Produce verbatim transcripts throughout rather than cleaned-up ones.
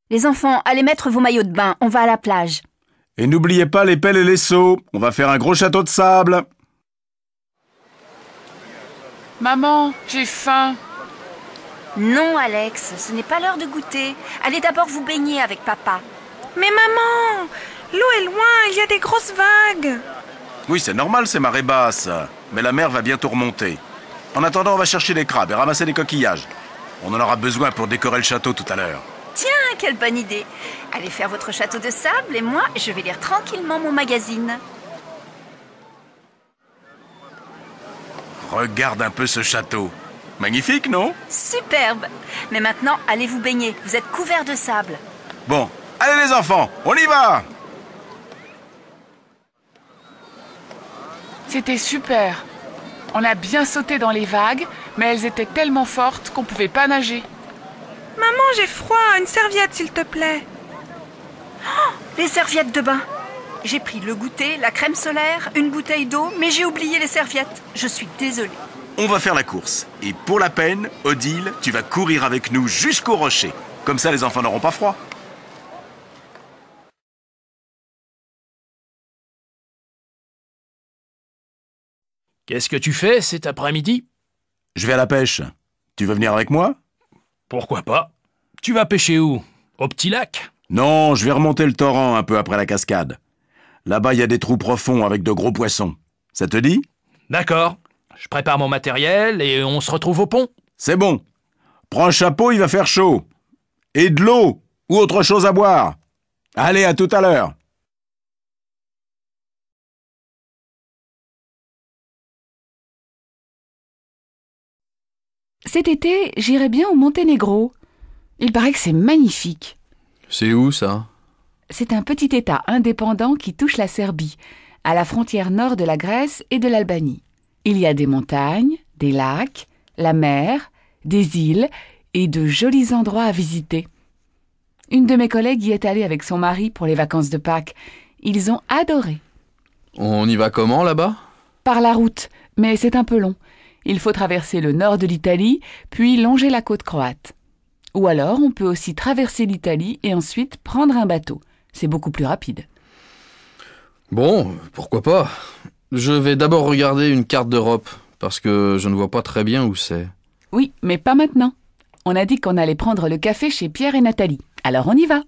Les enfants, allez mettre vos maillots de bain, on va à la plage. Et n'oubliez pas les pelles et les seaux, on va faire un gros château de sable. Maman, j'ai faim. Non, Alex, ce n'est pas l'heure de goûter. Allez d'abord vous baigner avec papa. Mais maman, l'eau est loin, il y a des grosses vagues. Oui, c'est normal, c'est marée basse. Mais la mer va bientôt remonter. En attendant, on va chercher les crabes et ramasser les coquillages. On en aura besoin pour décorer le château tout à l'heure. Tiens, quelle bonne idée. Allez faire votre château de sable et moi, je vais lire tranquillement mon magazine. Regarde un peu ce château. Magnifique, non? Superbe. Mais maintenant, allez vous baigner. Vous êtes couverts de sable. Bon, allez les enfants, on y va! C'était super. On a bien sauté dans les vagues, mais elles étaient tellement fortes qu'on pouvait pas nager. Maman, j'ai froid, une serviette s'il te plaît. Oh, les serviettes de bain. J'ai pris le goûter, la crème solaire, une bouteille d'eau, mais j'ai oublié les serviettes. Je suis désolée. On va faire la course. Et pour la peine, Odile, tu vas courir avec nous jusqu'au rocher. Comme ça, les enfants n'auront pas froid. Qu'est-ce que tu fais cet après-midi? Je vais à la pêche. Tu veux venir avec moi? Pourquoi pas? Tu vas pêcher où? Au petit lac? Non, je vais remonter le torrent un peu après la cascade. Là-bas, il y a des trous profonds avec de gros poissons. Ça te dit? D'accord. Je prépare mon matériel et on se retrouve au pont. C'est bon. Prends un chapeau, il va faire chaud. Et de l'eau ou autre chose à boire. Allez, à tout à l'heure. Cet été, j'irai bien au Monténégro. Il paraît que c'est magnifique. C'est où, ça? C'est un petit État indépendant qui touche la Serbie, à la frontière nord de la Grèce et de l'Albanie. Il y a des montagnes, des lacs, la mer, des îles et de jolis endroits à visiter. Une de mes collègues y est allée avec son mari pour les vacances de Pâques. Ils ont adoré. On y va comment, là-bas? Par la route, mais c'est un peu long. Il faut traverser le nord de l'Italie, puis longer la côte croate. Ou alors, on peut aussi traverser l'Italie et ensuite prendre un bateau. C'est beaucoup plus rapide. Bon, pourquoi pas. Je vais d'abord regarder une carte d'Europe, parce que je ne vois pas très bien où c'est. Oui, mais pas maintenant. On a dit qu'on allait prendre le café chez Pierre et Nathalie. Alors on y va.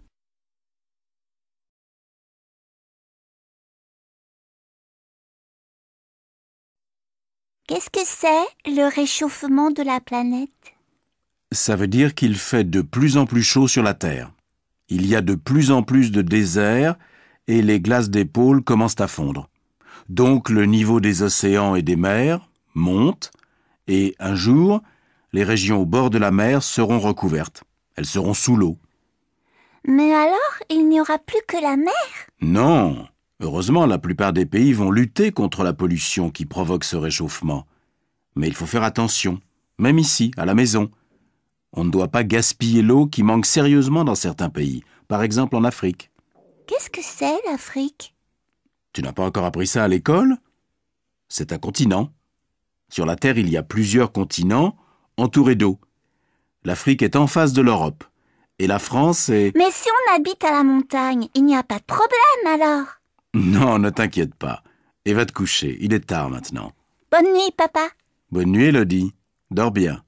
Qu'est-ce que c'est, le réchauffement de la planète? Ça veut dire qu'il fait de plus en plus chaud sur la Terre. Il y a de plus en plus de déserts et les glaces des pôles commencent à fondre. Donc le niveau des océans et des mers monte et un jour, les régions au bord de la mer seront recouvertes. Elles seront sous l'eau. Mais alors, il n'y aura plus que la mer? Non. Heureusement, la plupart des pays vont lutter contre la pollution qui provoque ce réchauffement. Mais il faut faire attention, même ici, à la maison. On ne doit pas gaspiller l'eau qui manque sérieusement dans certains pays, par exemple en Afrique. Qu'est-ce que c'est, l'Afrique? Tu n'as pas encore appris ça à l'école? C'est un continent. Sur la Terre, il y a plusieurs continents entourés d'eau. L'Afrique est en face de l'Europe. Et la France est... Mais si on habite à la montagne, il n'y a pas de problème alors? Non, ne t'inquiète pas. Et va te coucher, il est tard maintenant. Bonne nuit, papa. Bonne nuit, Elodie. Dors bien.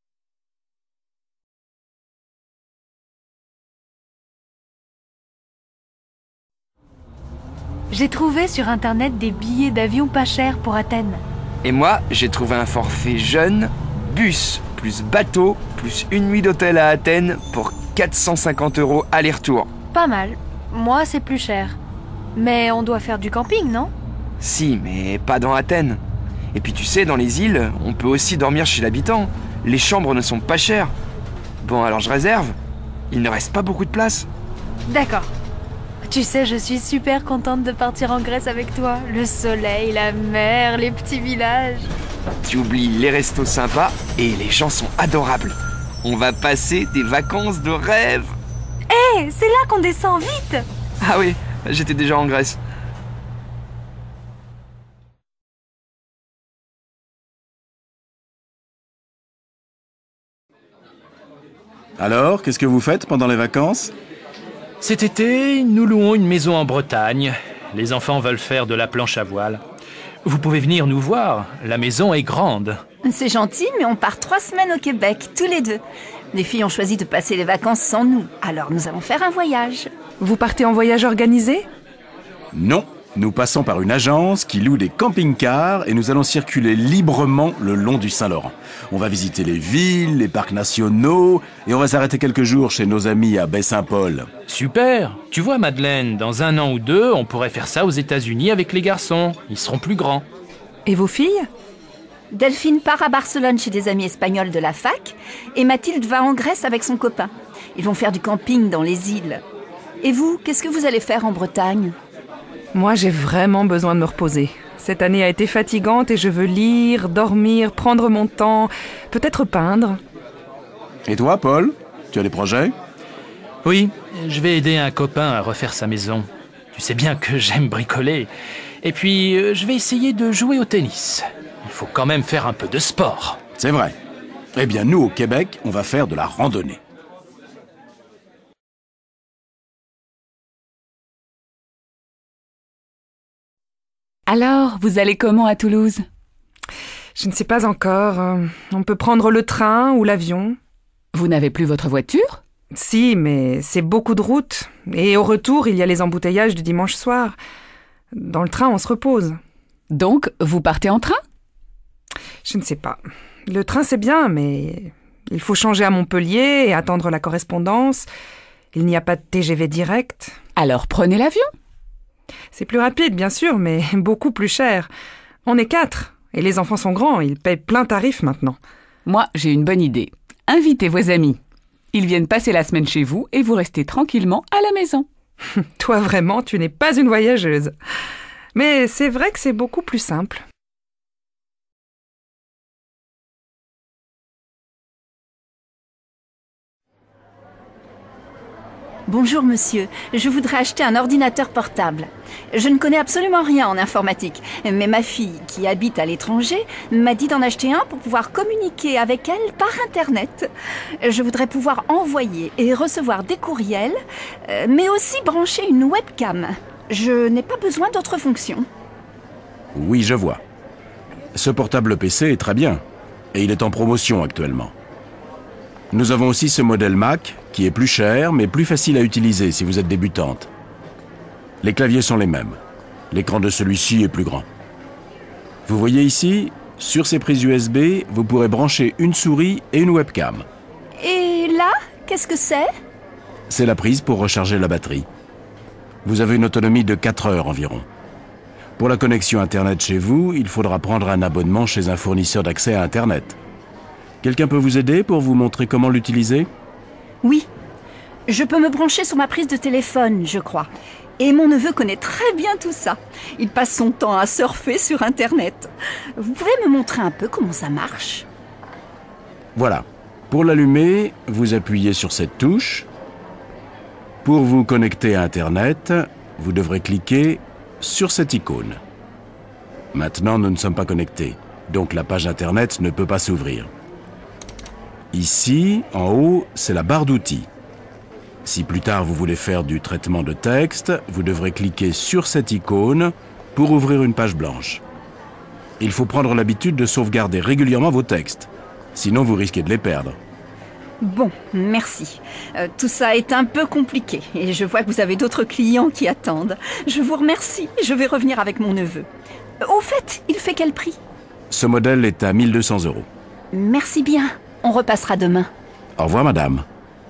J'ai trouvé sur Internet des billets d'avion pas chers pour Athènes. Et moi, j'ai trouvé un forfait jeune, bus, plus bateau, plus une nuit d'hôtel à Athènes pour quatre cent cinquante euros aller-retour. Pas mal. Moi, c'est plus cher. Mais on doit faire du camping, non? Si, mais pas dans Athènes. Et puis tu sais, dans les îles, on peut aussi dormir chez l'habitant. Les chambres ne sont pas chères. Bon, alors je réserve. Il ne reste pas beaucoup de place. D'accord. Tu sais, je suis super contente de partir en Grèce avec toi. Le soleil, la mer, les petits villages. Tu oublies les restos sympas et les gens sont adorables. On va passer des vacances de rêve. Hé, hey, c'est là qu'on descend, vite! Ah oui, j'étais déjà en Grèce. Alors, qu'est-ce que vous faites pendant les vacances? Cet été, nous louons une maison en Bretagne. Les enfants veulent faire de la planche à voile. Vous pouvez venir nous voir, la maison est grande. C'est gentil, mais on part trois semaines au Québec, tous les deux. Les filles ont choisi de passer les vacances sans nous, alors nous allons faire un voyage. Vous partez en voyage organisé? Non, nous passons par une agence qui loue des camping-cars et nous allons circuler librement le long du Saint-Laurent. On va visiter les villes, les parcs nationaux et on va s'arrêter quelques jours chez nos amis à Baie-Saint-Paul. Super. Tu vois, Madeleine, dans un an ou deux, on pourrait faire ça aux États-Unis avec les garçons. Ils seront plus grands. Et vos filles? Delphine part à Barcelone chez des amis espagnols de la fac et Mathilde va en Grèce avec son copain. Ils vont faire du camping dans les îles. Et vous, qu'est-ce que vous allez faire en Bretagne? Moi, j'ai vraiment besoin de me reposer. Cette année a été fatigante et je veux lire, dormir, prendre mon temps, peut-être peindre. Et toi, Paul? Tu as des projets? Oui, je vais aider un copain à refaire sa maison. Tu sais bien que j'aime bricoler. Et puis, euh, je vais essayer de jouer au tennis. Il faut quand même faire un peu de sport. C'est vrai. Eh bien, nous, au Québec, on va faire de la randonnée. Alors, vous allez comment à Toulouse? Je ne sais pas encore. Euh, On peut prendre le train ou l'avion. Vous n'avez plus votre voiture? Si, mais c'est beaucoup de route. Et au retour, il y a les embouteillages du dimanche soir. Dans le train, on se repose. Donc, vous partez en train? Je ne sais pas. Le train, c'est bien, mais il faut changer à Montpellier et attendre la correspondance. Il n'y a pas de T G V direct. Alors prenez l'avion. C'est plus rapide, bien sûr, mais beaucoup plus cher. On est quatre, et les enfants sont grands, ils payent plein tarif maintenant. Moi, j'ai une bonne idée. Invitez vos amis. Ils viennent passer la semaine chez vous et vous restez tranquillement à la maison. Toi, vraiment, tu n'es pas une voyageuse. Mais c'est vrai que c'est beaucoup plus simple. Bonjour monsieur, je voudrais acheter un ordinateur portable. Je ne connais absolument rien en informatique, mais ma fille, qui habite à l'étranger, m'a dit d'en acheter un pour pouvoir communiquer avec elle par Internet. Je voudrais pouvoir envoyer et recevoir des courriels, mais aussi brancher une webcam. Je n'ai pas besoin d'autres fonctions. Oui, je vois. Ce portable P C est très bien, et il est en promotion actuellement. Nous avons aussi ce modèle Mac, qui est plus cher, mais plus facile à utiliser si vous êtes débutante. Les claviers sont les mêmes. L'écran de celui-ci est plus grand. Vous voyez ici, sur ces prises U S B, vous pourrez brancher une souris et une webcam. Et là, qu'est-ce que c'est? C'est la prise pour recharger la batterie. Vous avez une autonomie de quatre heures environ. Pour la connexion Internet chez vous, il faudra prendre un abonnement chez un fournisseur d'accès à Internet. Quelqu'un peut vous aider pour vous montrer comment l'utiliser? Oui. Je peux me brancher sur ma prise de téléphone, je crois. Et mon neveu connaît très bien tout ça. Il passe son temps à surfer sur Internet. Vous pouvez me montrer un peu comment ça marche? Voilà. Pour l'allumer, vous appuyez sur cette touche. Pour vous connecter à Internet, vous devrez cliquer sur cette icône. Maintenant, nous ne sommes pas connectés, donc la page Internet ne peut pas s'ouvrir. Ici, en haut, c'est la barre d'outils. Si plus tard vous voulez faire du traitement de texte, vous devrez cliquer sur cette icône pour ouvrir une page blanche. Il faut prendre l'habitude de sauvegarder régulièrement vos textes, sinon vous risquez de les perdre. Bon, merci. Euh, tout ça est un peu compliqué et je vois que vous avez d'autres clients qui attendent. Je vous remercie, je vais revenir avec mon neveu. Au fait, il fait quel prix? Ce modèle est à mille deux cents euros. Merci bien. On repassera demain. Au revoir, madame.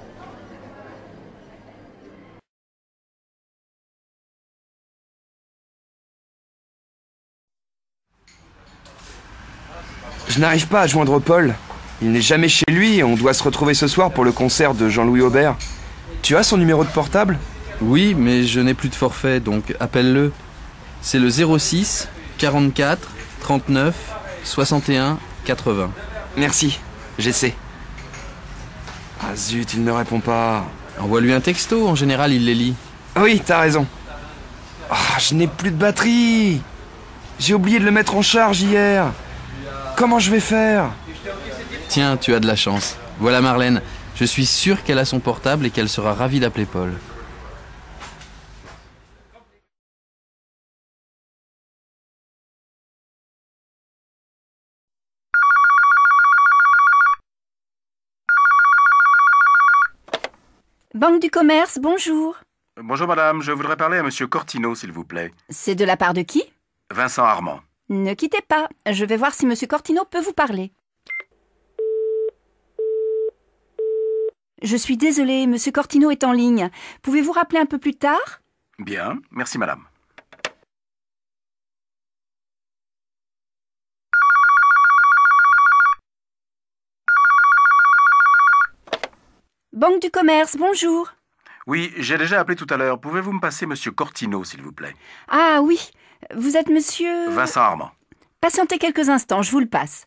Je n'arrive pas à joindre Paul. Il n'est jamais chez lui et on doit se retrouver ce soir pour le concert de Jean-Louis Aubert. Tu as son numéro de portable? Oui, mais je n'ai plus de forfait, donc appelle-le. C'est le zéro six quarante-quatre trente-neuf soixante et un quatre-vingts. Merci, j'essaie. Ah zut, il ne répond pas. Envoie-lui un texto, en général il les lit. Oui, t'as raison. Ah, je n'ai plus de batterie. J'ai oublié de le mettre en charge hier. Comment je vais faire? Tiens, tu as de la chance. Voilà Marlène, je suis sûr qu'elle a son portable et qu'elle sera ravie d'appeler Paul. Banque du commerce, bonjour. Bonjour madame, je voudrais parler à monsieur Cortino, s'il vous plaît. C'est de la part de qui? Vincent Armand. Ne quittez pas, je vais voir si monsieur Cortino peut vous parler. Je suis désolée, monsieur Cortino est en ligne. Pouvez-vous rappeler un peu plus tard? Bien, merci madame. Banque du commerce, bonjour. Oui, j'ai déjà appelé tout à l'heure. Pouvez-vous me passer monsieur Cortino, s'il vous plaît? Ah oui, vous êtes monsieur... Vincent Armand. Patientez quelques instants, je vous le passe.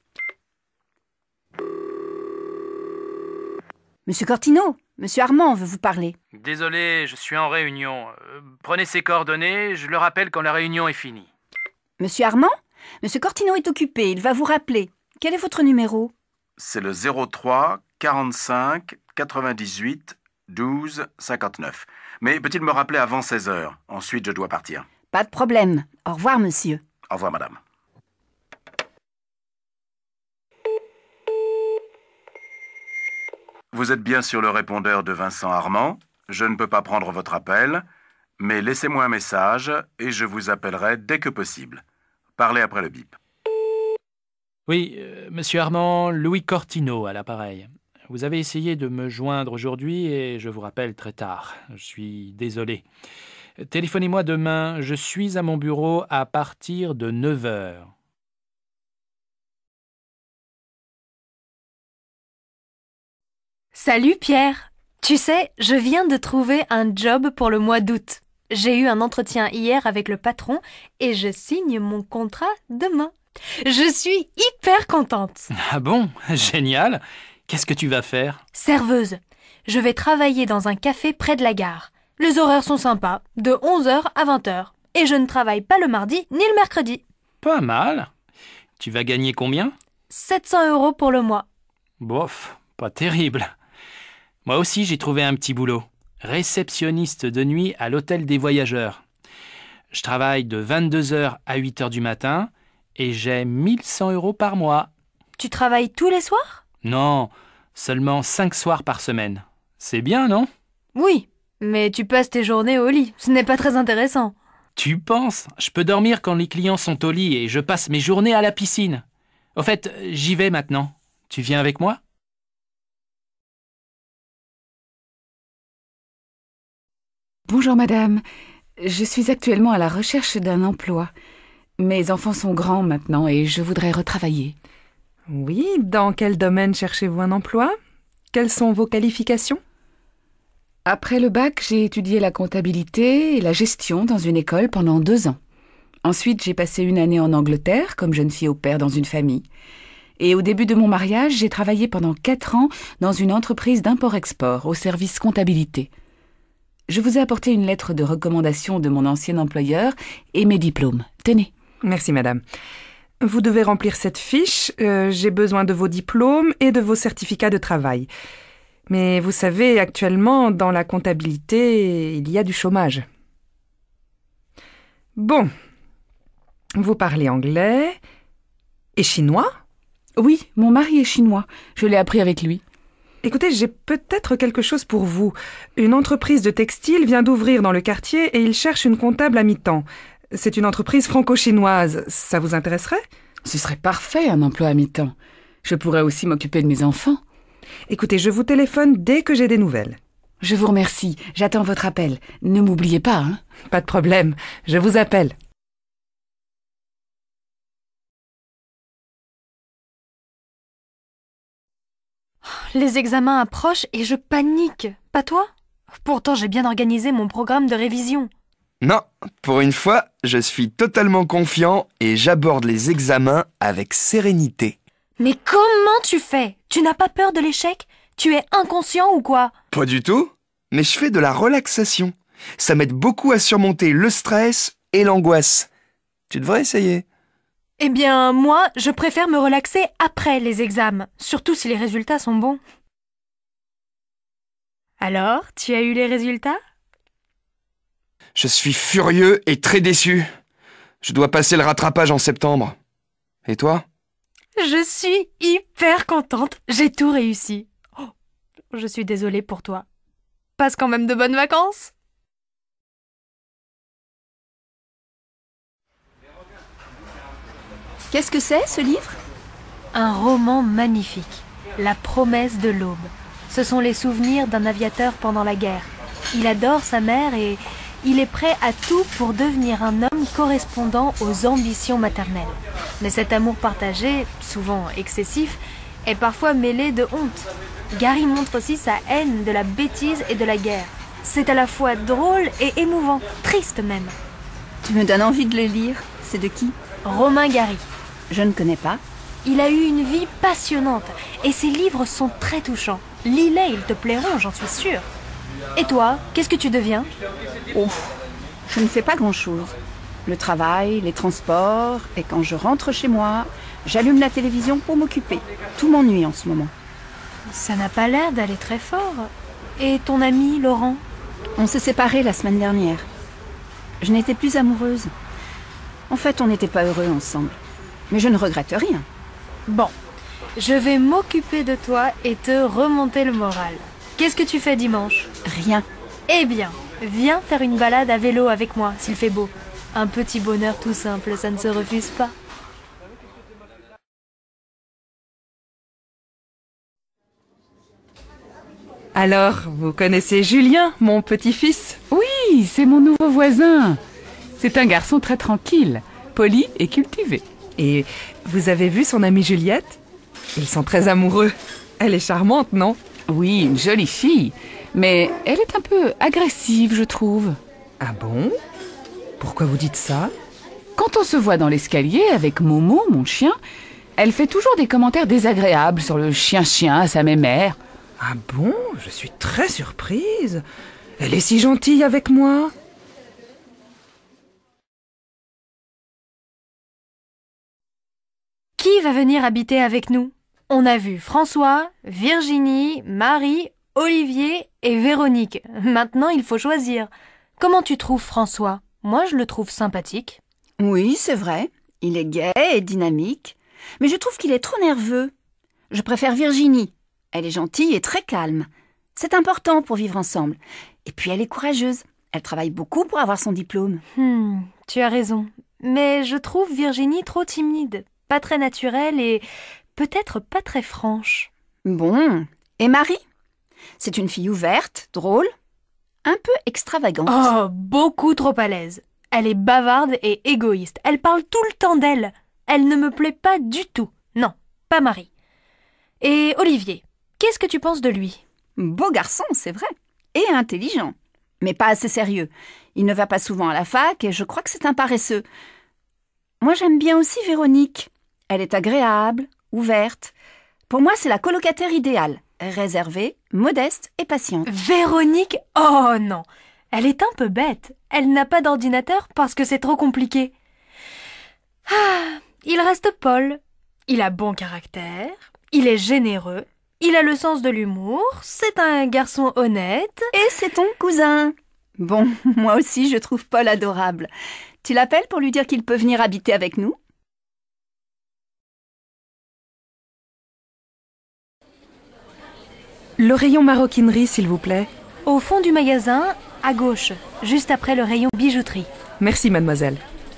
Monsieur Cortino, monsieur Armand veut vous parler. Désolé, je suis en réunion. Euh, prenez ses coordonnées, je le rappelle quand la réunion est finie. Monsieur Armand? Monsieur Cortino est occupé, il va vous rappeler. Quel est votre numéro? C'est le zéro trois quarante-cinq quatre-vingt-dix-huit douze cinquante-neuf. Mais peut-il me rappeler avant seize heures? Ensuite, je dois partir. Pas de problème. Au revoir, monsieur. Au revoir, madame. Vous êtes bien sur le répondeur de Vincent Armand. Je ne peux pas prendre votre appel, mais laissez-moi un message et je vous appellerai dès que possible. Parlez après le bip. Oui, euh, monsieur Armand, Louis Cortino à l'appareil. Vous avez essayé de me joindre aujourd'hui et je vous rappelle très tard. Je suis désolé. Téléphonez-moi demain, je suis à mon bureau à partir de neuf heures. Salut Pierre. Tu sais, je viens de trouver un job pour le mois d'août. J'ai eu un entretien hier avec le patron et je signe mon contrat demain. Je suis hyper contente. Ah bon? Génial! Qu'est-ce que tu vas faire? Serveuse. Je vais travailler dans un café près de la gare. Les horaires sont sympas, de onze heures à vingt heures. Et je ne travaille pas le mardi ni le mercredi. Pas mal. Tu vas gagner combien? sept cents euros pour le mois. Bof, pas terrible. Moi aussi, j'ai trouvé un petit boulot. Réceptionniste de nuit à l'hôtel des voyageurs. Je travaille de vingt-deux heures à huit heures du matin et j'ai mille cent euros par mois. Tu travailles tous les soirs? Non, seulement cinq soirs par semaine. C'est bien, non? Oui, mais tu passes tes journées au lit. Ce n'est pas très intéressant. Tu penses? Je peux dormir quand les clients sont au lit et je passe mes journées à la piscine. Au fait, j'y vais maintenant. Tu viens avec moi? Bonjour madame, je suis actuellement à la recherche d'un emploi. Mes enfants sont grands maintenant et je voudrais retravailler. Oui, dans quel domaine cherchez-vous un emploi? Quelles sont vos qualifications? Après le bac, j'ai étudié la comptabilité et la gestion dans une école pendant deux ans. Ensuite, j'ai passé une année en Angleterre comme jeune fille au pair dans une famille. Et au début de mon mariage, j'ai travaillé pendant quatre ans dans une entreprise d'import-export au service comptabilité. Je vous ai apporté une lettre de recommandation de mon ancien employeur et mes diplômes. Tenez. Merci, madame. Vous devez remplir cette fiche. Euh, j'ai besoin de vos diplômes et de vos certificats de travail. Mais vous savez, actuellement, dans la comptabilité, il y a du chômage. Bon. Vous parlez anglais et chinois? Oui, mon mari est chinois. Je l'ai appris avec lui. Écoutez, j'ai peut-être quelque chose pour vous. Une entreprise de textile vient d'ouvrir dans le quartier et il cherche une comptable à mi-temps. C'est une entreprise franco-chinoise. Ça vous intéresserait? Ce serait parfait, un emploi à mi-temps. Je pourrais aussi m'occuper de mes enfants. Écoutez, je vous téléphone dès que j'ai des nouvelles. Je vous remercie. J'attends votre appel. Ne m'oubliez pas, hein? Pas de problème. Je vous appelle. Les examens approchent et je panique. Pas toi? Pourtant, j'ai bien organisé mon programme de révision. Non, pour une fois, je suis totalement confiant et j'aborde les examens avec sérénité. Mais comment tu fais? Tu n'as pas peur de l'échec? Tu es inconscient ou quoi? Pas du tout, mais je fais de la relaxation. Ça m'aide beaucoup à surmonter le stress et l'angoisse. Tu devrais essayer. Eh bien, moi, je préfère me relaxer après les examens, surtout si les résultats sont bons. Alors, tu as eu les résultats? Je suis furieux et très déçu. Je dois passer le rattrapage en septembre. Et toi? Je suis hyper contente. J'ai tout réussi. Oh, je suis désolée pour toi. Passe quand même de bonnes vacances. Qu'est-ce que c'est, ce livre? Un roman magnifique. La promesse de l'aube. Ce sont les souvenirs d'un aviateur pendant la guerre. Il adore sa mère et il est prêt à tout pour devenir un homme correspondant aux ambitions maternelles. Mais cet amour partagé, souvent excessif, est parfois mêlé de honte. Gary montre aussi sa haine de la bêtise et de la guerre. C'est à la fois drôle et émouvant, triste même. Tu me donnes envie de le lire. C'est de qui? Romain Gary. Je ne connais pas. Il a eu une vie passionnante et ses livres sont très touchants. Lis-les, ils te plairont, j'en suis sûre. Et toi, qu'est-ce que tu deviens? Oh, je ne fais pas grand-chose. Le travail, les transports, et quand je rentre chez moi, j'allume la télévision pour m'occuper. Tout m'ennuie en ce moment. Ça n'a pas l'air d'aller très fort. Et ton ami, Laurent? On s'est séparés la semaine dernière. Je n'étais plus amoureuse. En fait, on n'était pas heureux ensemble. Mais je ne regrette rien. Bon, je vais m'occuper de toi et te remonter le moral. Qu'est-ce que tu fais dimanche? Rien. Eh bien, viens faire une balade à vélo avec moi, s'il fait beau. Un petit bonheur tout simple, ça ne se refuse pas. Alors, vous connaissez Julien, mon petit-fils? Oui, c'est mon nouveau voisin. C'est un garçon très tranquille, poli et cultivé. Et vous avez vu son amie Juliette? Ils sont très amoureux. Elle est charmante, non? Oui, une jolie fille. Mais elle est un peu agressive, je trouve. Ah bon? Pourquoi vous dites ça? Quand on se voit dans l'escalier avec Momo, mon chien, elle fait toujours des commentaires désagréables sur le chien-chien à sa mémère. Ah bon? Je suis très surprise. Elle est si gentille avec moi. Qui va venir habiter avec nous? On a vu François, Virginie, Marie, Olivier et Véronique. Maintenant, il faut choisir. Comment tu trouves François? Moi, je le trouve sympathique. Oui, c'est vrai. Il est gai et dynamique. Mais je trouve qu'il est trop nerveux. Je préfère Virginie. Elle est gentille et très calme. C'est important pour vivre ensemble. Et puis elle est courageuse. Elle travaille beaucoup pour avoir son diplôme. Hmm, tu as raison. Mais je trouve Virginie trop timide. Pas très naturelle et peut-être pas très franche. Bon. Et Marie? C'est une fille ouverte, drôle, un peu extravagante. Oh, beaucoup trop à l'aise. Elle est bavarde et égoïste. Elle parle tout le temps d'elle. Elle ne me plaît pas du tout. Non, pas Marie. Et Olivier, qu'est-ce que tu penses de lui? Beau garçon, c'est vrai. Et intelligent. Mais pas assez sérieux. Il ne va pas souvent à la fac et je crois que c'est un paresseux. Moi, j'aime bien aussi Véronique. Elle est agréable, ouverte. Pour moi, c'est la colocataire idéale. Réservée, modeste et patiente. Véronique? Oh non! Elle est un peu bête. Elle n'a pas d'ordinateur parce que c'est trop compliqué. Ah, il reste Paul. Il a bon caractère, il est généreux, il a le sens de l'humour, c'est un garçon honnête. Et c'est ton cousin. Bon, moi aussi, je trouve Paul adorable. Tu l'appelles pour lui dire qu'il peut venir habiter avec nous? Le rayon maroquinerie, s'il vous plaît. Au fond du magasin, à gauche, juste après le rayon bijouterie. Merci, mademoiselle.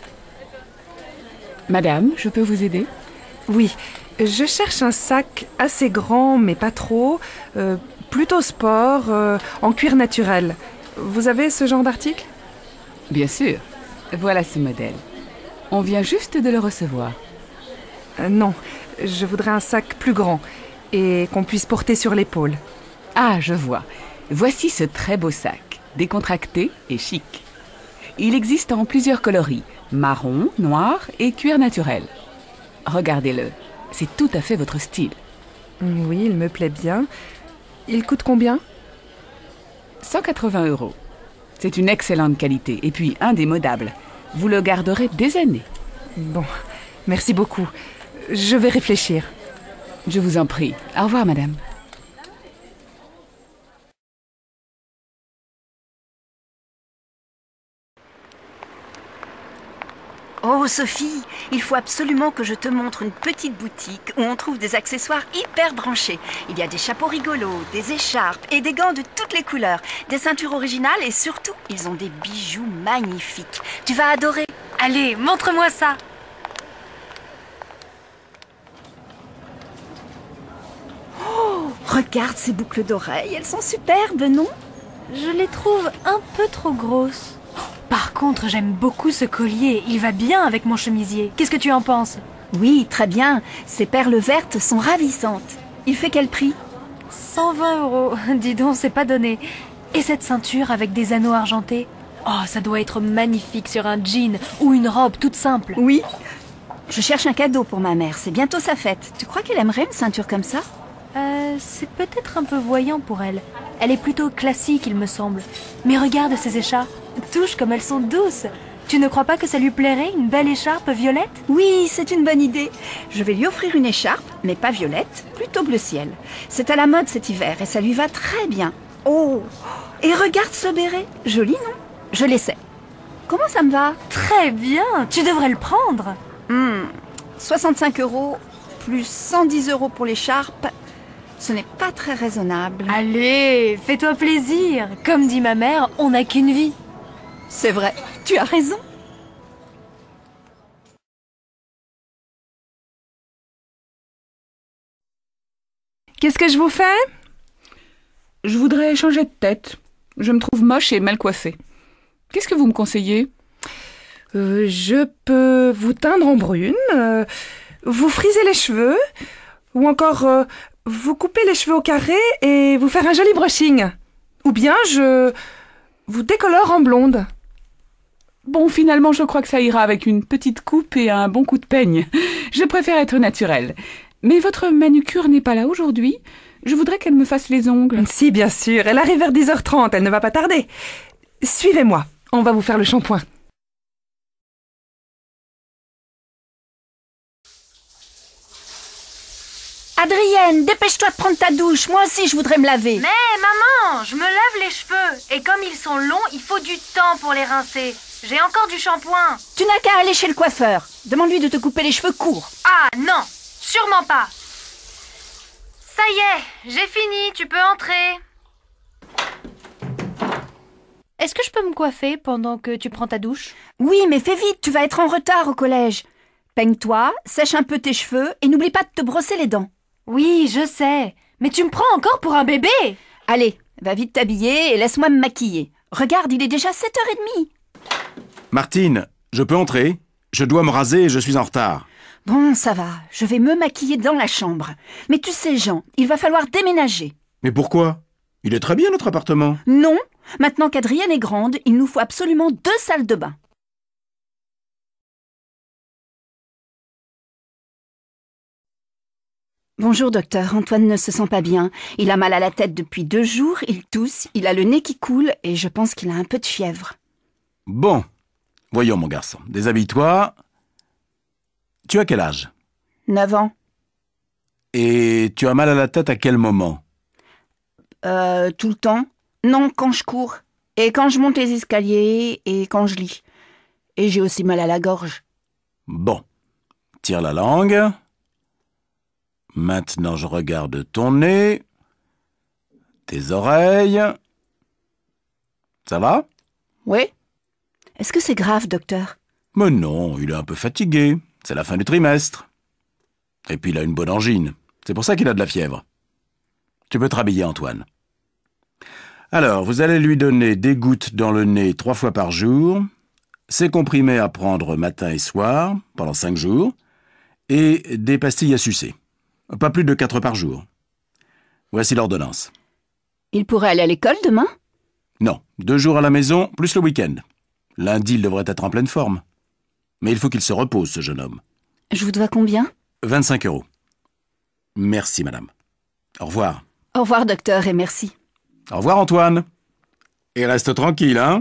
Madame, je peux vous aider? Oui, je cherche un sac assez grand, mais pas trop, euh, plutôt sport, euh, en cuir naturel. Vous avez ce genre d'article? Bien sûr. Voilà ce modèle. On vient juste de le recevoir. Euh, non, je voudrais un sac plus grand et qu'on puisse porter sur l'épaule. Ah, je vois. Voici ce très beau sac, décontracté et chic. Il existe en plusieurs coloris, marron, noir et cuir naturel. Regardez-le, c'est tout à fait votre style. Oui, il me plaît bien. Il coûte combien? cent quatre-vingts euros. C'est une excellente qualité et puis indémodable. Vous le garderez des années. Bon, merci beaucoup. Je vais réfléchir. Je vous en prie. Au revoir, madame. Oh Sophie, il faut absolument que je te montre une petite boutique où on trouve des accessoires hyper branchés. Il y a des chapeaux rigolos, des écharpes et des gants de toutes les couleurs, des ceintures originales et surtout, ils ont des bijoux magnifiques. Tu vas adorer. Allez, montre-moi ça. Oh, regarde ces boucles d'oreilles, elles sont superbes, non? Je les trouve un peu trop grosses. Par contre, j'aime beaucoup ce collier. Il va bien avec mon chemisier. Qu'est-ce que tu en penses? Oui, très bien. Ces perles vertes sont ravissantes. Il fait quel prix? cent vingt euros. Dis donc, c'est pas donné. Et cette ceinture avec des anneaux argentés? Oh, ça doit être magnifique sur un jean ou une robe toute simple. Oui. Je cherche un cadeau pour ma mère. C'est bientôt sa fête. Tu crois qu'elle aimerait une ceinture comme ça? Euh, c'est peut-être un peu voyant pour elle. Elle est plutôt classique, il me semble. Mais regarde ces écharpes. Touche comme elles sont douces. Tu ne crois pas que ça lui plairait, une belle écharpe violette? Oui, c'est une bonne idée. Je vais lui offrir une écharpe, mais pas violette, plutôt bleu ciel. C'est à la mode cet hiver et ça lui va très bien. Oh, et regarde ce béret. Joli, non? Je l'essaie. Comment ça me va? Très bien, tu devrais le prendre. Hmm, soixante-cinq euros plus cent dix euros pour l'écharpe. Ce n'est pas très raisonnable. Allez, fais-toi plaisir. Comme dit ma mère, on n'a qu'une vie. C'est vrai, tu as raison. Qu'est-ce que je vous fais? Je voudrais changer de tête. Je me trouve moche et mal coiffée. Qu'est-ce que vous me conseillez? euh, Je peux vous teindre en brune, euh, vous friser les cheveux, ou encore euh, vous couper les cheveux au carré et vous faire un joli brushing. Ou bien je vous décolore en blonde. Bon, finalement, je crois que ça ira avec une petite coupe et un bon coup de peigne. Je préfère être naturelle. Mais votre manucure n'est pas là aujourd'hui. Je voudrais qu'elle me fasse les ongles. Si, bien sûr. Elle arrive vers dix heures trente. Elle ne va pas tarder. Suivez-moi. On va vous faire le shampoing. Adrienne, dépêche-toi de prendre ta douche. Moi aussi, je voudrais me laver. Mais maman, je me lave les cheveux. Et comme ils sont longs, il faut du temps pour les rincer. J'ai encore du shampoing. Tu n'as qu'à aller chez le coiffeur. Demande-lui de te couper les cheveux courts. Ah non, sûrement pas. Ça y est, j'ai fini, tu peux entrer. Est-ce que je peux me coiffer pendant que tu prends ta douche? Oui, mais fais vite, tu vas être en retard au collège. Peigne-toi, sèche un peu tes cheveux et n'oublie pas de te brosser les dents. Oui, je sais. Mais tu me prends encore pour un bébé? Allez, va vite t'habiller et laisse-moi me maquiller. Regarde, il est déjà sept heures trente. Martine, je peux entrer? Je dois me raser et je suis en retard. Bon, ça va, je vais me maquiller dans la chambre. Mais tu sais, Jean, il va falloir déménager. Mais pourquoi? Il est très bien notre appartement. Non, maintenant qu'Adrienne est grande, il nous faut absolument deux salles de bain. Bonjour docteur, Antoine ne se sent pas bien. Il a mal à la tête depuis deux jours, il tousse, il a le nez qui coule et je pense qu'il a un peu de fièvre. Bon, voyons mon garçon, déshabille-toi. Tu as quel âge? Neuf ans. Et tu as mal à la tête à quel moment? Euh, tout le temps. Non, quand je cours. Et quand je monte les escaliers et quand je lis. Et j'ai aussi mal à la gorge. Bon, tire la langue. Maintenant, je regarde ton nez, tes oreilles. Ça va? Oui. Est-ce que c'est grave, docteur? Mais non, il est un peu fatigué. C'est la fin du trimestre. Et puis il a une bonne angine. C'est pour ça qu'il a de la fièvre. Tu peux te rhabiller, Antoine. Alors, vous allez lui donner des gouttes dans le nez trois fois par jour, ces comprimés à prendre matin et soir, pendant cinq jours, et des pastilles à sucer. Pas plus de quatre par jour. Voici l'ordonnance. Il pourrait aller à l'école demain? Non, deux jours à la maison, plus le week-end. Lundi, il devrait être en pleine forme. Mais il faut qu'il se repose, ce jeune homme. Je vous dois combien? vingt-cinq euros. Merci, madame. Au revoir. Au revoir, docteur, et merci. Au revoir, Antoine. Et reste tranquille, hein?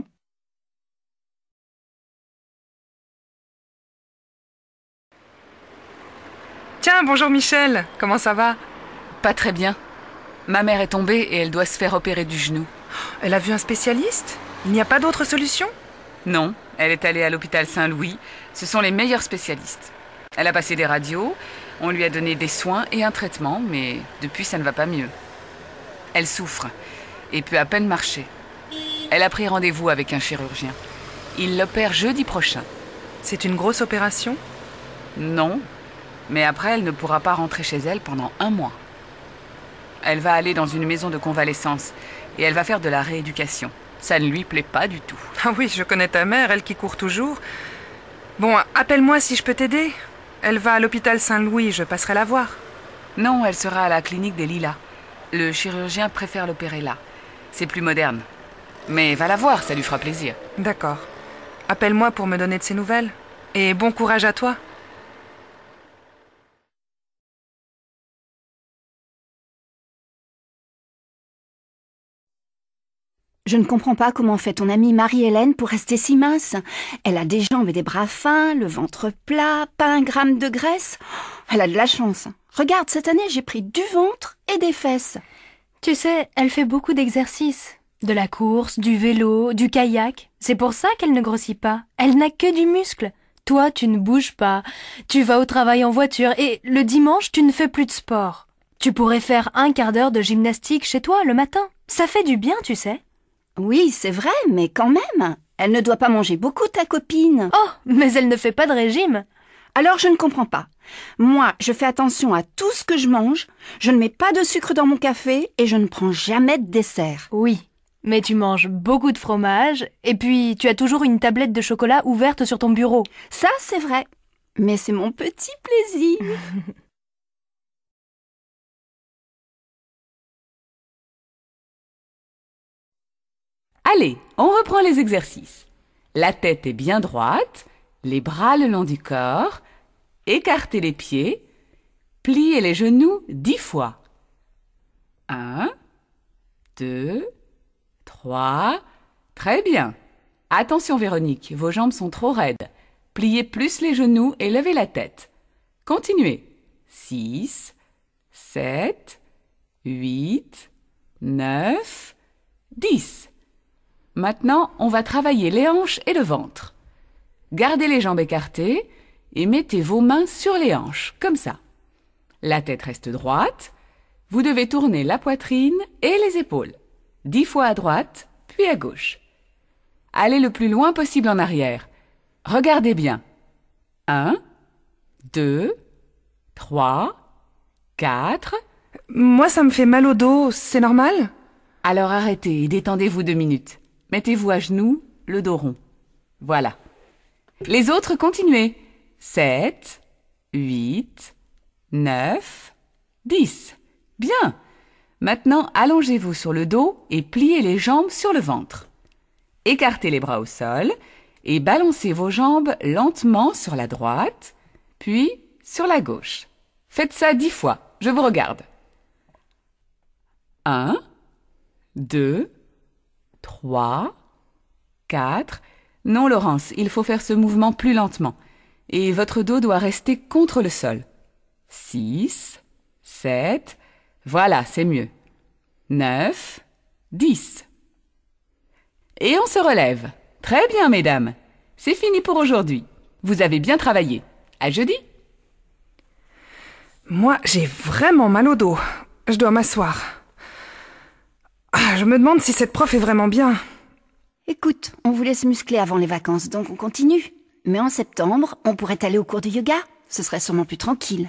Tiens, bonjour Michel. Comment ça va? Pas très bien. Ma mère est tombée et elle doit se faire opérer du genou. Elle a vu un spécialiste? Il n'y a pas d'autre solution? Non, elle est allée à l'hôpital Saint-Louis. Ce sont les meilleurs spécialistes. Elle a passé des radios, on lui a donné des soins et un traitement, mais depuis ça ne va pas mieux. Elle souffre et peut à peine marcher. Elle a pris rendez-vous avec un chirurgien. Il l'opère jeudi prochain. C'est une grosse opération? Non, mais après elle ne pourra pas rentrer chez elle pendant un mois. Elle va aller dans une maison de convalescence et elle va faire de la rééducation. Ça ne lui plaît pas du tout. Ah oui, je connais ta mère, elle qui court toujours. Bon, appelle-moi si je peux t'aider. Elle va à l'hôpital Saint-Louis, je passerai la voir. Non, elle sera à la clinique des Lilas. Le chirurgien préfère l'opérer là. C'est plus moderne. Mais va la voir, ça lui fera plaisir. D'accord. Appelle-moi pour me donner de ses nouvelles. Et bon courage à toi. Je ne comprends pas comment fait ton amie Marie-Hélène pour rester si mince. Elle a des jambes et des bras fins, le ventre plat, pas un gramme de graisse. Elle a de la chance. Regarde, cette année, j'ai pris du ventre et des fesses. Tu sais, elle fait beaucoup d'exercices. De la course, du vélo, du kayak. C'est pour ça qu'elle ne grossit pas. Elle n'a que du muscle. Toi, tu ne bouges pas. Tu vas au travail en voiture et le dimanche, tu ne fais plus de sport. Tu pourrais faire un quart d'heure de gymnastique chez toi le matin. Ça fait du bien, tu sais. Oui, c'est vrai, mais quand même. Elle ne doit pas manger beaucoup, ta copine. Oh, mais elle ne fait pas de régime. Alors je ne comprends pas. Moi, je fais attention à tout ce que je mange. Je ne mets pas de sucre dans mon café et je ne prends jamais de dessert. Oui, mais tu manges beaucoup de fromage et puis tu as toujours une tablette de chocolat ouverte sur ton bureau. Ça, c'est vrai. Mais c'est mon petit plaisir. Allez, on reprend les exercices. La tête est bien droite, les bras le long du corps, écartez les pieds, pliez les genoux dix fois. Un, deux, trois, très bien. Attention Véronique, vos jambes sont trop raides. Pliez plus les genoux et levez la tête. Continuez. Six, sept, huit, neuf, dix. Maintenant, on va travailler les hanches et le ventre. Gardez les jambes écartées et mettez vos mains sur les hanches, comme ça. La tête reste droite. Vous devez tourner la poitrine et les épaules. Dix fois à droite, puis à gauche. Allez le plus loin possible en arrière. Regardez bien. Un, deux, trois, quatre. Moi, ça me fait mal au dos, c'est normal? Alors arrêtez et détendez-vous deux minutes. Mettez-vous à genoux, le dos rond. Voilà. Les autres, continuez. Sept, huit, neuf, dix. Bien. Maintenant, allongez-vous sur le dos et pliez les jambes sur le ventre. Écartez les bras au sol et balancez vos jambes lentement sur la droite, puis sur la gauche. Faites ça dix fois. Je vous regarde. Un, deux, trois, quatre. Non, Laurence, il faut faire ce mouvement plus lentement. Et votre dos doit rester contre le sol. Six, sept. Voilà, c'est mieux. Neuf, dix. Et on se relève. Très bien, mesdames. C'est fini pour aujourd'hui. Vous avez bien travaillé. À jeudi. Moi, j'ai vraiment mal au dos. Je dois m'asseoir. Ah, je me demande si cette prof est vraiment bien. Écoute, on voulait se muscler avant les vacances, donc on continue. Mais en septembre, on pourrait aller au cours de yoga. Ce serait sûrement plus tranquille.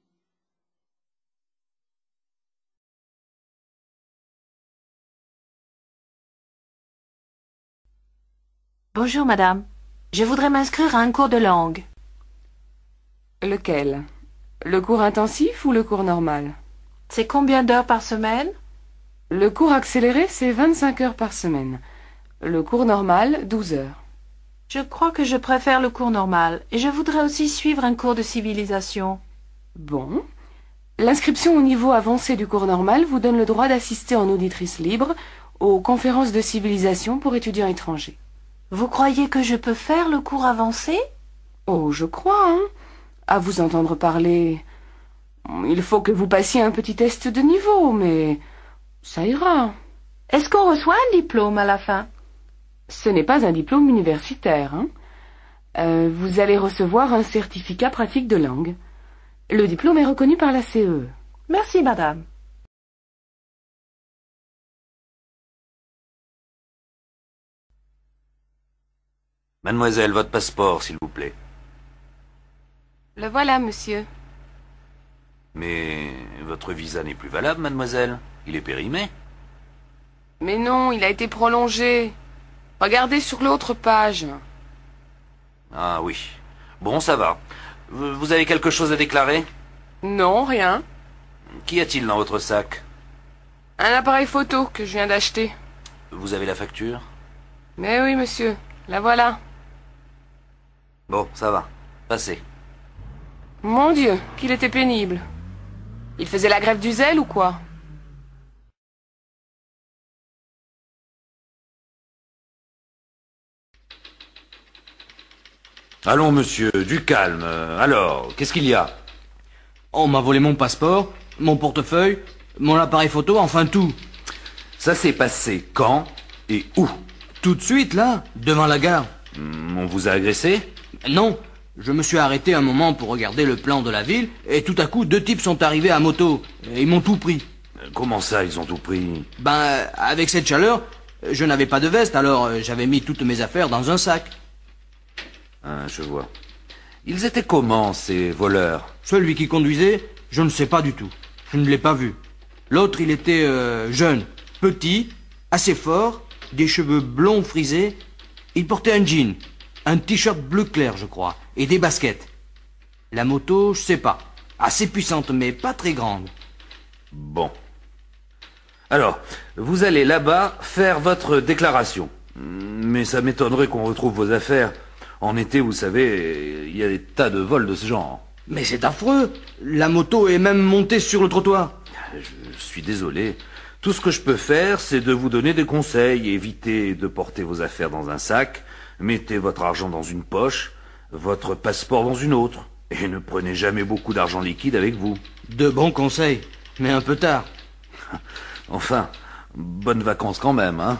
Bonjour madame, je voudrais m'inscrire à un cours de langue. Lequel? Le cours intensif ou le cours normal? C'est combien d'heures par semaine? Le cours accéléré, c'est vingt-cinq heures par semaine. Le cours normal, douze heures. Je crois que je préfère le cours normal et je voudrais aussi suivre un cours de civilisation. Bon. L'inscription au niveau avancé du cours normal vous donne le droit d'assister en auditrice libre aux conférences de civilisation pour étudiants étrangers. Vous croyez que je peux faire le cours avancé? Oh, je crois, hein. À vous entendre parler, il faut que vous passiez un petit test de niveau, mais ça ira. Est-ce qu'on reçoit un diplôme à la fin? Ce n'est pas un diplôme universitaire, hein. Euh, vous allez recevoir un certificat pratique de langue. Le diplôme est reconnu par la C E E. Merci, madame. Mademoiselle, votre passeport, s'il vous plaît. Le voilà, monsieur. Mais votre visa n'est plus valable, mademoiselle. Il est périmé. Mais non, il a été prolongé. Regardez sur l'autre page. Ah oui. Bon, ça va. Vous avez quelque chose à déclarer? Non, rien. Qu'y a-t-il dans votre sac? Un appareil photo que je viens d'acheter. Vous avez la facture? Mais oui, monsieur. La voilà. Bon, ça va. Passez. Mon Dieu, qu'il était pénible. Il faisait la grève du zèle ou quoi? Allons, monsieur, du calme. Alors, qu'est-ce qu'il y a? On m'a volé mon passeport, mon portefeuille, mon appareil photo, enfin tout. Ça s'est passé quand et où? Tout de suite, là, devant la gare. Hmm, on vous a agressé? Non, je me suis arrêté un moment pour regarder le plan de la ville, et tout à coup, deux types sont arrivés à moto, et ils m'ont tout pris. Comment ça, ils ont tout pris? Ben, avec cette chaleur, je n'avais pas de veste, alors j'avais mis toutes mes affaires dans un sac. Ah, je vois. Ils étaient comment, ces voleurs? Celui qui conduisait, je ne sais pas du tout. Je ne l'ai pas vu. L'autre, il était euh, jeune, petit, assez fort, des cheveux blonds frisés. Il portait un jean, un t-shirt bleu clair, je crois, et des baskets. La moto, je sais pas. Assez puissante, mais pas très grande. Bon. Alors, vous allez là-bas faire votre déclaration. Mais ça m'étonnerait qu'on retrouve vos affaires. En été, vous savez, il y a des tas de vols de ce genre. Mais c'est affreux. La moto est même montée sur le trottoir. Je suis désolé. Tout ce que je peux faire, c'est de vous donner des conseils. Évitez de porter vos affaires dans un sac. Mettez votre argent dans une poche, votre passeport dans une autre. Et ne prenez jamais beaucoup d'argent liquide avec vous. De bons conseils, mais un peu tard. Enfin, bonnes vacances quand même, hein.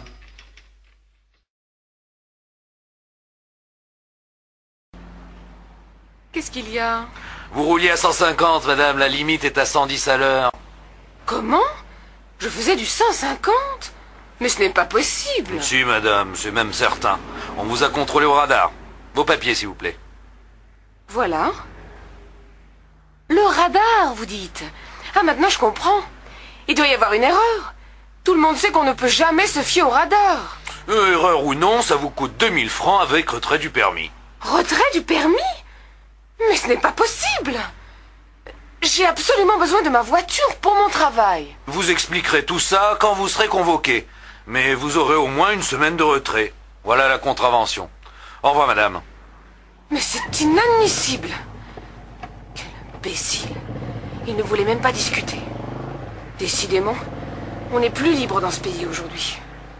Qu'est-ce qu'il y a? Vous rouliez à cent cinquante, madame, la limite est à cent dix à l'heure. Comment? Je faisais du cent cinquante? Mais ce n'est pas possible. Si, madame, c'est même certain. On vous a contrôlé au radar. Vos papiers, s'il vous plaît. Voilà. Le radar, vous dites? Ah, maintenant je comprends. Il doit y avoir une erreur. Tout le monde sait qu'on ne peut jamais se fier au radar. Euh, erreur ou non, ça vous coûte deux mille francs avec retrait du permis. Retrait du permis? Mais ce n'est pas possible. J'ai absolument besoin de ma voiture pour mon travail. Vous expliquerez tout ça quand vous serez convoqué. Mais vous aurez au moins une semaine de retrait. Voilà la contravention. Au revoir, madame. Mais c'est inadmissible. Quel imbécile. Il ne voulait même pas discuter. Décidément, on n'est plus libre dans ce pays aujourd'hui.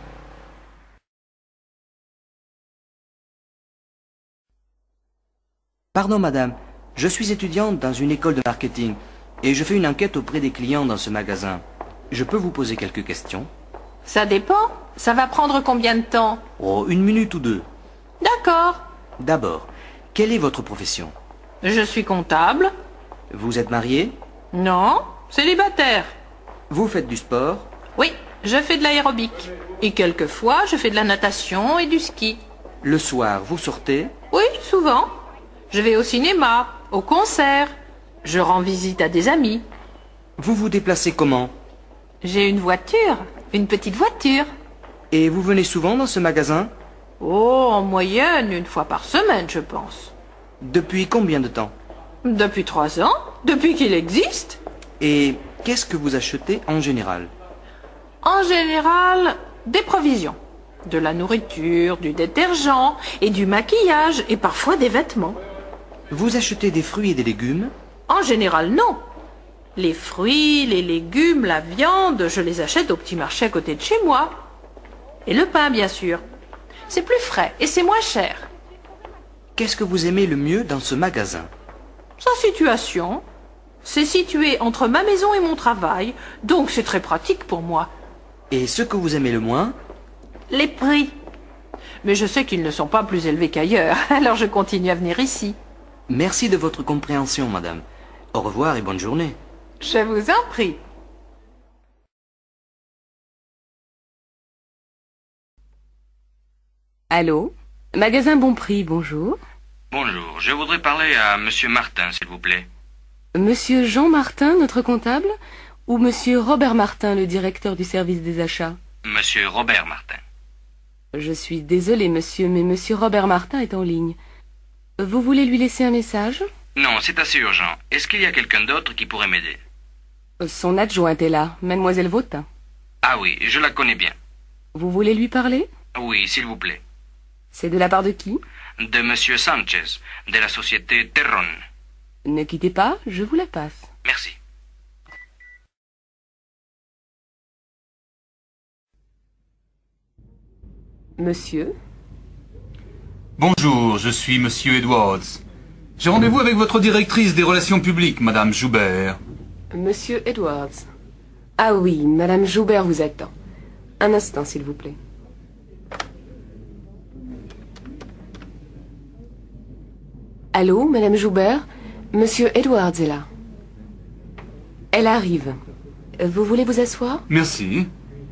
Pardon, madame. Je suis étudiante dans une école de marketing et je fais une enquête auprès des clients dans ce magasin. Je peux vous poser quelques questions? Ça dépend. Ça va prendre combien de temps? Oh, une minute ou deux. D'accord. D'abord, quelle est votre profession? Je suis comptable. Vous êtes marié? Non, célibataire. Vous faites du sport? Oui, je fais de l'aérobic. Et quelquefois, je fais de la natation et du ski. Le soir, vous sortez? Oui, souvent. Je vais au cinéma, au concert. Je rends visite à des amis. Vous vous déplacez comment? J'ai une voiture, une petite voiture. Et vous venez souvent dans ce magasin? Oh, en moyenne, une fois par semaine, je pense. Depuis combien de temps? Depuis trois ans, depuis qu'il existe. Et qu'est-ce que vous achetez en général? En général, des provisions. De la nourriture, du détergent et du maquillage et parfois des vêtements. Vous achetez des fruits et des légumes? En général, non. Les fruits, les légumes, la viande, je les achète au petit marché à côté de chez moi. Et le pain, bien sûr. C'est plus frais et c'est moins cher. Qu'est-ce que vous aimez le mieux dans ce magasin? Sa situation. C'est situé entre ma maison et mon travail, donc c'est très pratique pour moi. Et ce que vous aimez le moins? Les prix. Mais je sais qu'ils ne sont pas plus élevés qu'ailleurs, alors je continue à venir ici. Merci de votre compréhension, madame. Au revoir et bonne journée. Je vous en prie. Allô? Magasin Bon Prix, bonjour. Bonjour, je voudrais parler à Monsieur Martin, s'il vous plaît. Monsieur Jean Martin, notre comptable, ou Monsieur Robert Martin, le directeur du service des achats? Monsieur Robert Martin. Je suis désolée, monsieur, mais Monsieur Robert Martin est en ligne. Vous voulez lui laisser un message? Non, c'est assez urgent. Est-ce qu'il y a quelqu'un d'autre qui pourrait m'aider? Son adjointe est là, Mademoiselle Vautrin. Ah oui, je la connais bien. Vous voulez lui parler? Oui, s'il vous plaît. C'est de la part de qui? De Monsieur Sanchez, de la société Terron. Ne quittez pas, je vous la passe. Merci. Monsieur? Bonjour, je suis Monsieur Edwards. J'ai rendez-vous avec votre directrice des relations publiques, Madame Joubert. Monsieur Edwards. Ah oui, Madame Joubert vous attend. Un instant, s'il vous plaît. Allô, Madame Joubert? Monsieur Edwards est là. Elle arrive. Vous voulez vous asseoir? Merci.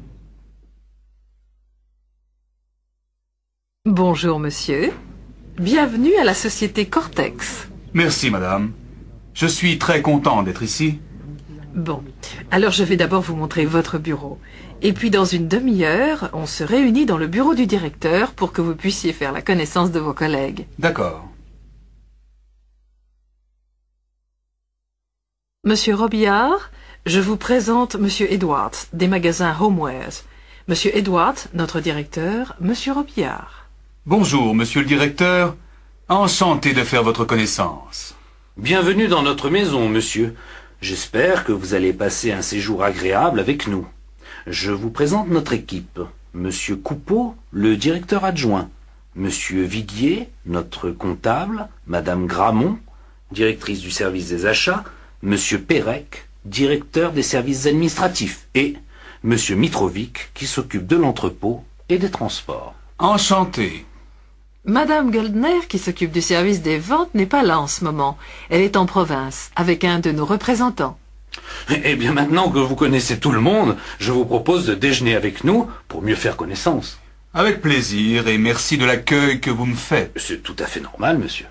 Bonjour, monsieur. Bienvenue à la société Cortex. Merci, madame. Je suis très content d'être ici. Bon, alors je vais d'abord vous montrer votre bureau. Et puis dans une demi-heure, on se réunit dans le bureau du directeur pour que vous puissiez faire la connaissance de vos collègues. D'accord. Monsieur Robillard, je vous présente Monsieur Edwards, des magasins Homewares. Monsieur Edwards, notre directeur, Monsieur Robillard. Bonjour, monsieur le directeur. Enchanté de faire votre connaissance. Bienvenue dans notre maison, monsieur. J'espère que vous allez passer un séjour agréable avec nous. Je vous présente notre équipe. Monsieur Coupeau, le directeur adjoint. Monsieur Viguier, notre comptable. Madame Gramont, directrice du service des achats. Monsieur Pérec, directeur des services administratifs. Et Monsieur Mitrovic, qui s'occupe de l'entrepôt et des transports. Enchanté. Madame Goldner, qui s'occupe du service des ventes, n'est pas là en ce moment. Elle est en province, avec un de nos représentants. Eh bien, maintenant que vous connaissez tout le monde, je vous propose de déjeuner avec nous pour mieux faire connaissance. Avec plaisir et merci de l'accueil que vous me faites. C'est tout à fait normal, monsieur.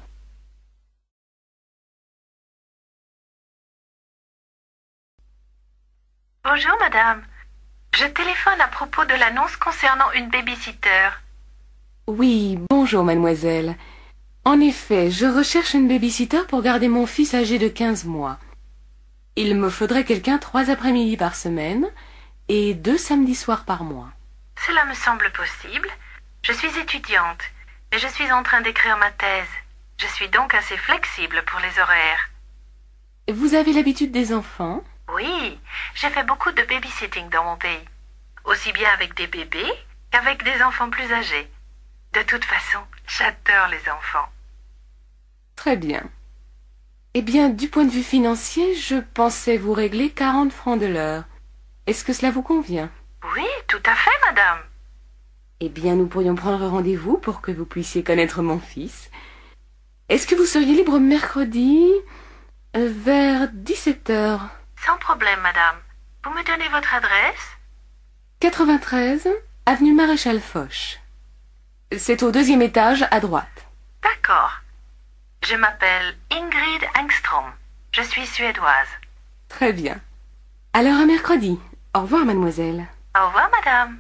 Bonjour, madame. Je téléphone à propos de l'annonce concernant une babysitter. Oui, bonjour, mademoiselle. En effet, je recherche une babysitter pour garder mon fils âgé de quinze mois. Il me faudrait quelqu'un trois après-midi par semaine et deux samedis soirs par mois. Cela me semble possible. Je suis étudiante et je suis en train d'écrire ma thèse. Je suis donc assez flexible pour les horaires. Vous avez l'habitude des enfants? Oui, j'ai fait beaucoup de babysitting dans mon pays. Aussi bien avec des bébés qu'avec des enfants plus âgés. De toute façon, j'adore les enfants. Très bien. Eh bien, du point de vue financier, je pensais vous régler quarante francs de l'heure. Est-ce que cela vous convient? Oui, tout à fait, madame. Eh bien, nous pourrions prendre rendez-vous pour que vous puissiez connaître mon fils. Est-ce que vous seriez libre mercredi euh, vers dix-sept heures? Sans problème, madame. Vous me donnez votre adresse? quatre-vingt-treize, avenue Maréchal Foch. C'est au deuxième étage, à droite. D'accord. Je m'appelle Ingrid Engstrom. Je suis suédoise. Très bien. Alors à mercredi. Au revoir, mademoiselle. Au revoir, madame.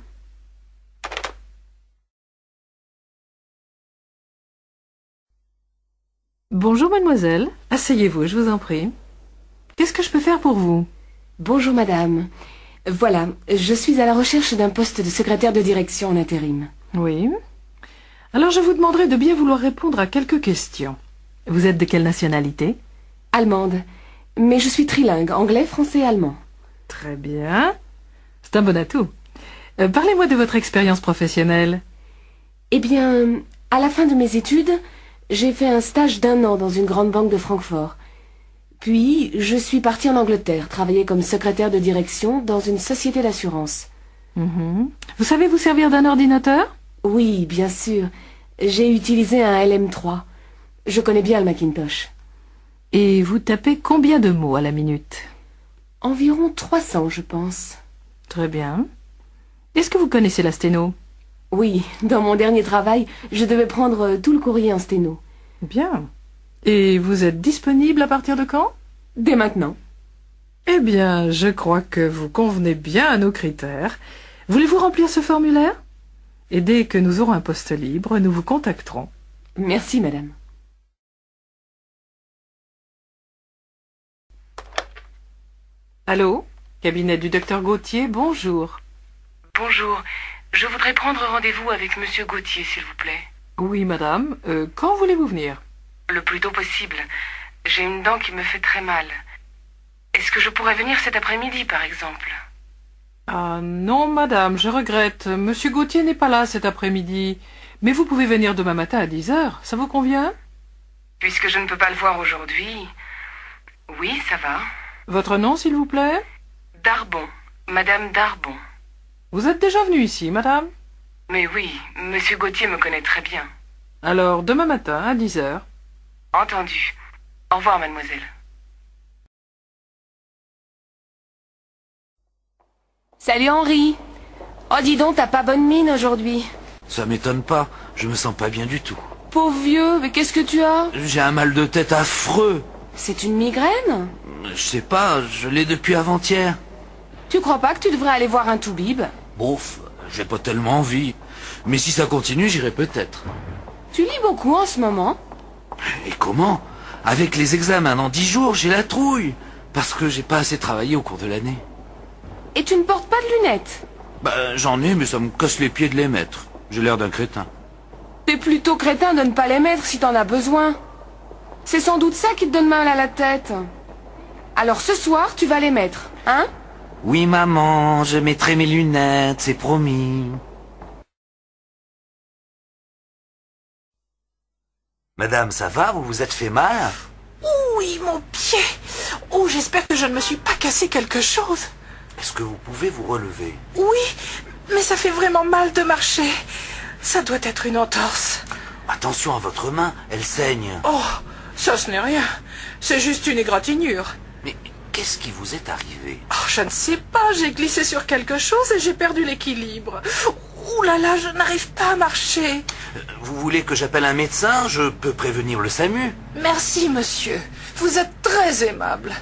Bonjour, mademoiselle. Asseyez-vous, je vous en prie. Qu'est-ce que je peux faire pour vous? Bonjour, madame. Voilà, je suis à la recherche d'un poste de secrétaire de direction en intérim. Oui. Alors je vous demanderai de bien vouloir répondre à quelques questions. Vous êtes de quelle nationalité? Allemande. Mais je suis trilingue, anglais, français et allemand. Très bien. C'est un bon atout. Euh, Parlez-moi de votre expérience professionnelle. Eh bien, à la fin de mes études, j'ai fait un stage d'un an dans une grande banque de Francfort. Puis, je suis partie en Angleterre, travailler comme secrétaire de direction dans une société d'assurance. Mm-hmm. Vous savez vous servir d'un ordinateur? Oui, bien sûr. J'ai utilisé un L M trois. Je connais bien le Macintosh. Et vous tapez combien de mots à la minute? Environ trois cents, je pense. Très bien. Est-ce que vous connaissez la sténo? Oui, dans mon dernier travail, je devais prendre tout le courrier en sténo. Bien. Et vous êtes disponible à partir de quand? Dès maintenant. Eh bien, je crois que vous convenez bien à nos critères. Voulez-vous remplir ce formulaire? Et dès que nous aurons un poste libre, nous vous contacterons. Merci, madame. Allô? Cabinet du docteur Gauthier, bonjour. Bonjour. Je voudrais prendre rendez-vous avec monsieur Gauthier, s'il vous plaît. Oui, madame. Euh, quand voulez-vous venir? Le plus tôt possible. J'ai une dent qui me fait très mal. Est-ce que je pourrais venir cet après-midi, par exemple? Ah non, madame, je regrette. Monsieur Gauthier n'est pas là cet après-midi. Mais vous pouvez venir demain matin à dix heures. Ça vous convient? Puisque je ne peux pas le voir aujourd'hui... Oui, ça va. Votre nom, s'il vous plaît? Darbon. Madame Darbon. Vous êtes déjà venue ici, madame? Mais oui, monsieur Gauthier me connaît très bien. Alors, demain matin, à dix heures. Entendu. Au revoir, mademoiselle. Salut, Henri. Oh, dis donc, t'as pas bonne mine aujourd'hui. Ça m'étonne pas, je me sens pas bien du tout. Pauvre vieux, mais qu'est-ce que tu as? J'ai un mal de tête affreux. C'est une migraine? Je sais pas, je l'ai depuis avant-hier. Tu crois pas que tu devrais aller voir un toubib? Bof, j'ai pas tellement envie. Mais si ça continue, j'irai peut-être. Tu lis beaucoup en ce moment? Et comment? Avec les examens dans dix jours, j'ai la trouille. Parce que j'ai pas assez travaillé au cours de l'année. Et tu ne portes pas de lunettes? Bah, j'en ai, mais ça me casse les pieds de les mettre. J'ai l'air d'un crétin. T'es plutôt crétin de ne pas les mettre si t'en as besoin. C'est sans doute ça qui te donne mal à la tête. Alors ce soir, tu vas les mettre, hein? Oui, maman, je mettrai mes lunettes, c'est promis. Madame, ça va? Vous vous êtes fait mal? Oui, mon pied. Oh, j'espère que je ne me suis pas cassé quelque chose. Est-ce que vous pouvez vous relever? Oui, mais ça fait vraiment mal de marcher. Ça doit être une entorse. Attention à votre main, elle saigne. Oh, ça ce n'est rien. C'est juste une égratignure. Mais qu'est-ce qui vous est arrivé? Oh, je ne sais pas, j'ai glissé sur quelque chose et j'ai perdu l'équilibre. Ouh là là, je n'arrive pas à marcher. Vous voulez que j'appelle un médecin? Je peux prévenir le SAMU. Merci, monsieur. Vous êtes très aimable.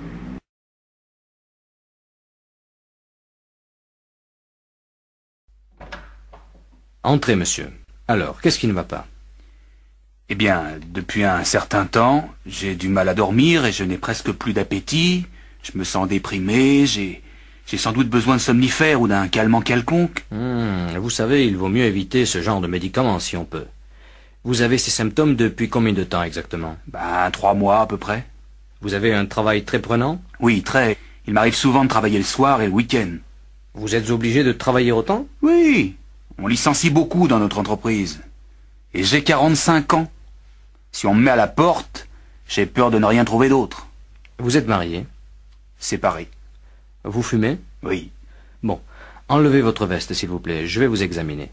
Entrez, monsieur. Alors, qu'est-ce qui ne va pas? Eh bien, depuis un certain temps, j'ai du mal à dormir et je n'ai presque plus d'appétit. Je me sens déprimé, j'ai... J'ai sans doute besoin de somnifères ou d'un calmant quelconque. Hmm, vous savez, il vaut mieux éviter ce genre de médicaments si on peut. Vous avez ces symptômes depuis combien de temps exactement? Ben, trois mois à peu près. Vous avez un travail très prenant? Oui, très. Il m'arrive souvent de travailler le soir et le week-end. Vous êtes obligé de travailler autant? Oui. On licencie beaucoup dans notre entreprise. Et j'ai quarante-cinq ans. Si on me met à la porte, j'ai peur de ne rien trouver d'autre. Vous êtes marié? Séparé. Vous fumez? Oui. Bon, enlevez votre veste, s'il vous plaît. Je vais vous examiner.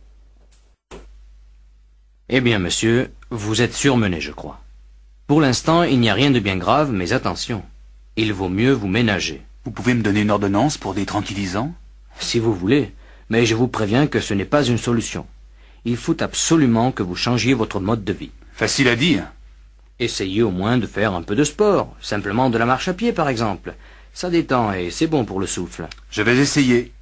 Eh bien, monsieur, vous êtes surmené, je crois. Pour l'instant, il n'y a rien de bien grave, mais attention. Il vaut mieux vous ménager. Vous pouvez me donner une ordonnance pour des tranquillisants? Si vous voulez, mais je vous préviens que ce n'est pas une solution. Il faut absolument que vous changiez votre mode de vie. Facile à dire. Essayez au moins de faire un peu de sport. Simplement de la marche à pied, par exemple. Ça détend et c'est bon pour le souffle. Je vais essayer.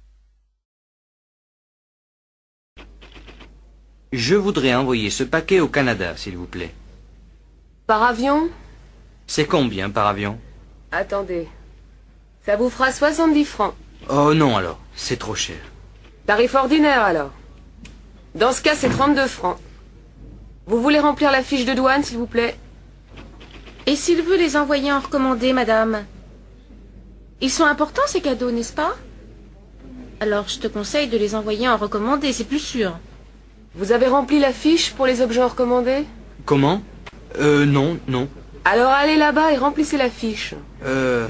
Je voudrais envoyer ce paquet au Canada, s'il vous plaît. Par avion? C'est combien par avion? Attendez. Ça vous fera soixante-dix francs. Oh non alors, c'est trop cher. Tarif ordinaire alors. Dans ce cas, c'est trente-deux francs. Vous voulez remplir la fiche de douane, s'il vous plaît? Et s'il veut les envoyer en recommandé, madame? Ils sont importants, ces cadeaux, n'est-ce pas? Alors, je te conseille de les envoyer en recommandé, c'est plus sûr. Vous avez rempli la fiche pour les objets recommandés? Comment? Euh, non, non. Alors allez là-bas et remplissez la fiche. Euh...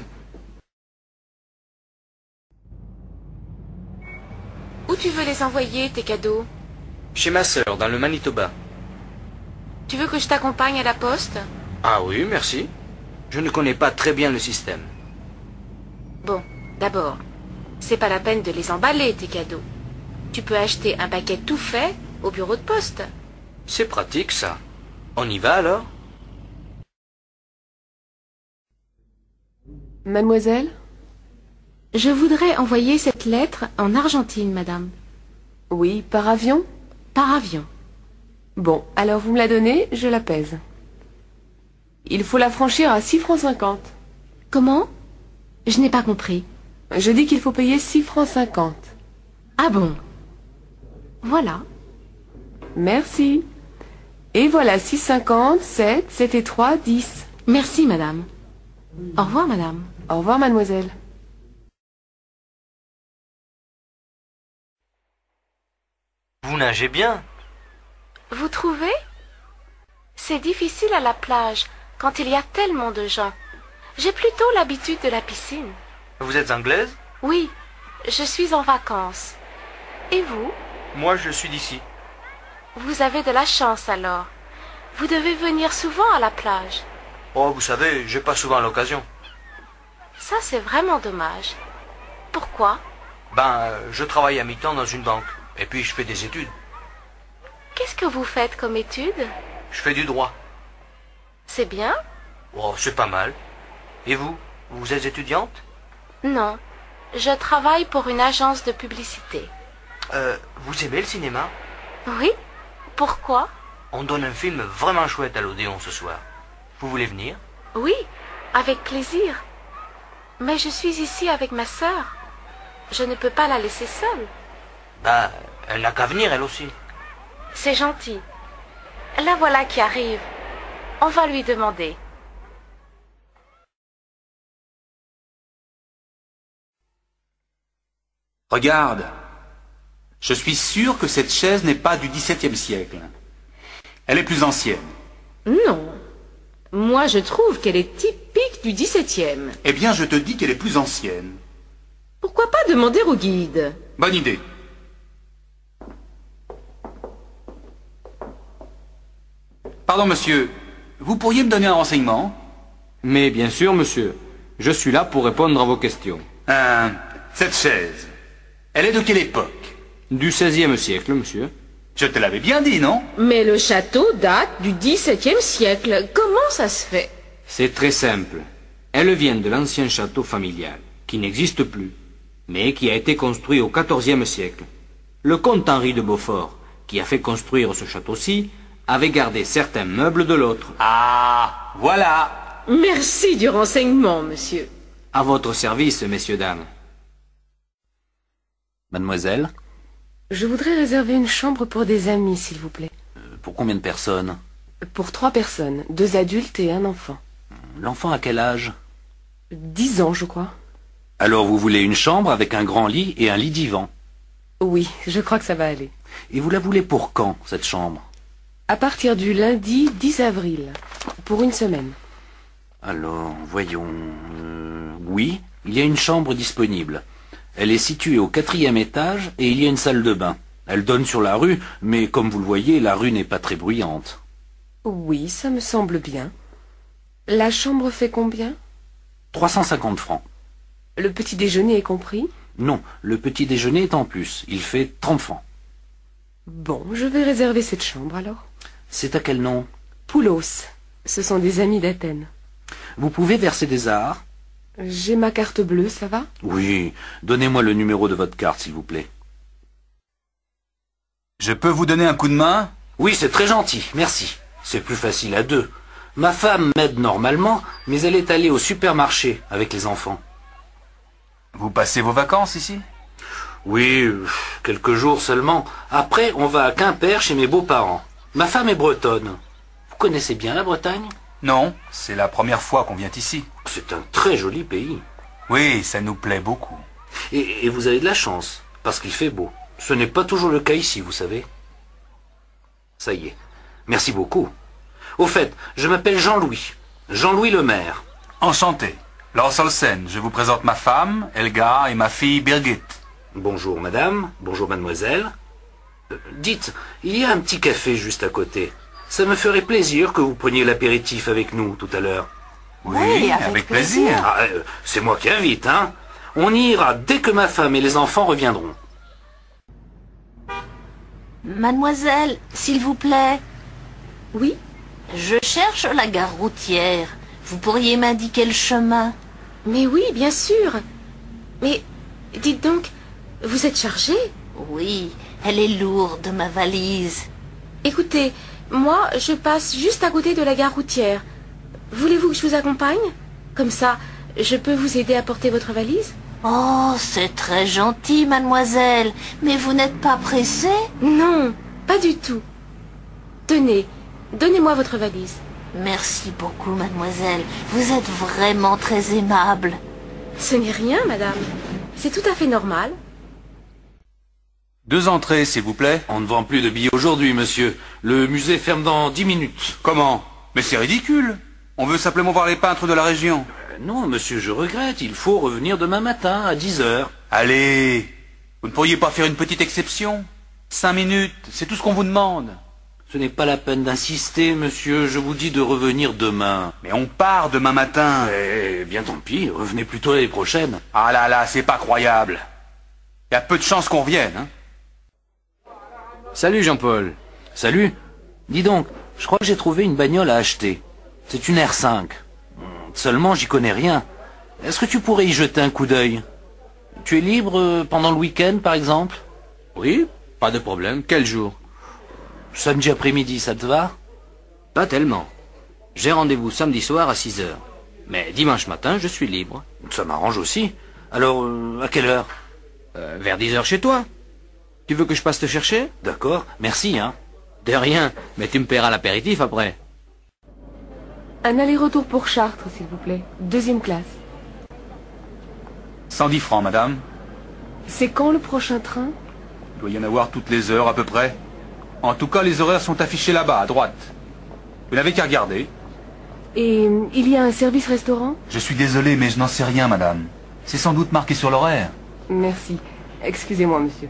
Où tu veux les envoyer, tes cadeaux? Chez ma sœur, dans le Manitoba. Tu veux que je t'accompagne à la poste? Ah oui, merci. Je ne connais pas très bien le système. Bon, d'abord, c'est pas la peine de les emballer, tes cadeaux. Tu peux acheter un paquet tout fait au bureau de poste. C'est pratique, ça. On y va, alors? Mademoiselle? Je voudrais envoyer cette lettre en Argentine, madame. Oui, par avion? Par avion. Bon, alors vous me la donnez, je la pèse. Il faut la franchir à six francs cinquante. Comment? Je n'ai pas compris. Je dis qu'il faut payer six francs cinquante. Ah bon? Voilà. Merci. Et voilà, six cinquante, sept, sept et trois, dix. Merci, madame. Au revoir, madame. Au revoir, mademoiselle. Vous nagez bien. Vous trouvez? C'est difficile à la plage quand il y a tellement de gens. J'ai plutôt l'habitude de la piscine. Vous êtes anglaise? Oui, je suis en vacances. Et vous? Moi, je suis d'ici. Vous avez de la chance alors. Vous devez venir souvent à la plage. Oh, vous savez, j'ai pas souvent l'occasion. Ça, c'est vraiment dommage. Pourquoi? Ben, euh, je travaille à mi-temps dans une banque. Et puis, je fais des études. Qu'est-ce que vous faites comme études? Je fais du droit. C'est bien? Oh, c'est pas mal. Et vous? Vous êtes étudiante? Non. Je travaille pour une agence de publicité. Euh, vous aimez le cinéma? Oui? Pourquoi? On donne un film vraiment chouette à l'Odéon ce soir. Vous voulez venir? Oui, avec plaisir. Mais je suis ici avec ma sœur. Je ne peux pas la laisser seule. Bah, elle n'a qu'à venir, elle aussi. C'est gentil. La voilà qui arrive. On va lui demander. Regarde. Je suis sûr que cette chaise n'est pas du dix-septième siècle. Elle est plus ancienne. Non. Moi, je trouve qu'elle est typique du dix-septième. Eh bien, je te dis qu'elle est plus ancienne. Pourquoi pas demander au guide? Bonne idée. Pardon, monsieur. Vous pourriez me donner un renseignement? Mais bien sûr, monsieur. Je suis là pour répondre à vos questions. Euh, cette chaise, elle est de quelle époque? Du seizième siècle, monsieur. Je te l'avais bien dit, non? Mais le château date du dix-septième siècle. Comment ça se fait? C'est très simple. Elle vient de l'ancien château familial, qui n'existe plus, mais qui a été construit au quatorzième siècle. Le comte Henri de Beaufort, qui a fait construire ce château-ci, avait gardé certains meubles de l'autre. Ah, voilà. Merci du renseignement, monsieur. À votre service, messieurs, dames. Mademoiselle? Je voudrais réserver une chambre pour des amis, s'il vous plaît. Euh, Pour combien de personnes? Pour trois personnes, deux adultes et un enfant. L'enfant a quel âge? Dix ans, je crois. Alors vous voulez une chambre avec un grand lit et un lit divan? Oui, je crois que ça va aller. Et vous la voulez pour quand, cette chambre? À partir du lundi dix avril, pour une semaine. Alors, voyons... euh, oui, il y a une chambre disponible. Elle est située au quatrième étage et il y a une salle de bain. Elle donne sur la rue, mais comme vous le voyez, la rue n'est pas très bruyante. Oui, ça me semble bien. La chambre fait combien? trois cent cinquante francs. Le petit déjeuner est compris? Non, le petit déjeuner est en plus. Il fait trente francs. Bon, je vais réserver cette chambre alors. C'est à quel nom? Poulos. Ce sont des amis d'Athènes. Vous pouvez verser des arts? J'ai ma carte bleue, ça va? Oui. Donnez-moi le numéro de votre carte, s'il vous plaît. Je peux vous donner un coup de main? Oui, c'est très gentil, merci. C'est plus facile à deux. Ma femme m'aide normalement, mais elle est allée au supermarché avec les enfants. Vous passez vos vacances ici? Oui, quelques jours seulement. Après, on va à Quimper chez mes beaux-parents. Ma femme est bretonne. Vous connaissez bien la Bretagne? Non, c'est la première fois qu'on vient ici. C'est un très joli pays. Oui, ça nous plaît beaucoup. Et, et vous avez de la chance, parce qu'il fait beau. Ce n'est pas toujours le cas ici, vous savez. Ça y est. Merci beaucoup. Au fait, je m'appelle Jean-Louis. Jean-Louis le maire. Enchanté. Lars Olsen, je vous présente ma femme, Helga, et ma fille Birgit. Bonjour madame, bonjour mademoiselle. Dites, il y a un petit café juste à côté. Ça me ferait plaisir que vous preniez l'apéritif avec nous tout à l'heure. Oui, oui avec, avec plaisir. plaisir. Ah, euh, c'est moi qui invite, hein. On y ira dès que ma femme et les enfants reviendront. Mademoiselle, s'il vous plaît. Oui? Je cherche la gare routière. Vous pourriez m'indiquer le chemin? Mais oui, bien sûr. Mais, dites donc, vous êtes chargée? Oui, elle est lourde, ma valise. Écoutez, moi, je passe juste à côté de la gare routière. Voulez-vous que je vous accompagne? Comme ça, je peux vous aider à porter votre valise? Oh, c'est très gentil, mademoiselle. Mais vous n'êtes pas pressée? Non, pas du tout. Tenez, donnez-moi votre valise. Merci beaucoup, mademoiselle. Vous êtes vraiment très aimable. Ce n'est rien, madame. C'est tout à fait normal. Deux entrées, s'il vous plaît. On ne vend plus de billets aujourd'hui, monsieur. Le musée ferme dans dix minutes. Comment? Mais c'est ridicule. On veut simplement voir les peintres de la région. Euh, non, monsieur, je regrette. Il faut revenir demain matin à dix heures. Allez, vous ne pourriez pas faire une petite exception? Cinq minutes, c'est tout ce qu'on vous demande. Ce n'est pas la peine d'insister, monsieur. Je vous dis de revenir demain. Mais on part demain matin. Eh bien, tant pis. Revenez plutôt l'année prochaine. Ah là là, c'est pas croyable. Il y a peu de chances qu'on revienne, hein. Salut Jean-Paul. Salut. Dis donc, je crois que j'ai trouvé une bagnole à acheter. C'est une R cinq. Seulement, j'y connais rien. Est-ce que tu pourrais y jeter un coup d'œil? Tu es libre pendant le week-end, par exemple? Oui, pas de problème. Quel jour? Samedi après-midi, ça te va? Pas tellement. J'ai rendez-vous samedi soir à six heures. Mais dimanche matin, je suis libre. Ça m'arrange aussi. Alors, euh, à quelle heure? euh, Vers dix heures chez toi. Tu veux que je passe te chercher? D'accord, merci, hein. De rien, mais tu me paieras l'apéritif après. Un aller-retour pour Chartres, s'il vous plaît. Deuxième classe. cent dix francs, madame. C'est quand le prochain train? Il doit y en avoir toutes les heures, à peu près. En tout cas, les horaires sont affichés là-bas, à droite. Vous n'avez qu'à regarder. Et il y a un service restaurant? Je suis désolé, mais je n'en sais rien, madame. C'est sans doute marqué sur l'horaire. Merci. Excusez-moi, monsieur.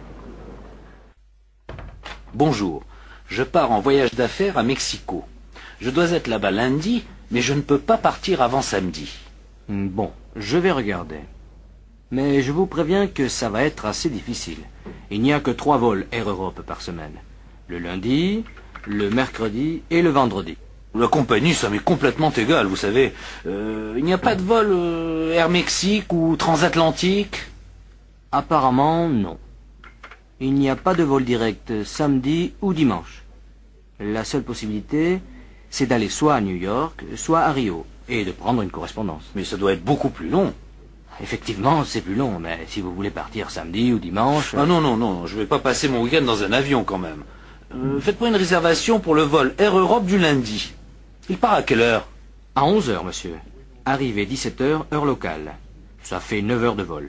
Bonjour. Je pars en voyage d'affaires à Mexico. Je dois être là-bas lundi, mais je ne peux pas partir avant samedi. Bon, je vais regarder. Mais je vous préviens que ça va être assez difficile. Il n'y a que trois vols Air Europe par semaine. Le lundi, le mercredi et le vendredi. La compagnie, ça m'est complètement égal, vous savez. Euh, il n'y a pas de vol euh, Air Mexique ou transatlantique? Apparemment, non. Il n'y a pas de vol direct samedi ou dimanche. La seule possibilité, c'est d'aller soit à New York, soit à Rio, et de prendre une correspondance. Mais ça doit être beaucoup plus long. Effectivement, c'est plus long, mais si vous voulez partir samedi ou dimanche... Ah non, non, non, je vais pas passer mon week-end dans un avion quand même. Euh, faites-moi une réservation pour le vol Air Europe du lundi. Il part à quelle heure? À onze heures, monsieur. Arrivée dix-sept heures, heure locale. Ça fait neuf heures de vol.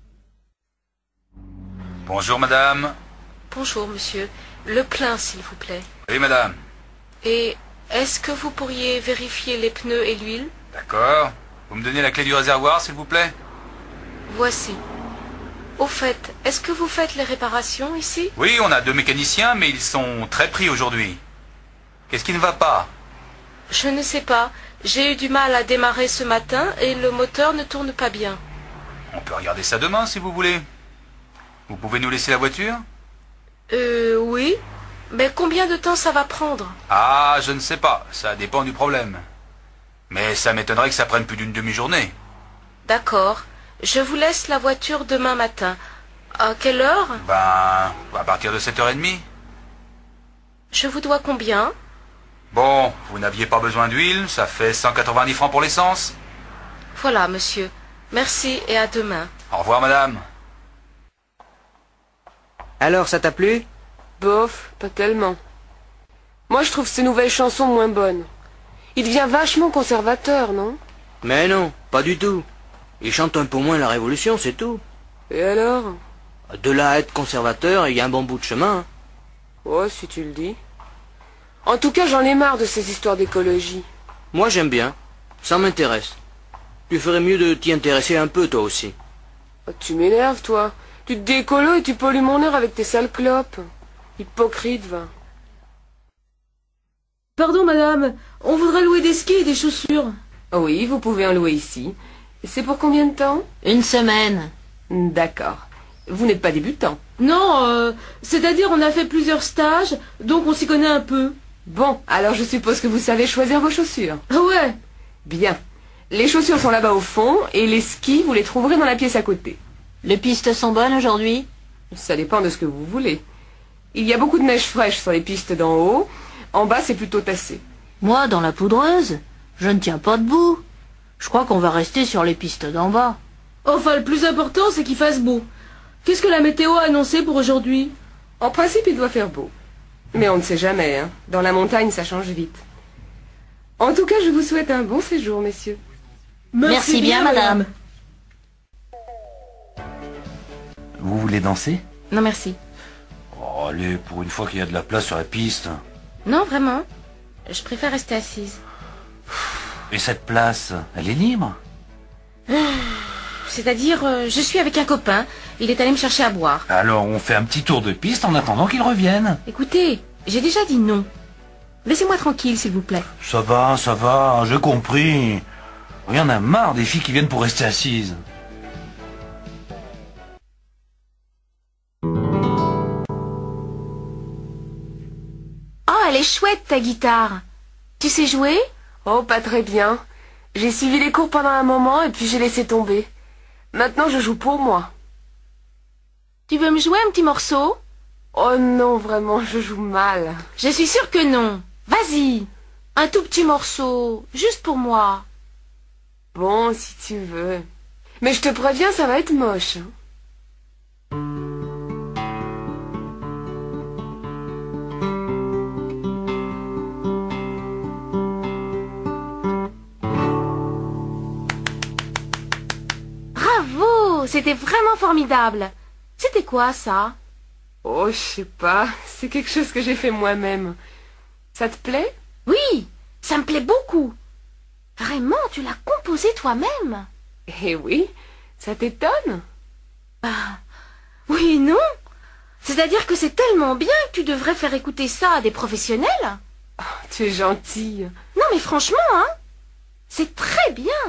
Bonjour, madame. Bonjour, monsieur. Le plein, s'il vous plaît. Oui, madame. Et est-ce que vous pourriez vérifier les pneus et l'huile? D'accord. Vous me donnez la clé du réservoir, s'il vous plaît? Voici. Au fait, est-ce que vous faites les réparations ici? Oui, on a deux mécaniciens, mais ils sont très pris aujourd'hui. Qu'est-ce qui ne va pas? Je ne sais pas. J'ai eu du mal à démarrer ce matin et le moteur ne tourne pas bien. On peut regarder ça demain, si vous voulez. Vous pouvez nous laisser la voiture? Euh, oui. Mais combien de temps ça va prendre? Ah, je ne sais pas. Ça dépend du problème. Mais ça m'étonnerait que ça prenne plus d'une demi-journée. D'accord. Je vous laisse la voiture demain matin. À quelle heure? Ben, à partir de sept heures trente. Je vous dois combien? Bon, vous n'aviez pas besoin d'huile, ça fait cent quatre-vingt-dix francs pour l'essence. Voilà, monsieur. Merci et à demain. Au revoir, madame. Alors, ça t'a plu? Bof, pas tellement. Moi, je trouve ces nouvelles chansons moins bonnes. Il devient vachement conservateur, non? Mais non, pas du tout. Il chante un peu moins la Révolution, c'est tout. Et alors? De là à être conservateur, il y a un bon bout de chemin. Oh, si tu le dis. En tout cas, j'en ai marre de ces histoires d'écologie. Moi, j'aime bien. Ça m'intéresse. Tu ferais mieux de t'y intéresser un peu, toi aussi. Oh, tu m'énerves, toi. Tu te décolos et tu pollues mon air avec tes sales clopes. Hypocrite, va. Pardon, madame, on voudrait louer des skis et des chaussures. Oui, vous pouvez en louer ici. C'est pour combien de temps? Une semaine. D'accord. Vous n'êtes pas débutant? Non, euh, c'est-à-dire on a fait plusieurs stages, donc on s'y connaît un peu. Bon, alors je suppose que vous savez choisir vos chaussures. Ah ouais. Bien. Les chaussures sont là-bas au fond, et les skis, vous les trouverez dans la pièce à côté. Les pistes sont bonnes aujourd'hui? Ça dépend de ce que vous voulez. Il y a beaucoup de neige fraîche sur les pistes d'en haut. En bas, c'est plutôt tassé. Moi, dans la poudreuse, je ne tiens pas debout. Je crois qu'on va rester sur les pistes d'en bas. Enfin, le plus important, c'est qu'il fasse beau. Qu'est-ce que la météo a annoncé pour aujourd'hui? En principe, il doit faire beau. Mais on ne sait jamais, hein. Dans la montagne, ça change vite. En tout cas, je vous souhaite un bon séjour, messieurs. Merci, Merci bien, bien, madame. Vous voulez danser? Non, merci. Oh, allez, pour une fois qu'il y a de la place sur la piste. Non, vraiment. Je préfère rester assise. Et cette place, elle est libre? C'est-à-dire, euh, je suis avec un copain. Il est allé me chercher à boire. Alors, on fait un petit tour de piste en attendant qu'il revienne. Écoutez, j'ai déjà dit non. Laissez-moi tranquille, s'il vous plaît. Ça va, ça va, j'ai compris. Il y en a marre des filles qui viennent pour rester assises. Oh, elle est chouette, ta guitare. Tu sais jouer? Oh, pas très bien. J'ai suivi les cours pendant un moment et puis j'ai laissé tomber. Maintenant, je joue pour moi. Tu veux me jouer un petit morceau? Oh non, vraiment, je joue mal. Je suis sûre que non. Vas-y, un tout petit morceau, juste pour moi. Bon, si tu veux. Mais je te préviens, ça va être moche. Bravo, c'était vraiment formidable. C'était quoi, ça? Oh, je sais pas. C'est quelque chose que j'ai fait moi-même. Ça te plaît? Oui, ça me plaît beaucoup. Vraiment, tu l'as composé toi-même? Eh oui, ça t'étonne? Ah, oui et non. C'est-à-dire que c'est tellement bien que tu devrais faire écouter ça à des professionnels. Oh, tu es gentille. Non mais franchement, hein, c'est très bien.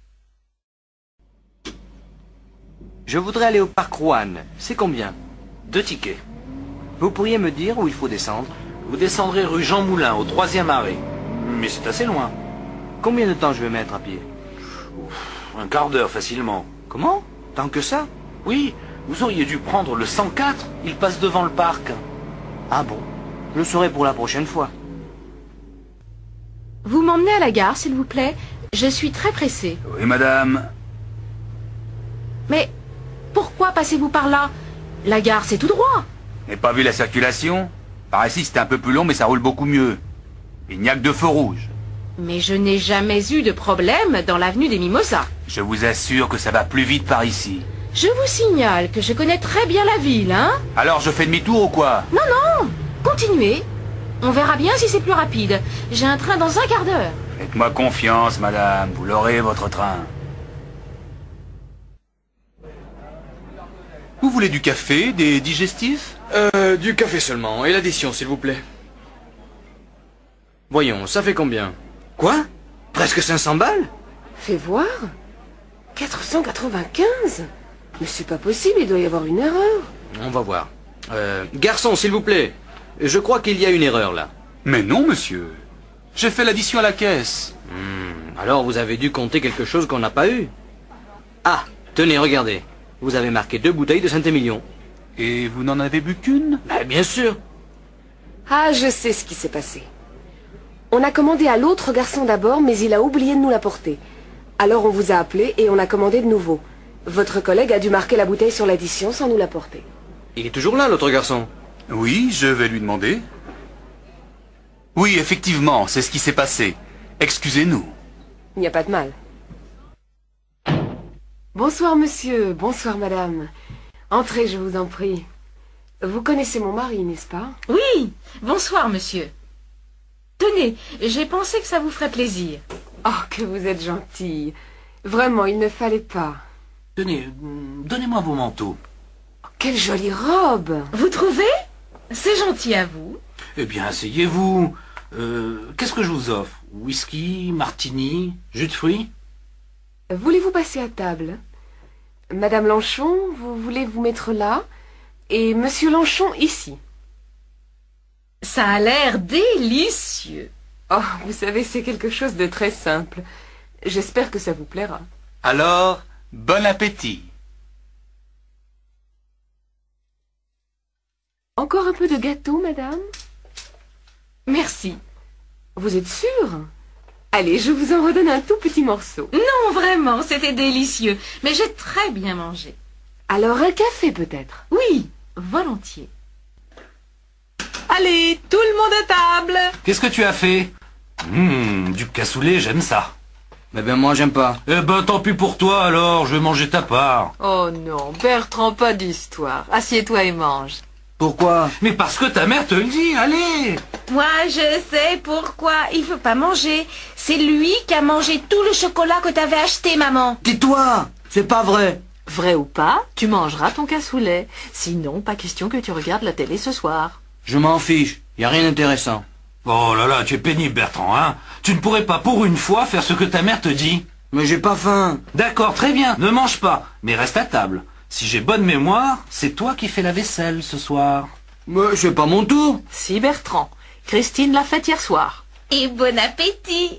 Je voudrais aller au parc Rouen. C'est combien? Deux tickets. Vous pourriez me dire où il faut descendre? Vous descendrez rue Jean Moulin, au troisième arrêt. Mais c'est assez loin. Combien de temps je vais mettre à pied? Ouf, un quart d'heure facilement. Comment? Tant que ça? Oui, vous auriez dû prendre le cent quatre. Il passe devant le parc. Ah bon? Je le saurai pour la prochaine fois. Vous m'emmenez à la gare, s'il vous plaît? Je suis très pressée. Oui, madame. Mais pourquoi passez-vous par là? La gare, c'est tout droit. N'avez pas vu la circulation? Par ici, c'était un peu plus long, mais ça roule beaucoup mieux. Il n'y a que deux feux rouges. Mais je n'ai jamais eu de problème dans l'avenue des Mimosas. Je vous assure que ça va plus vite par ici. Je vous signale que je connais très bien la ville, hein? Alors, je fais demi-tour ou quoi? Non, non, continuez. On verra bien si c'est plus rapide. J'ai un train dans un quart d'heure. Faites-moi confiance, madame. Vous l'aurez, votre train. Vous voulez du café, des digestifs? Euh, du café seulement. Et l'addition, s'il vous plaît. Voyons, ça fait combien? Quoi? Presque cinq cents balles? Fais voir. quatre cent quatre-vingt-quinze? Mais c'est pas possible, il doit y avoir une erreur. On va voir. Euh, garçon, s'il vous plaît. Je crois qu'il y a une erreur là. Mais non, monsieur. J'ai fait l'addition à la caisse. Hmm, alors vous avez dû compter quelque chose qu'on n'a pas eu. Ah, tenez, regardez. Vous avez marqué deux bouteilles de Saint-Émilion. Et vous n'en avez bu qu'une? Ben, bien sûr. Ah, je sais ce qui s'est passé. On a commandé à l'autre garçon d'abord, mais il a oublié de nous l'apporter. Alors on vous a appelé et on a commandé de nouveau. Votre collègue a dû marquer la bouteille sur l'addition sans nous l'apporter. Il est toujours là, l'autre garçon? Oui, je vais lui demander. Oui, effectivement, c'est ce qui s'est passé. Excusez-nous. Il n'y a pas de mal. Bonsoir monsieur, bonsoir madame. Entrez, je vous en prie. Vous connaissez mon mari, n'est-ce pas? Oui, bonsoir monsieur. Tenez, j'ai pensé que ça vous ferait plaisir. Oh, que vous êtes gentille. Vraiment, il ne fallait pas. Tenez, donnez-moi vos manteaux. Oh, quelle jolie robe! Vous trouvez? C'est gentil à vous. Eh bien, asseyez-vous. Euh, qu'est-ce que je vous offre? Whisky, martini, jus de fruits? Voulez-vous passer à table? Madame Lanchon, vous voulez vous mettre là, et Monsieur Lanchon ici. Ça a l'air délicieux. Oh, vous savez, c'est quelque chose de très simple. J'espère que ça vous plaira. Alors, bon appétit. Encore un peu de gâteau, madame? Merci. Vous êtes sûre? Allez, je vous en redonne un tout petit morceau. Non, vraiment, c'était délicieux. Mais j'ai très bien mangé. Alors un café peut-être? Oui, volontiers. Allez, tout le monde à table. Qu'est-ce que tu as fait? Hum, du cassoulet, j'aime ça. Mais ben moi j'aime pas. Eh ben tant pis pour toi alors, je vais manger ta part. Oh non, Bertrand, pas d'histoire. Assieds-toi et mange. Pourquoi? Mais parce que ta mère te le dit, allez. Moi, je sais pourquoi. Il veut pas manger. C'est lui qui a mangé tout le chocolat que t'avais acheté, maman. Tais-toi! C'est pas vrai. Vrai ou pas, tu mangeras ton cassoulet. Sinon, pas question que tu regardes la télé ce soir. Je m'en fiche. Y a rien d'intéressant. Oh là là, tu es pénible, Bertrand, hein. Tu ne pourrais pas pour une fois faire ce que ta mère te dit. Mais j'ai pas faim. D'accord, très bien, ne mange pas, mais reste à table. Si j'ai bonne mémoire, c'est toi qui fais la vaisselle ce soir. Mais c'est pas mon tour. Si, Bertrand. Christine l'a fait hier soir. Et bon appétit.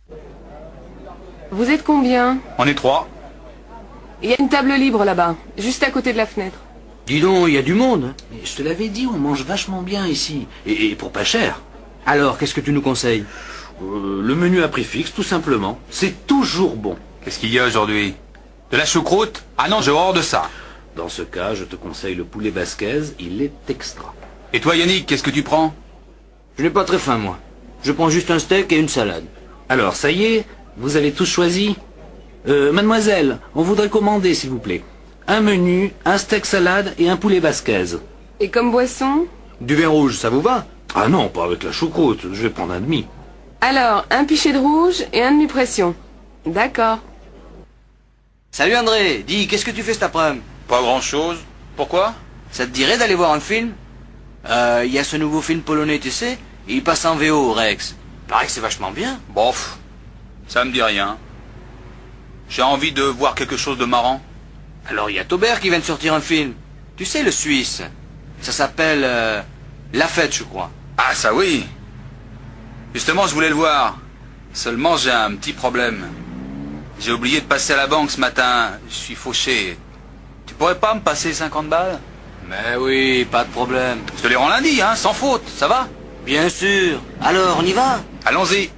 Vous êtes combien? On est trois. Il y a une table libre là-bas, juste à côté de la fenêtre. Dis donc, il y a du monde. Mais je te l'avais dit, on mange vachement bien ici. Et, et pour pas cher. Alors, qu'est-ce que tu nous conseilles? euh, Le menu à prix fixe, tout simplement. C'est toujours bon. Qu'est-ce qu'il y a aujourd'hui? De la choucroute? Ah non, j'ai horreur de ça. Dans ce cas, je te conseille le poulet basquez, il est extra. Et toi Yannick, qu'est-ce que tu prends? Je n'ai pas très faim, moi. Je prends juste un steak et une salade. Alors, ça y est, vous avez tous choisi? euh, Mademoiselle, on voudrait commander, s'il vous plaît. Un menu, un steak salade et un poulet basquez. Et comme boisson? Du vin rouge, ça vous va? Ah non, pas avec la choucroute, je vais prendre un demi. Alors, un pichet de rouge et un demi-pression. D'accord. Salut André, dis, qu'est-ce que tu fais cet après-midi? Pas grand-chose. Pourquoi? Ça te dirait d'aller voir un film? Euh, il y a ce nouveau film polonais, tu sais? Il passe en V O, Rex. Paraît que c'est vachement bien. Bof, ça me dit rien. J'ai envie de voir quelque chose de marrant. Alors il y a Taubert qui vient de sortir un film. Tu sais, le Suisse. Ça s'appelle euh, La Fête, je crois. Ah ça oui. Justement, je voulais le voir. Seulement, j'ai un petit problème. J'ai oublié de passer à la banque ce matin. Je suis fauché. Tu pourrais pas me passer cinquante balles? Mais oui, pas de problème. Je te les rends lundi, hein, sans faute, ça va? Bien sûr. Alors, on y va? Allons-y.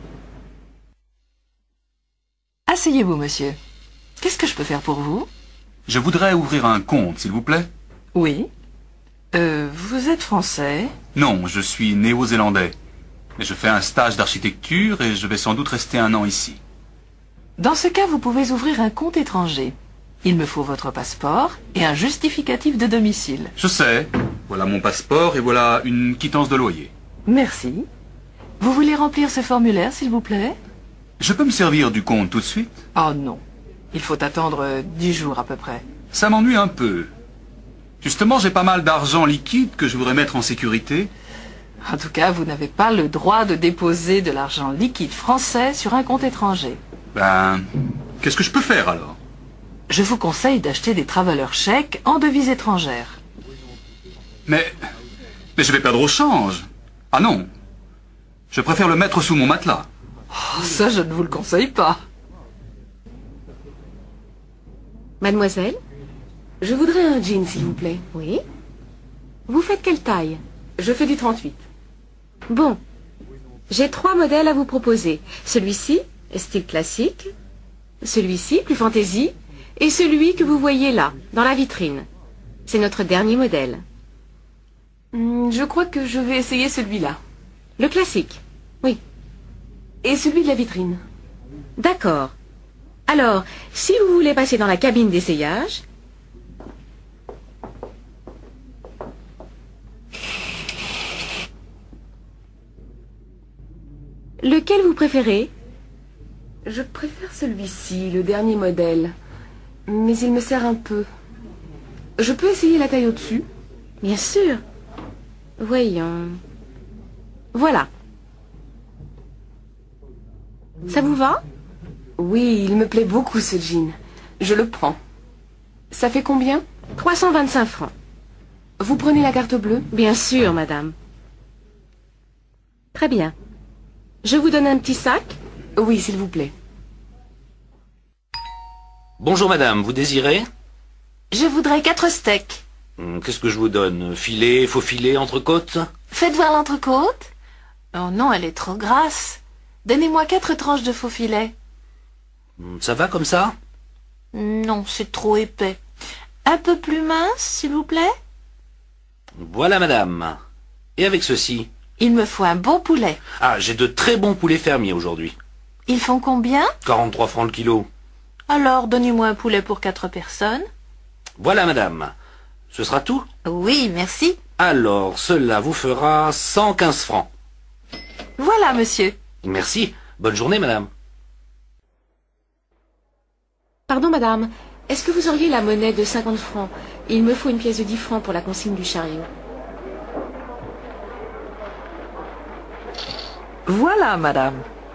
Asseyez-vous, monsieur. Qu'est-ce que je peux faire pour vous? Je voudrais ouvrir un compte, s'il vous plaît. Oui. Euh, vous êtes français? Non, je suis néo-zélandais. Mais je fais un stage d'architecture et je vais sans doute rester un an ici. Dans ce cas, vous pouvez ouvrir un compte étranger. Il me faut votre passeport et un justificatif de domicile. Je sais. Voilà mon passeport et voilà une quittance de loyer. Merci. Vous voulez remplir ce formulaire, s'il vous plaît? Je peux me servir du compte tout de suite? Oh non. Il faut attendre euh, dix jours à peu près. Ça m'ennuie un peu. Justement, j'ai pas mal d'argent liquide que je voudrais mettre en sécurité. En tout cas, vous n'avez pas le droit de déposer de l'argent liquide français sur un compte étranger. Ben, qu'est-ce que je peux faire alors? Je vous conseille d'acheter des travelers chèques en devises étrangères. Mais, mais je vais perdre au change. Ah non. Je préfère le mettre sous mon matelas. Oh, ça, je ne vous le conseille pas. Mademoiselle, je voudrais un jean, s'il vous plaît. Oui. Vous faites quelle taille? Je fais du trente-huit. Bon. J'ai trois modèles à vous proposer. Celui-ci, style classique. Celui-ci, plus fantaisie. Et celui que vous voyez là, dans la vitrine. C'est notre dernier modèle. Hmm, je crois que je vais essayer celui-là. Le classique. Oui. Et celui de la vitrine. D'accord. Alors, si vous voulez passer dans la cabine d'essayage... Lequel vous préférez? Je préfère celui-ci, le dernier modèle. Mais il me sert un peu. Je peux essayer la taille au-dessus? Bien sûr. Voyons. Voilà. Ça vous va? Oui, il me plaît beaucoup ce jean. Je le prends. Ça fait combien? trois cent vingt-cinq francs. Vous prenez la carte bleue? Bien sûr, madame. Très bien. Je vous donne un petit sac? Oui, s'il vous plaît. Bonjour madame, vous désirez? Je voudrais quatre steaks. Hum, Qu'est-ce que je vous donne? Filet, faux filet, entrecôte? Faites voir l'entrecôte. Oh non, elle est trop grasse. Donnez-moi quatre tranches de faux filet. Hum, Ça va comme ça? Non, c'est trop épais. Un peu plus mince, s'il vous plaît? Voilà madame. Et avec ceci? Il me faut un bon poulet. Ah, j'ai de très bons poulets fermiers aujourd'hui. Ils font combien? quarante-trois francs le kilo. Alors, donnez-moi un poulet pour quatre personnes. Voilà madame. Ce sera tout? Oui, merci. Alors, cela vous fera cent quinze francs. Voilà, monsieur. Merci. Bonne journée madame. Pardon, madame. Est-ce que vous auriez la monnaie de cinquante francs? Il me faut une pièce de dix francs pour la consigne du chariot. Voilà, madame.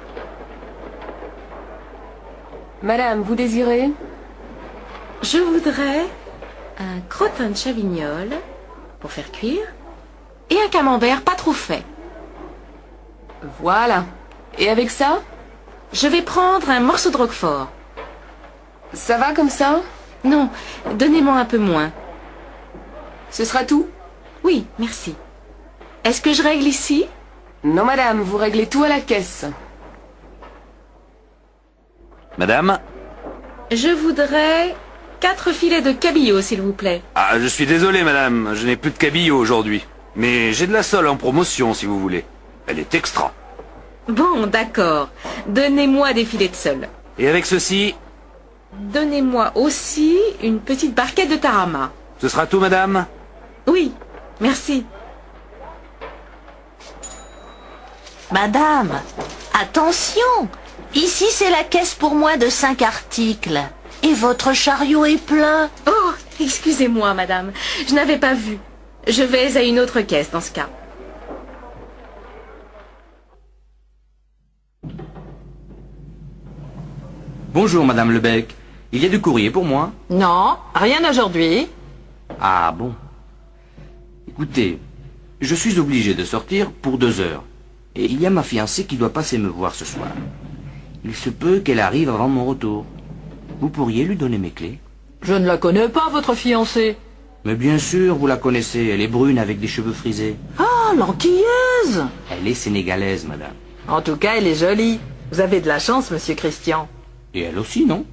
Madame, vous désirez? Je voudrais un crottin de chavignol pour faire cuire et un camembert pas trop fait. Voilà. Et avec ça? Je vais prendre un morceau de roquefort. Ça va comme ça? Non, donnez-moi un peu moins. Ce sera tout? Oui, merci. Est-ce que je règle ici? Non, madame, vous réglez tout à la caisse. Madame? Je voudrais quatre filets de cabillaud, s'il vous plaît. Ah, je suis désolé madame, je n'ai plus de cabillaud aujourd'hui. Mais j'ai de la sole en promotion si vous voulez. Elle est extra. Bon, d'accord. Donnez-moi des filets de sole. Et avec ceci? Donnez-moi aussi une petite barquette de tarama. Ce sera tout madame? Oui, merci. Madame, attention. Ici, c'est la caisse pour moins de cinq articles. Et votre chariot est plein. Oh, excusez-moi, madame. Je n'avais pas vu. Je vais à une autre caisse dans ce cas. Bonjour, Madame Lebec. Il y a du courrier pour moi? Non, rien aujourd'hui. Ah bon. Écoutez, je suis obligé de sortir pour deux heures. Et il y a ma fiancée qui doit passer me voir ce soir. Il se peut qu'elle arrive avant mon retour. Vous pourriez lui donner mes clés? Je ne la connais pas, votre fiancée. Mais bien sûr, vous la connaissez. Elle est brune avec des cheveux frisés. Ah, l'anquillaise. Elle est sénégalaise, madame. En tout cas, elle est jolie. Vous avez de la chance, monsieur Christian. Et elle aussi, non?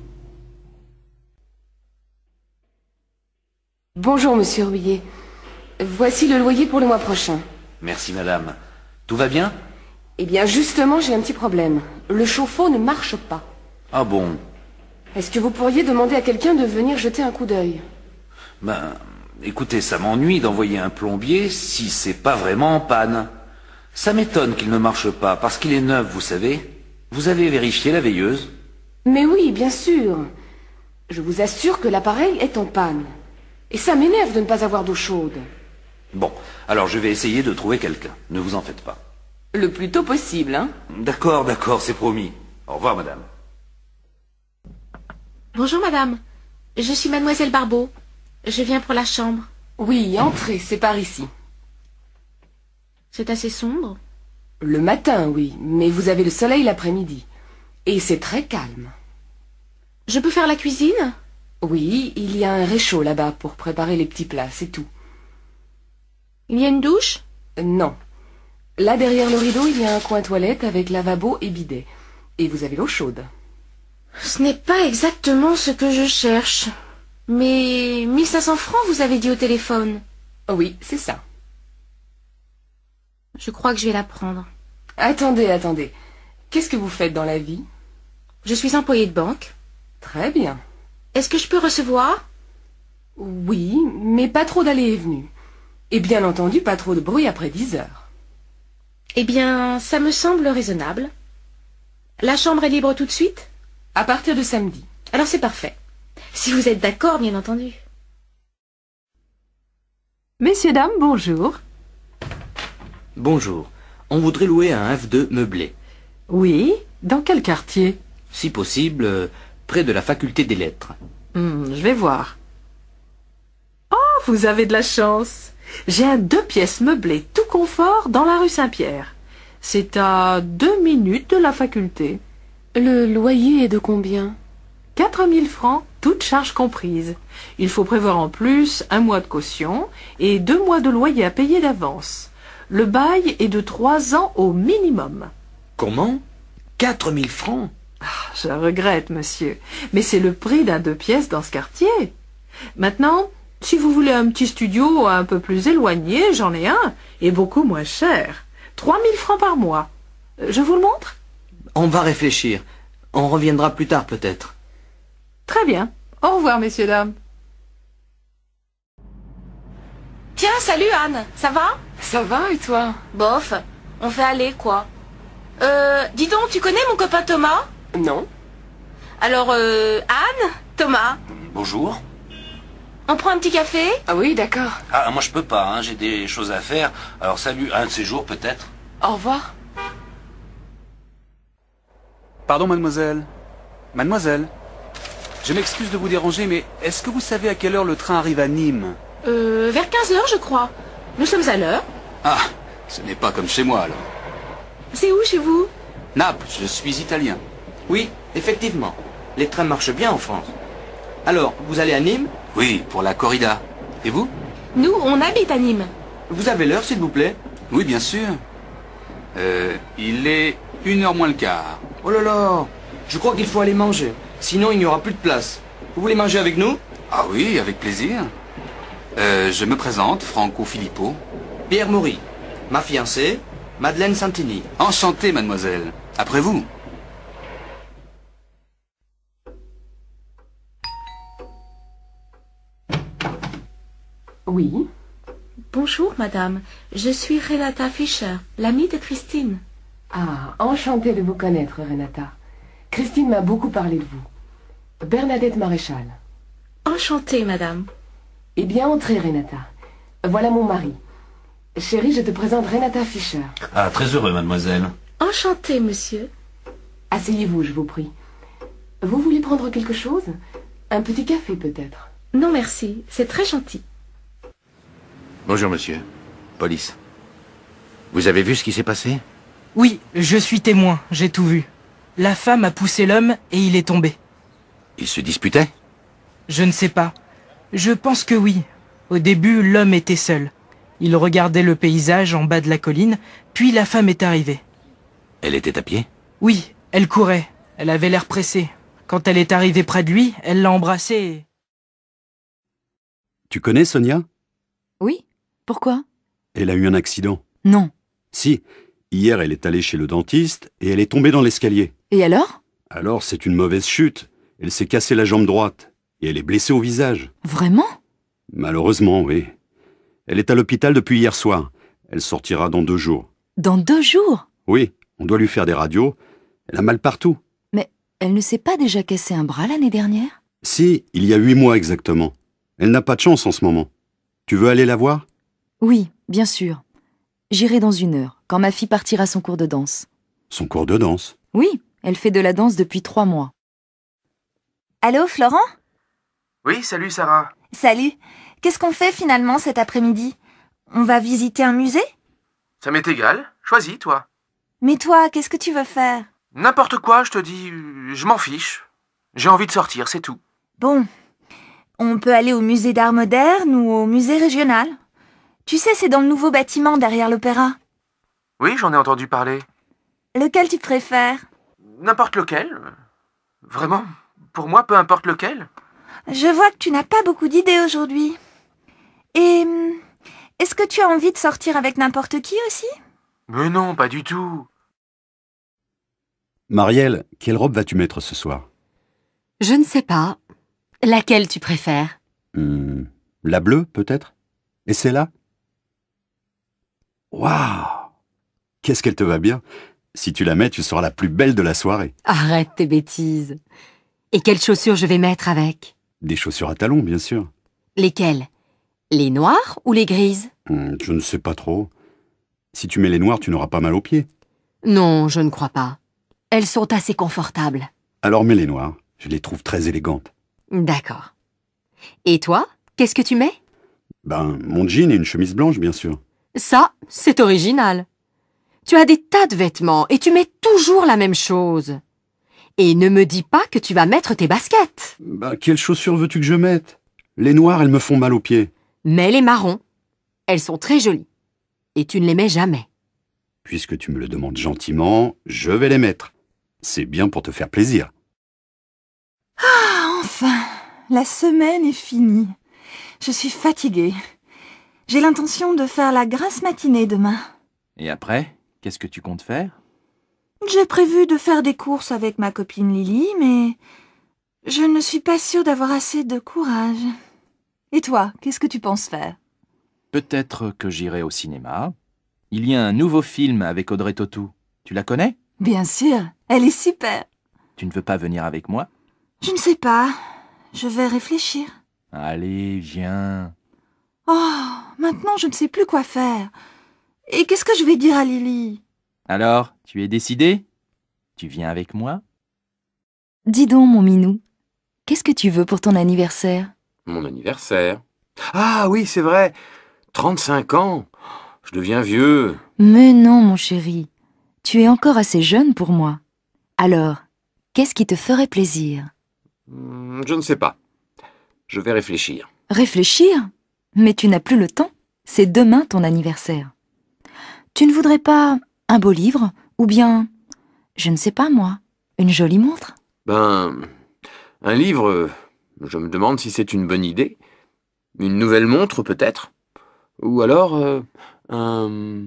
Bonjour, monsieur Rouillet. Voici le loyer pour le mois prochain. Merci madame. Tout va bien? Eh bien, justement, j'ai un petit problème. Le chauffe-eau ne marche pas. Ah bon? Est-ce que vous pourriez demander à quelqu'un de venir jeter un coup d'œil? Ben, écoutez, ça m'ennuie d'envoyer un plombier si c'est pas vraiment en panne. Ça m'étonne qu'il ne marche pas, parce qu'il est neuf, vous savez. Vous avez vérifié la veilleuse? Mais oui, bien sûr. Je vous assure que l'appareil est en panne. Et ça m'énerve de ne pas avoir d'eau chaude. Bon, alors je vais essayer de trouver quelqu'un. Ne vous en faites pas. Le plus tôt possible, hein? D'accord, d'accord, c'est promis. Au revoir, madame. Bonjour, madame. Je suis mademoiselle Barbeau. Je viens pour la chambre. Oui, entrez, c'est par ici. C'est assez sombre. Le matin, oui, mais vous avez le soleil l'après-midi. Et c'est très calme. Je peux faire la cuisine? Oui, il y a un réchaud là-bas pour préparer les petits plats, c'est tout. Il y a une douche? Non. Là, derrière le rideau, il y a un coin toilette avec lavabo et bidet. Et vous avez l'eau chaude. Ce n'est pas exactement ce que je cherche. Mais mille cinq cents francs, vous avez dit au téléphone. Oui, c'est ça. Je crois que je vais la prendre. Attendez, attendez. Qu'est-ce que vous faites dans la vie? Je suis employée de banque. Très bien. Est-ce que je peux recevoir? Oui, mais pas trop d'allées et venues. Et bien entendu, pas trop de bruit après dix heures. Eh bien, ça me semble raisonnable. La chambre est libre tout de suite? À partir de samedi. Alors c'est parfait. Si vous êtes d'accord, bien entendu. Messieurs, dames, bonjour. Bonjour. On voudrait louer un F deux meublé. Oui, dans quel quartier? Si possible, euh, près de la faculté des lettres. Hmm, je vais voir. Oh, vous avez de la chance. J'ai un deux pièces meublé tout confort dans la rue Saint-Pierre. C'est à deux minutes de la faculté. Le loyer est de combien? Quatre mille francs, toutes charges comprises. Il faut prévoir en plus un mois de caution et deux mois de loyer à payer d'avance. Le bail est de trois ans au minimum. Comment? Quatre mille francs? Ah, je regrette, monsieur, mais c'est le prix d'un deux pièces dans ce quartier. Maintenant, si vous voulez un petit studio un peu plus éloigné, j'en ai un, et beaucoup moins cher. Trois mille francs par mois. Je vous le montre? On va réfléchir. On reviendra plus tard peut-être. Très bien. Au revoir, messieurs, dames. Tiens, salut Anne, ça va? Ça va et toi? Bof, on fait aller quoi. Euh, dis donc, tu connais mon copain Thomas? Non. Alors, euh, Anne, Thomas, Bonjour. on prend un petit café? Ah oui, d'accord. Ah, moi je peux pas, hein, j'ai des choses à faire. Alors salut, un de ces jours peut-être. Au revoir. Pardon, mademoiselle. Mademoiselle. Je m'excuse de vous déranger, mais est-ce que vous savez à quelle heure le train arrive à Nîmes? Euh, vers quinze heures, je crois. Nous sommes à l'heure. Ah, ce n'est pas comme chez moi alors. C'est où chez vous? Naples, je suis italien. Oui, effectivement. Les trains marchent bien en France. Alors, vous allez à Nîmes? Oui, pour la corrida. Et vous? Nous, on habite à Nîmes. Vous avez l'heure, s'il vous plaît? Oui, bien sûr. Euh, il est une heure moins le quart. Oh là là, je crois qu'il faut aller manger. Sinon, il n'y aura plus de place. Vous voulez manger avec nous? Ah oui, avec plaisir. Euh, je me présente, Franco Filippo. Pierre Maury. Ma fiancée, Madeleine Santini. Enchanté, mademoiselle. Après vous. Oui. Bonjour, madame. Je suis Renata Fischer, l'amie de Christine. Ah, enchantée de vous connaître, Renata. Christine m'a beaucoup parlé de vous. Bernadette Maréchal. Enchantée, madame. Eh bien, entrez, Renata. Voilà mon mari. Chérie, je te présente Renata Fischer. Ah, très heureux, mademoiselle. Enchantée, monsieur. Asseyez-vous, je vous prie. Vous voulez prendre quelque chose? Un petit café, peut-être? Non, merci. C'est très gentil. Bonjour, monsieur. Police. Vous avez vu ce qui s'est passé? Oui, je suis témoin, j'ai tout vu. La femme a poussé l'homme et il est tombé. Ils se disputaient? Je ne sais pas. Je pense que oui. Au début, l'homme était seul. Il regardait le paysage en bas de la colline, puis la femme est arrivée. Elle était à pied? Oui, elle courait. Elle avait l'air pressée. Quand elle est arrivée près de lui, elle l'a embrassé et... Tu connais Sonia? Oui. Pourquoi? Elle a eu un accident. Non. Si. Hier, elle est allée chez le dentiste et elle est tombée dans l'escalier. Et alors? Alors, c'est une mauvaise chute. Elle s'est cassée la jambe droite et elle est blessée au visage. Vraiment? Malheureusement, oui. Elle est à l'hôpital depuis hier soir. Elle sortira dans deux jours. Dans deux jours? Oui, on doit lui faire des radios. Elle a mal partout. Mais elle ne s'est pas déjà cassé un bras l'année dernière? Si, il y a huit mois exactement. Elle n'a pas de chance en ce moment. Tu veux aller la voir? Oui, bien sûr. J'irai dans une heure, quand ma fille partira son cours de danse. Son cours de danse? Oui, elle fait de la danse depuis trois mois. Allô, Florent? Oui, salut Sarah. Salut. Qu'est-ce qu'on fait finalement cet après-midi? On va visiter un musée? Ça m'est égal. Choisis, toi. Mais toi, qu'est-ce que tu veux faire? N'importe quoi, je te dis. Je m'en fiche. J'ai envie de sortir, c'est tout. Bon. On peut aller au musée d'art moderne ou au musée régional. Tu sais, c'est dans le nouveau bâtiment derrière l'opéra. Oui, j'en ai entendu parler. Lequel tu préfères? N'importe lequel. Vraiment, pour moi, peu importe lequel. Je vois que tu n'as pas beaucoup d'idées aujourd'hui. Et est-ce que tu as envie de sortir avec n'importe qui aussi? Mais non, pas du tout. Marielle, quelle robe vas-tu mettre ce soir? Je ne sais pas. Laquelle tu préfères? Hmm, la bleue, peut-être? Et celle-là? Waouh! Qu'est-ce qu'elle te va bien! Si tu la mets, tu seras la plus belle de la soirée. Arrête tes bêtises. Et quelles chaussures je vais mettre avec? Des chaussures à talons, bien sûr. Lesquelles? Les noires ou les grises? Hmm, je ne sais pas trop. Si tu mets les noires, tu n'auras pas mal aux pieds. Non, je ne crois pas. Elles sont assez confortables. Alors mets les noires. Je les trouve très élégantes. D'accord. Et toi, qu'est-ce que tu mets? Ben, mon jean et une chemise blanche, bien sûr. Ça, c'est original. Tu as des tas de vêtements et tu mets toujours la même chose. Et ne me dis pas que tu vas mettre tes baskets. Ben, quelles chaussures veux-tu que je mette? Les noires, elles me font mal aux pieds. Mets les marrons. Elles sont très jolies. Et tu ne les mets jamais. Puisque tu me le demandes gentiment, je vais les mettre. C'est bien pour te faire plaisir. Ah, enfin, la semaine est finie. Je suis fatiguée. J'ai l'intention de faire la grasse matinée demain. Et après, qu'est-ce que tu comptes faire? J'ai prévu de faire des courses avec ma copine Lily, mais je ne suis pas sûre d'avoir assez de courage. Et toi, qu'est-ce que tu penses faire? Peut-être que j'irai au cinéma. Il y a un nouveau film avec Audrey Tautou. Tu la connais? Bien sûr, elle est super. Tu ne veux pas venir avec moi? Je ne sais pas. Je vais réfléchir. Allez, viens. Oh, maintenant je ne sais plus quoi faire. Et qu'est-ce que je vais dire à Lily? Alors, tu es décidé? Tu viens avec moi? Dis donc, mon minou, qu'est-ce que tu veux pour ton anniversaire? Mon anniversaire? Ah oui, c'est vrai. trente-cinq ans. Je deviens vieux. Mais non, mon chéri. Tu es encore assez jeune pour moi. Alors, qu'est-ce qui te ferait plaisir? Je ne sais pas. Je vais réfléchir. Réfléchir? Mais tu n'as plus le temps. C'est demain ton anniversaire. Tu ne voudrais pas un beau livre? Ou bien, je ne sais pas moi, une jolie montre? Ben, un livre, je me demande si c'est une bonne idée. Une nouvelle montre, peut-être. Ou alors, euh, un...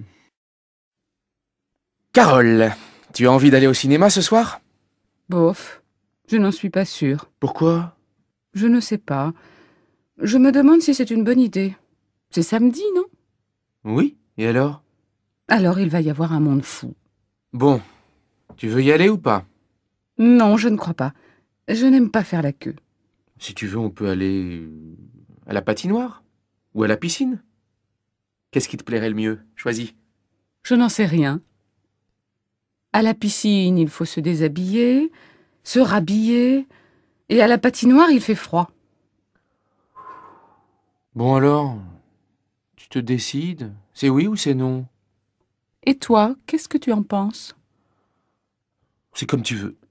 Carole, tu as envie d'aller au cinéma ce soir? Bof, je n'en suis pas sûre. Pourquoi? Je ne sais pas. Je me demande si c'est une bonne idée. C'est samedi, non? Oui, et alors? Alors il va y avoir un monde fou. Bon, tu veux y aller ou pas? Non, je ne crois pas. Je n'aime pas faire la queue. Si tu veux, on peut aller à la patinoire ou à la piscine. Qu'est-ce qui te plairait le mieux? Choisis. Je n'en sais rien. À la piscine, il faut se déshabiller, se rhabiller, et à la patinoire, il fait froid. Bon alors, tu te décides? C'est oui ou c'est non? Et toi, qu'est-ce que tu en penses? C'est comme tu veux.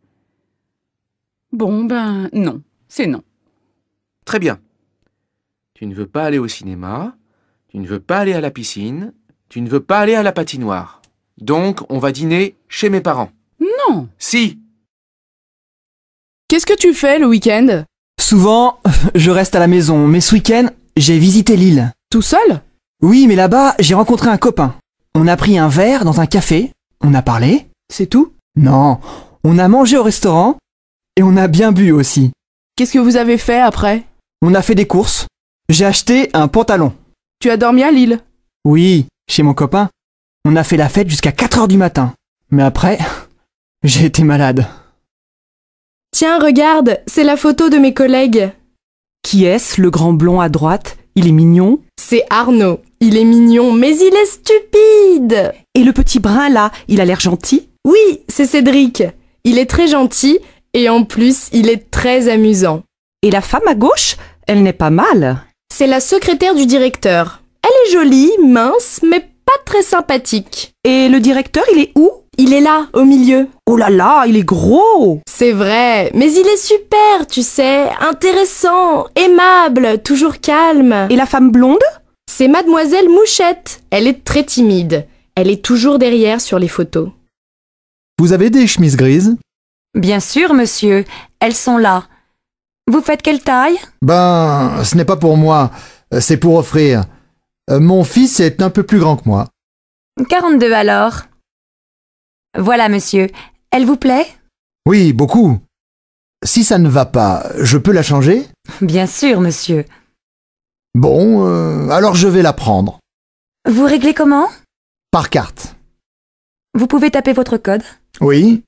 Bon, ben non, c'est non. Très bien. Tu ne veux pas aller au cinéma, tu ne veux pas aller à la piscine, tu ne veux pas aller à la patinoire. Donc, on va dîner chez mes parents. Non. Si. Qu'est-ce que tu fais le week-end? Souvent, je reste à la maison, mais ce week-end, j'ai visité l'île. Tout seul? Oui, mais là-bas, j'ai rencontré un copain. On a pris un verre dans un café, on a parlé. C'est tout? Non, on a mangé au restaurant et on a bien bu aussi. Qu'est-ce que vous avez fait après? On a fait des courses. J'ai acheté un pantalon. Tu as dormi à Lille? Oui, chez mon copain. On a fait la fête jusqu'à quatre heures du matin. Mais après, j'ai été malade. Tiens, regarde, c'est la photo de mes collègues. Qui est-ce, le grand blond à droite? Il est mignon. C'est Arnaud. Il est mignon, mais il est stupide. Et le petit brun là, il a l'air gentil? Oui, c'est Cédric. Il est très gentil et en plus, il est très amusant. Et la femme à gauche, elle n'est pas mal. C'est la secrétaire du directeur. Elle est jolie, mince, mais pas très sympathique. Et le directeur, il est où? Il est là, au milieu. Oh là là, il est gros. C'est vrai, mais il est super, tu sais, intéressant, aimable, toujours calme. Et la femme blonde? C'est Mademoiselle Mouchette. Elle est très timide. Elle est toujours derrière sur les photos. Vous avez des chemises grises? Bien sûr, monsieur. Elles sont là. Vous faites quelle taille? Ben, ce n'est pas pour moi. C'est pour offrir. Euh, mon fils est un peu plus grand que moi. quarante-deux alors. Voilà, monsieur. Elle vous plaît? Oui, beaucoup. Si ça ne va pas, je peux la changer? Bien sûr, monsieur. Bon, euh, alors je vais la prendre. Vous réglez comment? Par carte. Vous pouvez taper votre code? Oui.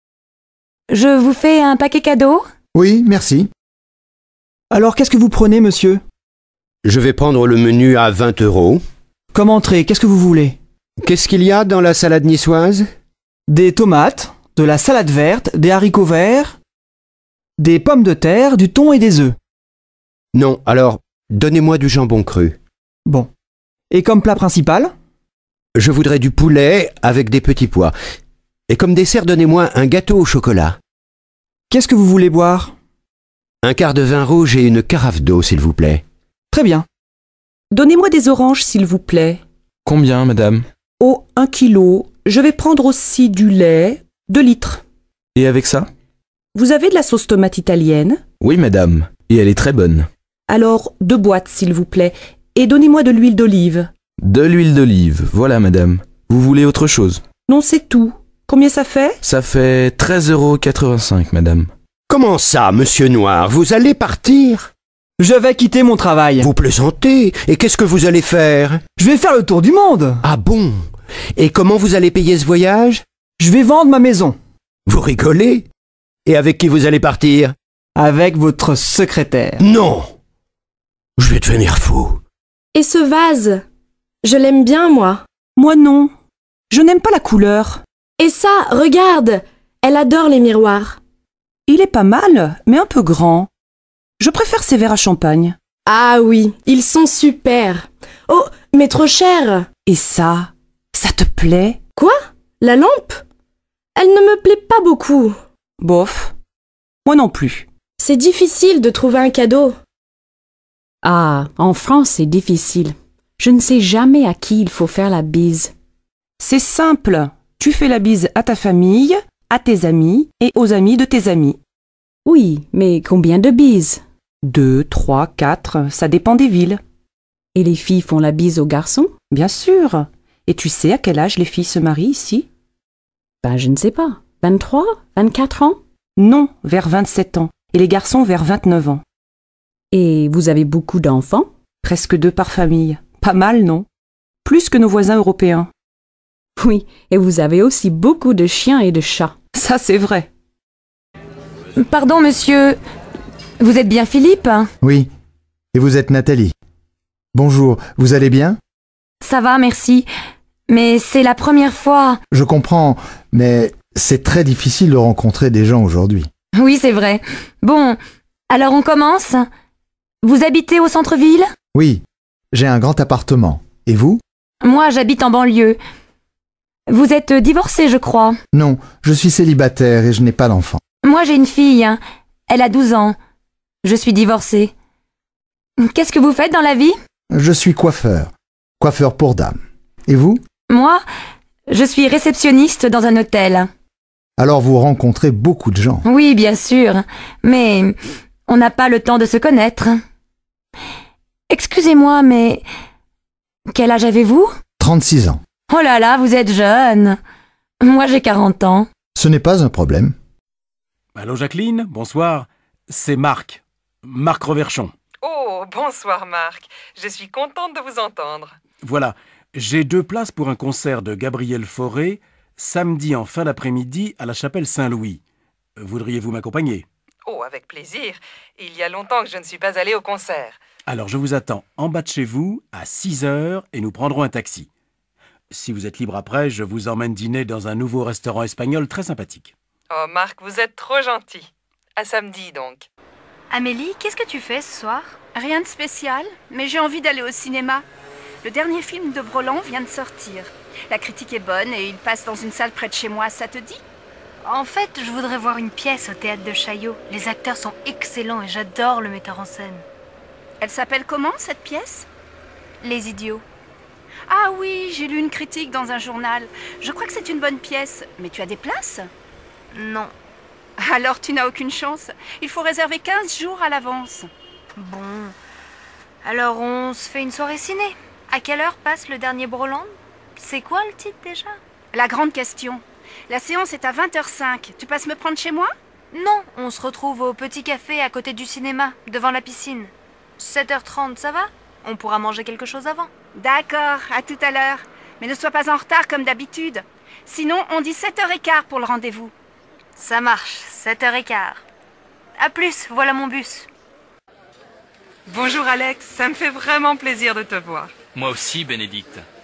Je vous fais un paquet cadeau? Oui, merci. Alors, qu'est-ce que vous prenez, monsieur? Je vais prendre le menu à vingt euros. Comme entrée, qu'est-ce que vous voulez? Qu'est-ce qu'il y a dans la salade niçoise? Des tomates, de la salade verte, des haricots verts, des pommes de terre, du thon et des œufs. Non, alors, donnez-moi du jambon cru. Bon. Et comme plat principal? Je voudrais du poulet avec des petits pois. Et comme dessert, donnez-moi un gâteau au chocolat. Qu'est-ce que vous voulez boire? Un quart de vin rouge et une carafe d'eau, s'il vous plaît. Très bien. Donnez-moi des oranges, s'il vous plaît. Combien, madame? Oh, un kilo. Je vais prendre aussi du lait, deux litres. Et avec ça? Vous avez de la sauce tomate italienne? Oui, madame. Et elle est très bonne. Alors, deux boîtes, s'il vous plaît. Et donnez-moi de l'huile d'olive. De l'huile d'olive, voilà, madame. Vous voulez autre chose? Non, c'est tout. Combien ça fait? Ça fait treize euros quatre-vingt-cinq, madame. Comment ça, monsieur Noir? Vous allez partir? Je vais quitter mon travail. Vous plaisantez? Et qu'est-ce que vous allez faire? Je vais faire le tour du monde. Ah bon? Et comment vous allez payer ce voyage? Je vais vendre ma maison. Vous rigolez? Et avec qui vous allez partir? Avec votre secrétaire. Non! Je vais devenir fou. Et ce vase? Je l'aime bien, moi. Moi non. Je n'aime pas la couleur. Et ça, regarde! Elle adore les miroirs. Il est pas mal, mais un peu grand. Je préfère ces verres à champagne. Ah oui, ils sont super. Oh, mais trop cher. Et ça, ça te plaît? Quoi? La lampe? Elle ne me plaît pas beaucoup. Bof. Moi non plus. C'est difficile de trouver un cadeau. Ah, en France, c'est difficile. Je ne sais jamais à qui il faut faire la bise. C'est simple. Tu fais la bise à ta famille, à tes amis et aux amis de tes amis. Oui, mais combien de bises? Deux, trois, quatre, ça dépend des villes. Et les filles font la bise aux garçons? Bien sûr. Et tu sais à quel âge les filles se marient ici? Ben, je ne sais pas. vingt-trois? vingt-quatre ans? Non, vers vingt-sept ans. Et les garçons vers vingt-neuf ans. Et vous avez beaucoup d'enfants? Presque deux par famille. Pas mal, non? Plus que nos voisins européens. Oui, et vous avez aussi beaucoup de chiens et de chats. Ça, c'est vrai. Pardon, monsieur. Vous êtes bien Philippe? Oui. Et vous êtes Nathalie. Bonjour, vous allez bien? Ça va, merci. Mais c'est la première fois... Je comprends, mais c'est très difficile de rencontrer des gens aujourd'hui. Oui, c'est vrai. Bon, alors on commence? Vous habitez au centre-ville? Oui, j'ai un grand appartement. Et vous? Moi, j'habite en banlieue. Vous êtes divorcé, je crois. Non, je suis célibataire et je n'ai pas d'enfant. Moi, j'ai une fille. Elle a douze ans. Je suis divorcée. Qu'est-ce que vous faites dans la vie? Je suis coiffeur. Coiffeur pour dames. Et vous? Moi, je suis réceptionniste dans un hôtel. Alors vous rencontrez beaucoup de gens. Oui, bien sûr. Mais on n'a pas le temps de se connaître. Excusez-moi, mais... Quel âge avez-vous? trente-six ans. Oh là là, vous êtes jeune. Moi, j'ai quarante ans. Ce n'est pas un problème. Allô Jacqueline, bonsoir. C'est Marc. Marc Reverchon. Oh, bonsoir Marc. Je suis contente de vous entendre. Voilà, j'ai deux places pour un concert de Gabriel Fauré, samedi en fin d'après-midi à la chapelle Saint-Louis. Voudriez-vous m'accompagner? Oh, avec plaisir. Il y a longtemps que je ne suis pas allée au concert. Alors je vous attends en bas de chez vous à six heures et nous prendrons un taxi. Si vous êtes libre après, je vous emmène dîner dans un nouveau restaurant espagnol très sympathique. Oh Marc, vous êtes trop gentil. À samedi donc. Amélie, qu'est-ce que tu fais ce soir? Rien de spécial, mais j'ai envie d'aller au cinéma. Le dernier film de Broland vient de sortir. La critique est bonne et il passe dans une salle près de chez moi, ça te dit? En fait, je voudrais voir une pièce au théâtre de Chaillot. Les acteurs sont excellents et j'adore le metteur en scène. Elle s'appelle comment, cette pièce? Les Idiots. Ah oui, j'ai lu une critique dans un journal. Je crois que c'est une bonne pièce. Mais tu as des places? Non. Alors tu n'as aucune chance. Il faut réserver quinze jours à l'avance. Bon. Alors on se fait une soirée ciné. À quelle heure passe le dernier Broland? C'est quoi le titre déjà? La grande question. La séance est à vingt heures cinq. Tu passes me prendre chez moi? Non, on se retrouve au petit café à côté du cinéma, devant la piscine. sept heures trente, ça va? On pourra manger quelque chose avant. D'accord, à tout à l'heure. Mais ne sois pas en retard comme d'habitude. Sinon, on dit sept heures quinze pour le rendez-vous. Ça marche, sept heures quinze. À plus, voilà mon bus. Bonjour Alex, ça me fait vraiment plaisir de te voir. Moi aussi, Bénédicte.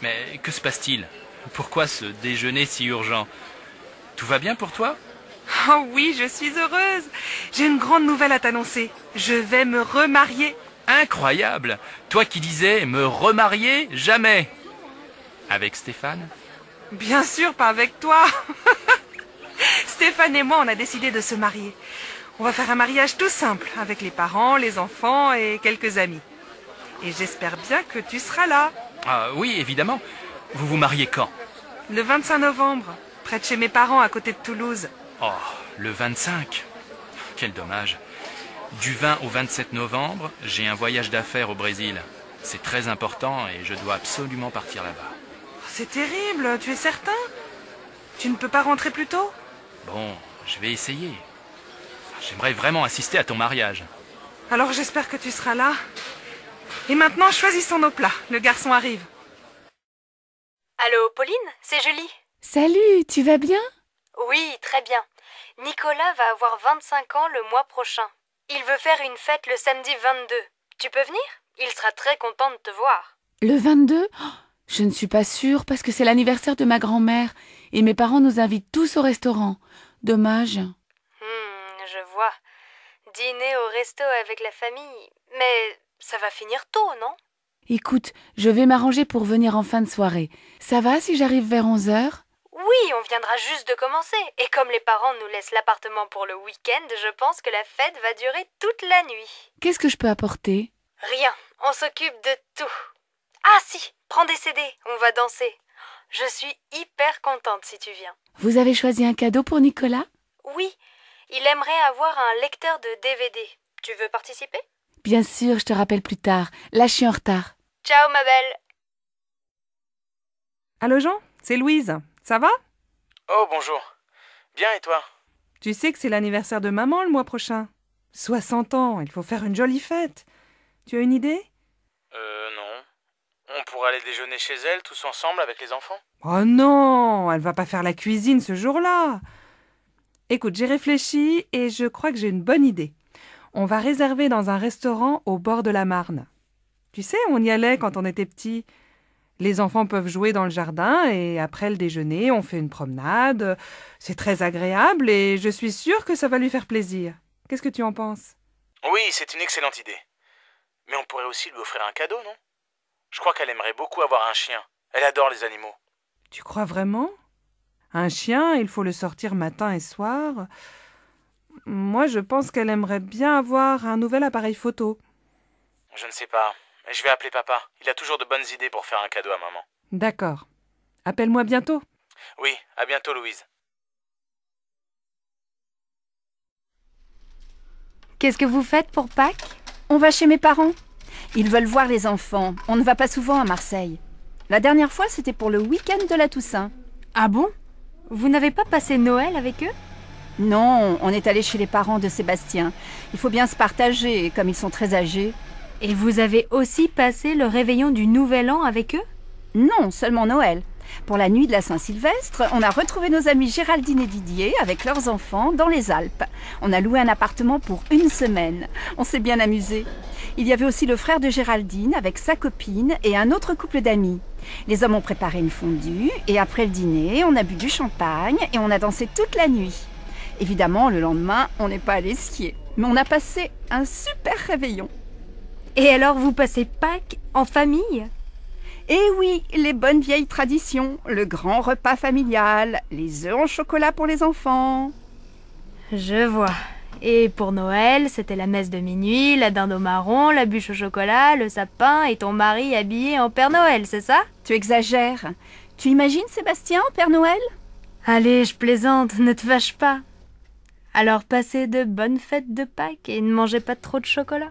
Mais que se passe-t-il? Pourquoi ce déjeuner si urgent? Tout va bien pour toi? Oh oui, je suis heureuse. J'ai une grande nouvelle à t'annoncer. Je vais me remarier. Incroyable! Toi qui disais me remarier jamais. Avec Stéphane? Bien sûr, pas avec toi. Stéphane et moi, on a décidé de se marier. On va faire un mariage tout simple, avec les parents, les enfants et quelques amis. Et j'espère bien que tu seras là. Ah oui, évidemment. Vous vous mariez quand? Le vingt-cinq novembre, près de chez mes parents, à côté de Toulouse. Oh, le vingt-cinq. Quel dommage. Du vingt au vingt-sept novembre, j'ai un voyage d'affaires au Brésil. C'est très important et je dois absolument partir là-bas. C'est terrible, tu es certain? Tu ne peux pas rentrer plus tôt? Bon, je vais essayer. J'aimerais vraiment assister à ton mariage. Alors j'espère que tu seras là. Et maintenant, choisissons nos plats. Le garçon arrive. Allô, Pauline, c'est Julie. Salut, tu vas bien? Oui, très bien. Nicolas va avoir vingt-cinq ans le mois prochain. Il veut faire une fête le samedi vingt-deux. Tu peux venir? Il sera très content de te voir. Le vingt-deux? Oh, je ne suis pas sûre parce que c'est l'anniversaire de ma grand-mère et mes parents nous invitent tous au restaurant. Dommage. Hmm, je vois. Dîner au resto avec la famille. Mais ça va finir tôt, non? Écoute, je vais m'arranger pour venir en fin de soirée. Ça va si j'arrive vers onze heures? Oui, on viendra juste de commencer. Et comme les parents nous laissent l'appartement pour le week-end, je pense que la fête va durer toute la nuit. Qu'est-ce que je peux apporter? Rien, on s'occupe de tout. Ah si, prends des C D, on va danser. Je suis hyper contente si tu viens. Vous avez choisi un cadeau pour Nicolas? Oui, il aimerait avoir un lecteur de D V D. Tu veux participer? Bien sûr, je te rappelle plus tard. Là, je suis en retard. Ciao, ma belle. Allô Jean, c'est Louise. Ça va? Oh, bonjour. Bien, et toi? Tu sais que c'est l'anniversaire de maman le mois prochain. soixante ans, il faut faire une jolie fête. Tu as une idée? Euh, non. On pourrait aller déjeuner chez elle, tous ensemble, avec les enfants? Oh non, elle va pas faire la cuisine ce jour-là. Écoute, j'ai réfléchi et je crois que j'ai une bonne idée. On va réserver dans un restaurant au bord de la Marne. Tu sais, on y allait quand on était petits. Les enfants peuvent jouer dans le jardin et après le déjeuner, on fait une promenade. C'est très agréable et je suis sûre que ça va lui faire plaisir. Qu'est-ce que tu en penses? Oui, c'est une excellente idée. Mais on pourrait aussi lui offrir un cadeau, non? Je crois qu'elle aimerait beaucoup avoir un chien. Elle adore les animaux. Tu crois vraiment? Un chien, il faut le sortir matin et soir. Moi, je pense qu'elle aimerait bien avoir un nouvel appareil photo. Je ne sais pas. Je vais appeler papa. Il a toujours de bonnes idées pour faire un cadeau à maman. D'accord. Appelle-moi bientôt. Oui, à bientôt, Louise. Qu'est-ce que vous faites pour Pâques? On va chez mes parents. Ils veulent voir les enfants. On ne va pas souvent à Marseille. La dernière fois, c'était pour le week-end de la Toussaint. Ah bon? Vous n'avez pas passé Noël avec eux? Non, on est allé chez les parents de Sébastien. Il faut bien se partager, comme ils sont très âgés. Et vous avez aussi passé le réveillon du Nouvel An avec eux? Non, seulement Noël. Pour la nuit de la Saint-Sylvestre, on a retrouvé nos amis Géraldine et Didier avec leurs enfants dans les Alpes. On a loué un appartement pour une semaine. On s'est bien amusé. Il y avait aussi le frère de Géraldine avec sa copine et un autre couple d'amis. Les hommes ont préparé une fondue et après le dîner, on a bu du champagne et on a dansé toute la nuit. Évidemment, le lendemain, on n'est pas allé skier. Mais on a passé un super réveillon. Et alors, vous passez Pâques en famille? Eh oui, les bonnes vieilles traditions, le grand repas familial, les œufs en chocolat pour les enfants. Je vois. Et pour Noël, c'était la messe de minuit, la dinde au marron, la bûche au chocolat, le sapin et ton mari habillé en Père Noël, c'est ça? Tu exagères. Tu imagines Sébastien en Père Noël? Allez, je plaisante, ne te fâche pas. Alors passez de bonnes fêtes de Pâques et ne mangez pas trop de chocolat.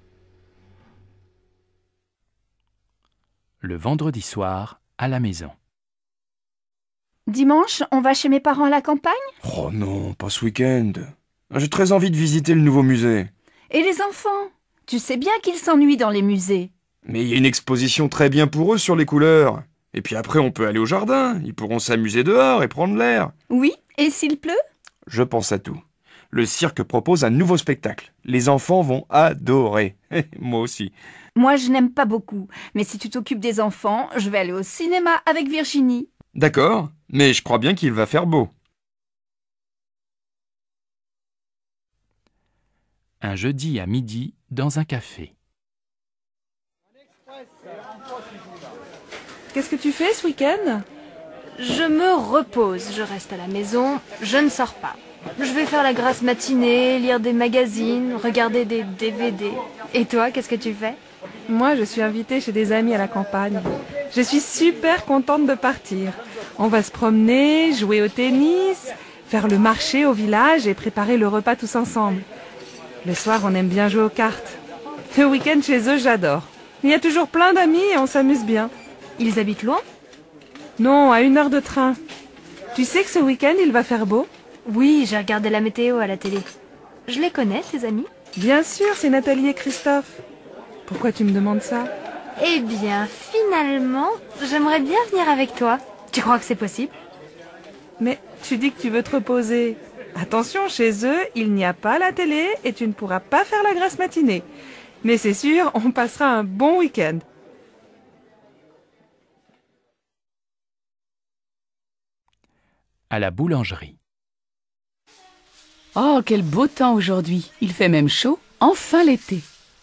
Le vendredi soir, à la maison. Dimanche, on va chez mes parents à la campagne? Oh non, pas ce week-end. J'ai très envie de visiter le nouveau musée. Et les enfants? Tu sais bien qu'ils s'ennuient dans les musées. Mais il y a une exposition très bien pour eux sur les couleurs. Et puis après, on peut aller au jardin. Ils pourront s'amuser dehors et prendre l'air. Oui, et s'il pleut? Je pense à tout. Le cirque propose un nouveau spectacle. Les enfants vont adorer. Moi aussi. Moi, je n'aime pas beaucoup, mais si tu t'occupes des enfants, je vais aller au cinéma avec Virginie. D'accord, mais je crois bien qu'il va faire beau. Un jeudi à midi dans un café. Qu'est-ce que tu fais ce week-end? Je me repose, je reste à la maison, je ne sors pas. Je vais faire la grasse matinée, lire des magazines, regarder des D V D. Et toi, qu'est-ce que tu fais? Moi, je suis invitée chez des amis à la campagne. Je suis super contente de partir. On va se promener, jouer au tennis, faire le marché au village et préparer le repas tous ensemble. Le soir, on aime bien jouer aux cartes. Le week-end chez eux, j'adore. Il y a toujours plein d'amis et on s'amuse bien. Ils habitent loin? Non, à une heure de train. Tu sais que ce week-end, il va faire beau? Oui, j'ai regardé la météo à la télé. Je les connais, tes amis? Bien sûr, c'est Nathalie et Christophe. Pourquoi tu me demandes ça? Eh bien, finalement, j'aimerais bien venir avec toi. Tu crois que c'est possible? Mais tu dis que tu veux te reposer. Attention, chez eux, il n'y a pas la télé et tu ne pourras pas faire la grasse matinée. Mais c'est sûr, on passera un bon week-end. À la boulangerie. Oh, quel beau temps aujourd'hui. Il fait même chaud. Enfin l'été.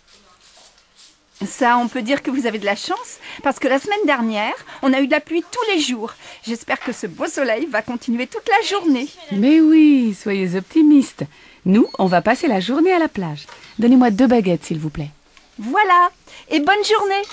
Ça, on peut dire que vous avez de la chance, parce que la semaine dernière, on a eu de la pluie tous les jours. J'espère que ce beau soleil va continuer toute la journée. Mais oui, soyez optimistes. Nous, on va passer la journée à la plage. Donnez-moi deux baguettes, s'il vous plaît. Voilà, et bonne journée.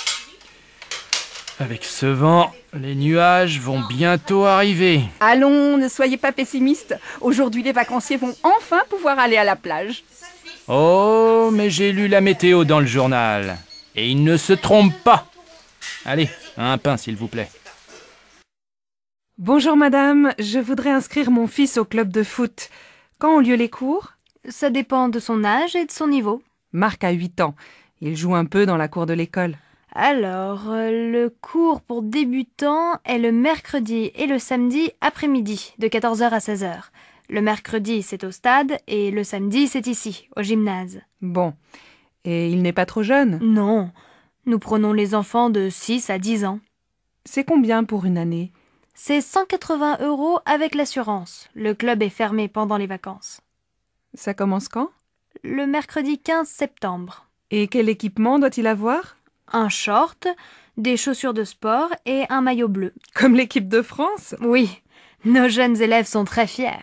Avec ce vent, les nuages vont bientôt arriver. Allons, ne soyez pas pessimistes. Aujourd'hui, les vacanciers vont enfin pouvoir aller à la plage. Oh, mais j'ai lu la météo dans le journal. Et il ne se trompe pas. Allez, un pain, s'il vous plaît. Bonjour madame, je voudrais inscrire mon fils au club de foot. Quand ont lieu les cours? Ça dépend de son âge et de son niveau. Marc a huit ans. Il joue un peu dans la cour de l'école. Alors, euh, le cours pour débutants est le mercredi et le samedi après-midi, de quatorze heures à seize heures. Le mercredi, c'est au stade, et le samedi, c'est ici, au gymnase. Bon. Et il n'est pas trop jeune? Non. Nous prenons les enfants de six à dix ans. C'est combien pour une année? C'est cent quatre-vingts euros avec l'assurance. Le club est fermé pendant les vacances. Ça commence quand? Le mercredi quinze septembre. Et quel équipement doit-il avoir? Un short, des chaussures de sport et un maillot bleu. Comme l'équipe de France? Oui, nos jeunes élèves sont très fiers.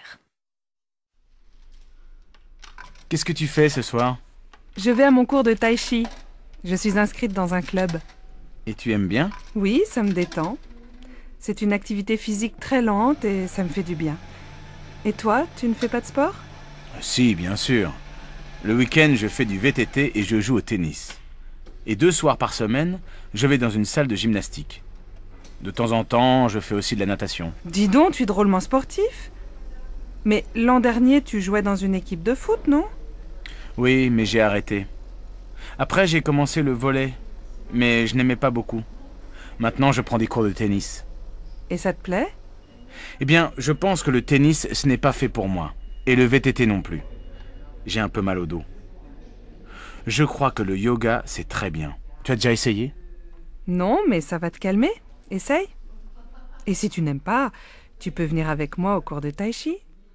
Qu'est-ce que tu fais ce soir? Je vais à mon cours de tai chi. Je suis inscrite dans un club. Et tu aimes bien? Oui, ça me détend. C'est une activité physique très lente et ça me fait du bien. Et toi, tu ne fais pas de sport? Si, bien sûr. Le week-end, je fais du V T T et je joue au tennis. Et deux soirs par semaine, je vais dans une salle de gymnastique. De temps en temps, je fais aussi de la natation. Dis donc, tu es drôlement sportif. Mais l'an dernier, tu jouais dans une équipe de foot, non? Oui, mais j'ai arrêté. Après, j'ai commencé le volley, mais je n'aimais pas beaucoup. Maintenant, je prends des cours de tennis. Et ça te plaît? Eh bien, je pense que le tennis, ce n'est pas fait pour moi. Et le V T T non plus. J'ai un peu mal au dos. Je crois que le yoga, c'est très bien. Tu as déjà essayé? Non, mais ça va te calmer. Essaye. Et si tu n'aimes pas, tu peux venir avec moi au cours de tai chi.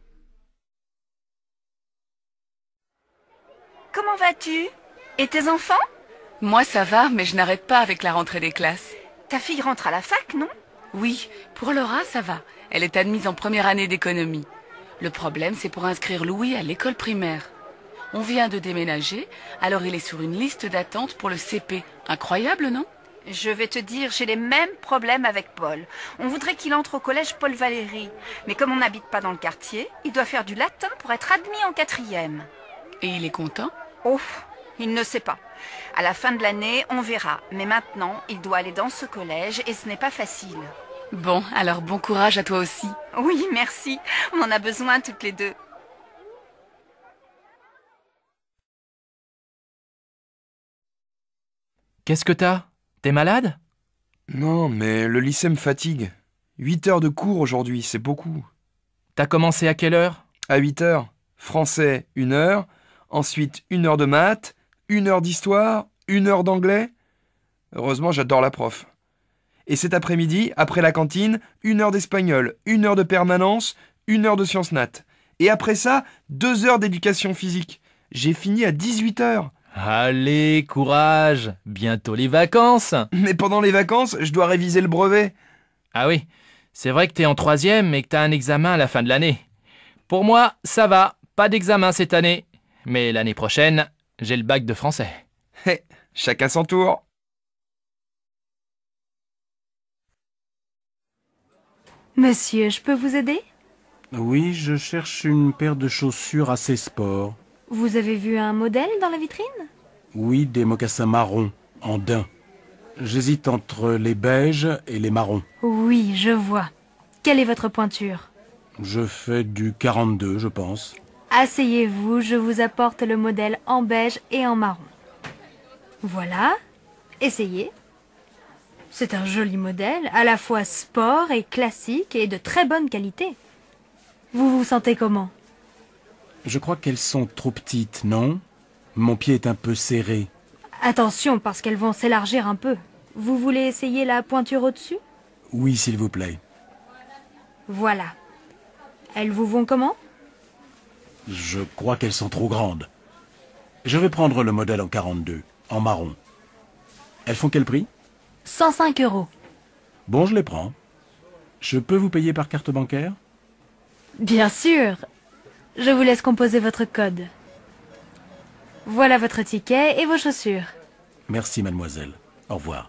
Comment vas-tu? Et tes enfants? Moi, ça va, mais je n'arrête pas avec la rentrée des classes. Ta fille rentre à la fac, non? Oui, pour Laura, ça va. Elle est admise en première année d'économie. Le problème, c'est pour inscrire Louis à l'école primaire. On vient de déménager, alors il est sur une liste d'attente pour le C P. Incroyable, non? Je vais te dire, j'ai les mêmes problèmes avec Paul. On voudrait qu'il entre au collège Paul Valéry. Mais comme on n'habite pas dans le quartier, il doit faire du latin pour être admis en quatrième. Et il est content? Oh, il ne sait pas. À la fin de l'année, on verra. Mais maintenant, il doit aller dans ce collège et ce n'est pas facile. Bon, alors bon courage à toi aussi. Oui, merci. On en a besoin toutes les deux. Qu'est-ce que t'as? T'es malade? Non, mais le lycée me fatigue. Huit heures de cours aujourd'hui, c'est beaucoup. T'as commencé à quelle heure? À huit heures. Français, une heure. Ensuite, une heure de maths, une heure d'histoire, une heure d'anglais. Heureusement, j'adore la prof. Et cet après-midi, après la cantine, une heure d'espagnol, une heure de permanence, une heure de sciences nat. Et après ça, deux heures d'éducation physique. J'ai fini à dix-huit heures. Allez, courage, bientôt les vacances. Mais pendant les vacances, je dois réviser le brevet. Ah oui, c'est vrai que t'es en troisième et que t'as un examen à la fin de l'année. Pour moi, ça va, pas d'examen cette année. Mais l'année prochaine, j'ai le bac de français. Hé, chacun son tour. Monsieur, je peux vous aider? Oui, je cherche une paire de chaussures assez sport. Vous avez vu un modèle dans la vitrine? Oui, des mocassins marrons, en daim. J'hésite entre les beiges et les marrons. Oui, je vois. Quelle est votre pointure? Je fais du quarante-deux, je pense. Asseyez-vous, je vous apporte le modèle en beige et en marron. Voilà, essayez. C'est un joli modèle, à la fois sport et classique et de très bonne qualité. Vous vous sentez comment? Je crois qu'elles sont trop petites, non? Mon pied est un peu serré. Attention, parce qu'elles vont s'élargir un peu. Vous voulez essayer la pointure au-dessus? Oui, s'il vous plaît. Voilà. Elles vous vont comment? Je crois qu'elles sont trop grandes. Je vais prendre le modèle en quarante-deux, en marron. Elles font quel prix? cent cinq euros. Bon, je les prends. Je peux vous payer par carte bancaire? Bien sûr. Je vous laisse composer votre code. Voilà votre ticket et vos chaussures. Merci, mademoiselle. Au revoir.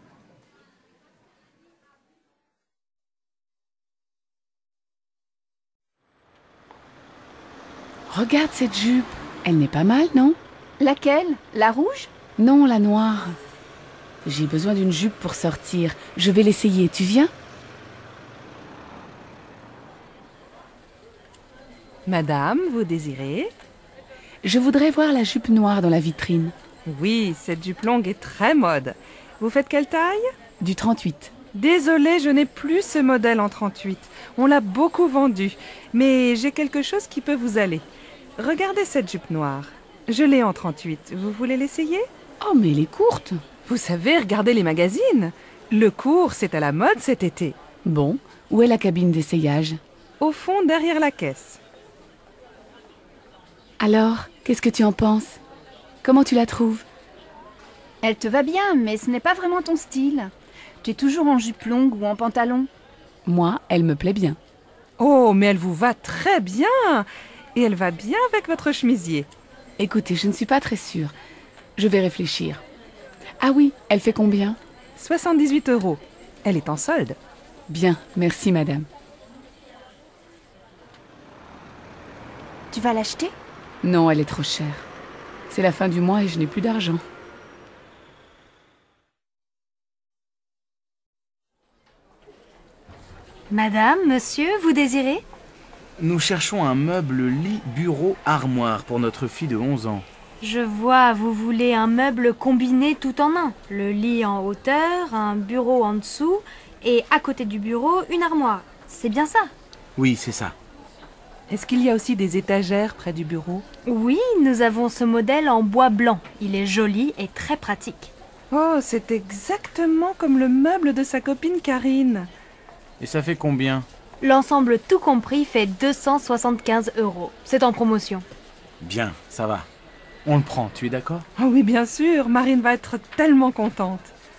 Regarde cette jupe. Elle n'est pas mal, non? Laquelle? La rouge? Non, la noire. J'ai besoin d'une jupe pour sortir. Je vais l'essayer. Tu viens? Madame, vous désirez? Je voudrais voir la jupe noire dans la vitrine. Oui, cette jupe longue est très mode. Vous faites quelle taille? Du trente-huit. Désolée, je n'ai plus ce modèle en trente-huit. On l'a beaucoup vendu. Mais j'ai quelque chose qui peut vous aller. Regardez cette jupe noire. Je l'ai en trente-huit. Vous voulez l'essayer? Oh, mais elle est courte. Vous savez, regardez les magazines. Le court, c'est à la mode cet été. Bon, où est la cabine d'essayage? Au fond, derrière la caisse. Alors, qu'est-ce que tu en penses? Comment tu la trouves? Elle te va bien, mais ce n'est pas vraiment ton style. Tu es toujours en jupe longue ou en pantalon. Moi, elle me plaît bien. Oh, mais elle vous va très bien. Et elle va bien avec votre chemisier. Écoutez, je ne suis pas très sûre. Je vais réfléchir. Ah oui, elle fait combien? soixante-dix-huit euros. Elle est en solde. Bien, merci madame. Tu vas l'acheter? Non, elle est trop chère. C'est la fin du mois et je n'ai plus d'argent. Madame, monsieur, vous désirez? Nous cherchons un meuble lit, bureau, armoire pour notre fille de onze ans. Je vois, vous voulez un meuble combiné tout en un. Le lit en hauteur, un bureau en dessous et à côté du bureau, une armoire. C'est bien ça? Oui, c'est ça. Est-ce qu'il y a aussi des étagères près du bureau? Oui, nous avons ce modèle en bois blanc. Il est joli et très pratique. Oh, c'est exactement comme le meuble de sa copine Karine. Et ça fait combien? L'ensemble tout compris fait deux cent soixante-quinze euros. C'est en promotion. Bien, ça va. On le prend, tu es d'accord? Oh oui, bien sûr. Marine va être tellement contente.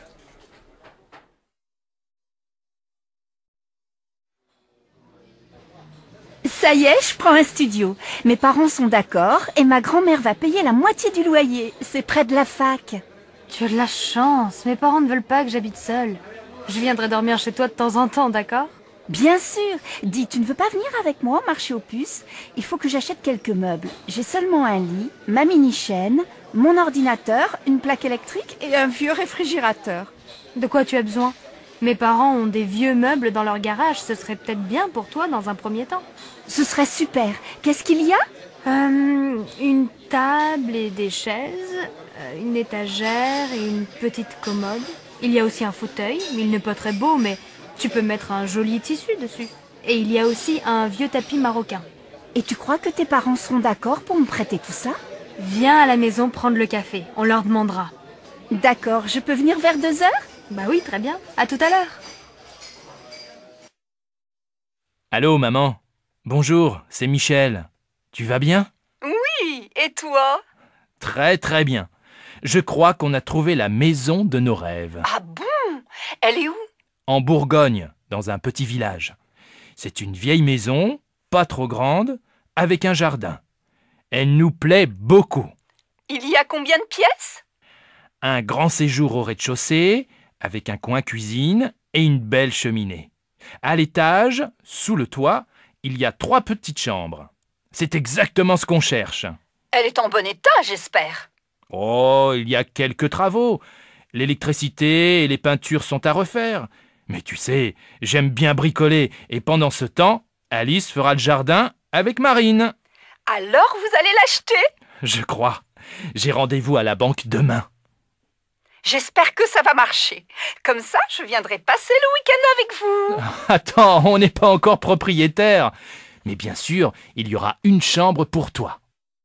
Ça y est, je prends un studio. Mes parents sont d'accord et ma grand-mère va payer la moitié du loyer. C'est près de la fac. Tu as de la chance. Mes parents ne veulent pas que j'habite seule. Je viendrai dormir chez toi de temps en temps, d'accord? Bien sûr. Dis, tu ne veux pas venir avec moi au marché aux puces? Il faut que j'achète quelques meubles. J'ai seulement un lit, ma mini-chaîne, mon ordinateur, une plaque électrique et un vieux réfrigérateur. De quoi tu as besoin? Mes parents ont des vieux meubles dans leur garage. Ce serait peut-être bien pour toi dans un premier temps. Ce serait super. Qu'est-ce qu'il y a? euh, Une table et des chaises, une étagère et une petite commode. Il y a aussi un fauteuil. Il n'est pas très beau, mais tu peux mettre un joli tissu dessus. Et il y a aussi un vieux tapis marocain. Et tu crois que tes parents seront d'accord pour me prêter tout ça? Viens à la maison prendre le café. On leur demandera. D'accord, je peux venir vers deux heures? Bah oui, très bien. À tout à l'heure. Allô, maman. Bonjour, c'est Michel. Tu vas bien? Oui, et toi? Très très bien. Je crois qu'on a trouvé la maison de nos rêves. Ah bon? Elle est où? En Bourgogne, dans un petit village. C'est une vieille maison, pas trop grande, avec un jardin. Elle nous plaît beaucoup. Il y a combien de pièces? Un grand séjour au rez-de-chaussée, avec un coin cuisine et une belle cheminée. À l'étage, sous le toit, il y a trois petites chambres. C'est exactement ce qu'on cherche. Elle est en bon état, j'espère. Oh, il y a quelques travaux. L'électricité et les peintures sont à refaire. Mais tu sais, j'aime bien bricoler et pendant ce temps, Alice fera le jardin avec Marine. Alors vous allez l'acheter? Je crois. J'ai rendez-vous à la banque demain. J'espère que ça va marcher. Comme ça, je viendrai passer le week-end avec vous. Attends, on n'est pas encore propriétaire. Mais bien sûr, il y aura une chambre pour toi.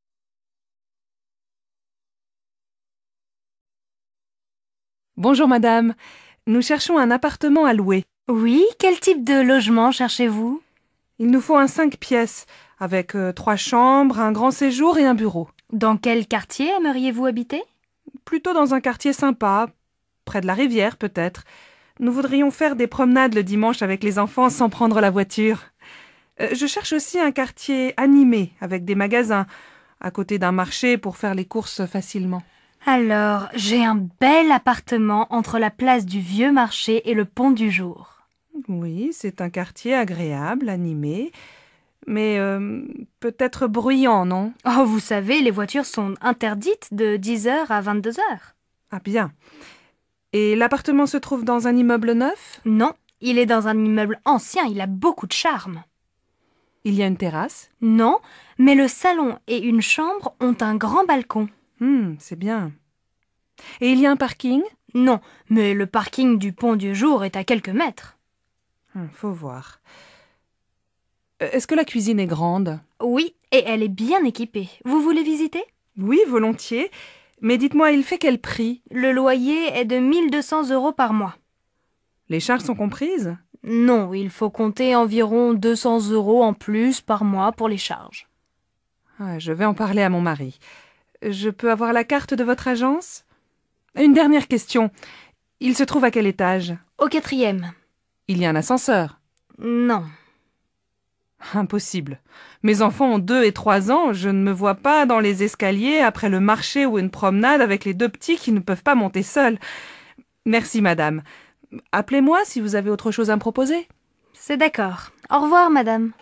Bonjour madame, nous cherchons un appartement à louer. Oui, quel type de logement cherchez-vous? Il nous faut un cinq pièces, avec euh, trois chambres, un grand séjour et un bureau. Dans quel quartier aimeriez-vous habiter? Plutôt dans un quartier sympa, près de la rivière peut-être. Nous voudrions faire des promenades le dimanche avec les enfants sans prendre la voiture. Euh, je cherche aussi un quartier animé, avec des magasins, à côté d'un marché pour faire les courses facilement. Alors, j'ai un bel appartement entre la place du Vieux Marché et le Pont du Jour. Oui, c'est un quartier agréable, animé, mais euh, peut-être bruyant, non? Oh, vous savez, les voitures sont interdites de dix heures à vingt-deux heures. Ah bien. Et l'appartement se trouve dans un immeuble neuf? Non, il est dans un immeuble ancien, il a beaucoup de charme. Il y a une terrasse? Non, mais le salon et une chambre ont un grand balcon. Hmm, c'est bien. Et il y a un parking? Non, mais le parking du Pont du Jour est à quelques mètres. Hum, faut voir. Est-ce que la cuisine est grande? Oui, et elle est bien équipée. Vous voulez visiter? Oui, volontiers. Mais dites-moi, il fait quel prix? Le loyer est de mille deux cents euros par mois. Les charges sont comprises? Non, il faut compter environ deux cents euros en plus par mois pour les charges. Ah, je vais en parler à mon mari. Je peux avoir la carte de votre agence? Une dernière question. Il se trouve à quel étage? Au quatrième. Il y a un ascenseur? Non. Impossible. Mes enfants ont deux et trois ans, je ne me vois pas dans les escaliers après le marché ou une promenade avec les deux petits qui ne peuvent pas monter seuls. Merci, madame. Appelez-moi si vous avez autre chose à me proposer. C'est d'accord. Au revoir, madame.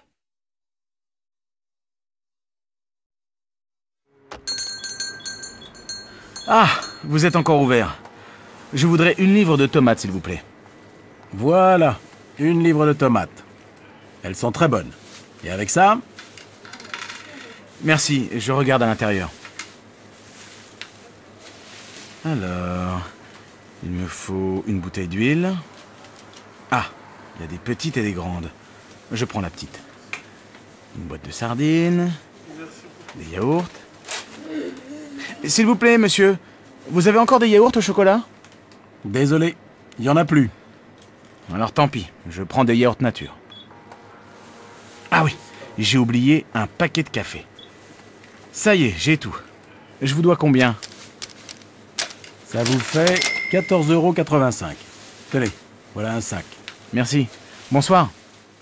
Ah, vous êtes encore ouvert. Je voudrais une livre de tomates, s'il vous plaît. Voilà, une livre de tomates. Elles sont très bonnes. Et avec ça? Merci, je regarde à l'intérieur. Alors, il me faut une bouteille d'huile. Ah, il y a des petites et des grandes. Je prends la petite. Une boîte de sardines. Des yaourts. S'il vous plaît, monsieur, vous avez encore des yaourts au chocolat? Désolé, il n'y en a plus. Alors tant pis, je prends des yaourts nature. Ah oui, j'ai oublié un paquet de café. Ça y est, j'ai tout. Je vous dois combien? Ça vous fait quatorze euros quatre-vingt-cinq. Tenez, voilà un sac. Merci. Bonsoir.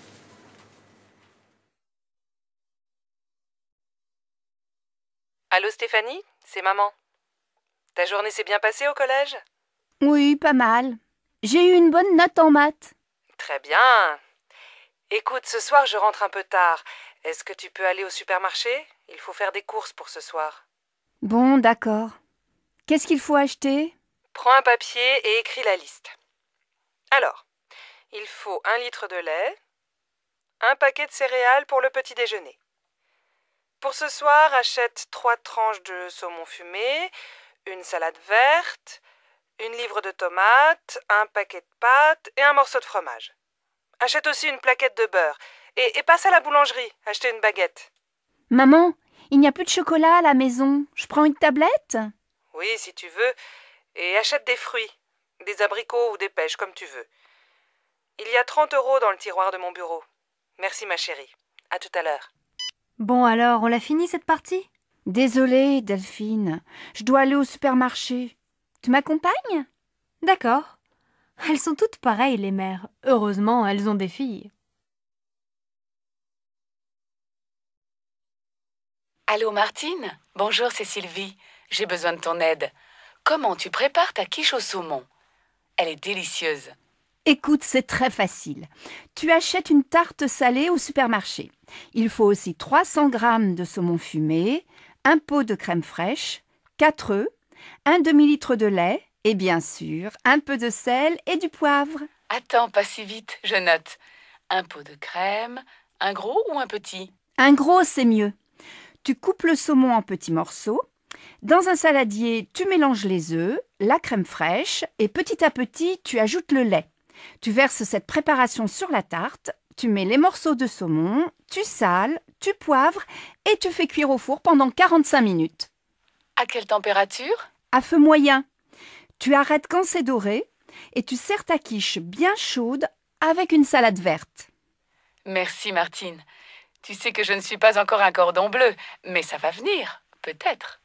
Allô Stéphanie, c'est maman. Ta journée s'est bien passée au collège? Oui, pas mal. J'ai eu une bonne note en maths. Très bien. Écoute, ce soir je rentre un peu tard. Est-ce que tu peux aller au supermarché? Il faut faire des courses pour ce soir. Bon, d'accord. Qu'est-ce qu'il faut acheter? Prends un papier et écris la liste. Alors, il faut un litre de lait, un paquet de céréales pour le petit déjeuner. Pour ce soir, achète trois tranches de saumon fumé, une salade verte, une livre de tomates, un paquet de pâtes et un morceau de fromage. Achète aussi une plaquette de beurre et, et passe à la boulangerie, acheter une baguette. Maman, il n'y a plus de chocolat à la maison. Je prends une tablette? Oui, si tu veux. Et achète des fruits, des abricots ou des pêches, comme tu veux. Il y a trente euros dans le tiroir de mon bureau. Merci ma chérie. À tout à l'heure. Bon alors, on l'a fini cette partie? Désolée, Delphine. Je dois aller au supermarché. Tu m'accompagnes? D'accord. Elles sont toutes pareilles, les mères. Heureusement, elles ont des filles. Allô Martine? Bonjour, c'est Sylvie. J'ai besoin de ton aide. Comment tu prépares ta quiche au saumon? Elle est délicieuse. Écoute, c'est très facile. Tu achètes une tarte salée au supermarché. Il faut aussi trois cents grammes de saumon fumé, un pot de crème fraîche, quatre œufs, un demi-litre de lait et bien sûr un peu de sel et du poivre. Attends, pas si vite, je note. Un pot de crème, un gros ou un petit? Un gros, c'est mieux. Tu coupes le saumon en petits morceaux. Dans un saladier, tu mélanges les œufs, la crème fraîche et petit à petit, tu ajoutes le lait. Tu verses cette préparation sur la tarte, tu mets les morceaux de saumon, tu sales, tu poivres et tu fais cuire au four pendant quarante-cinq minutes. À quelle température? À feu moyen. Tu arrêtes quand c'est doré et tu sers ta quiche bien chaude avec une salade verte. Merci Martine. Tu sais que je ne suis pas encore un cordon bleu, mais ça va venir, peut-être.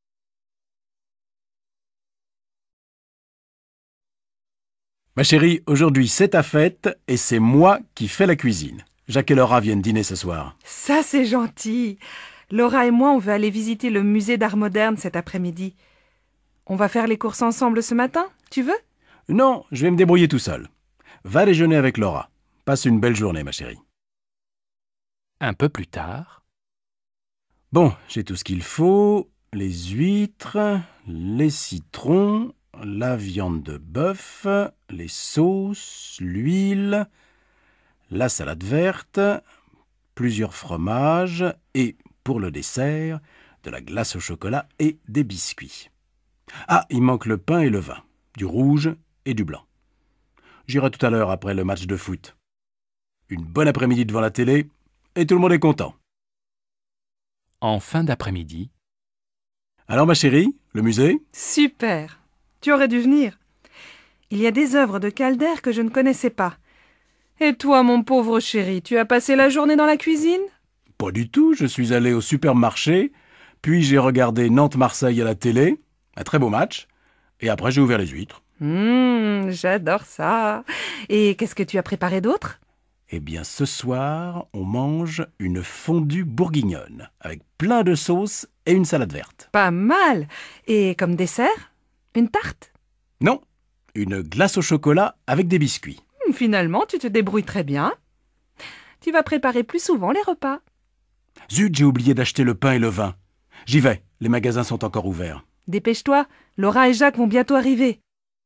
Ma chérie, aujourd'hui c'est ta fête et c'est moi qui fais la cuisine. Jacques et Laura viennent dîner ce soir. Ça, c'est gentil. Laura et moi, on veut aller visiter le musée d'art moderne cet après-midi. On va faire les courses ensemble ce matin, tu veux? Non, je vais me débrouiller tout seul. Va déjeuner avec Laura. Passe une belle journée, ma chérie. Un peu plus tard. Bon, j'ai tout ce qu'il faut. Les huîtres, les citrons, la viande de bœuf, les sauces, l'huile, la salade verte, plusieurs fromages et, pour le dessert, de la glace au chocolat et des biscuits. Ah, il manque le pain et le vin, du rouge et du blanc. J'irai tout à l'heure après le match de foot. Une bonne après-midi devant la télé et tout le monde est content. En fin d'après-midi. Alors ma chérie, le musée? Super! Tu aurais dû venir. Il y a des œuvres de Calder que je ne connaissais pas. Et toi, mon pauvre chéri, tu as passé la journée dans la cuisine? Pas du tout, je suis allé au supermarché, puis j'ai regardé Nantes-Marseille à la télé, un très beau match, et après j'ai ouvert les huîtres. Mmh, j'adore ça. Et qu'est-ce que tu as préparé d'autre? Eh bien, ce soir, on mange une fondue bourguignonne, avec plein de sauces et une salade verte. Pas mal. Et comme dessert? Une tarte? Non, une glace au chocolat avec des biscuits. Finalement, tu te débrouilles très bien. Tu vas préparer plus souvent les repas. Zut, j'ai oublié d'acheter le pain et le vin. J'y vais, les magasins sont encore ouverts. Dépêche-toi, Laura et Jacques vont bientôt arriver.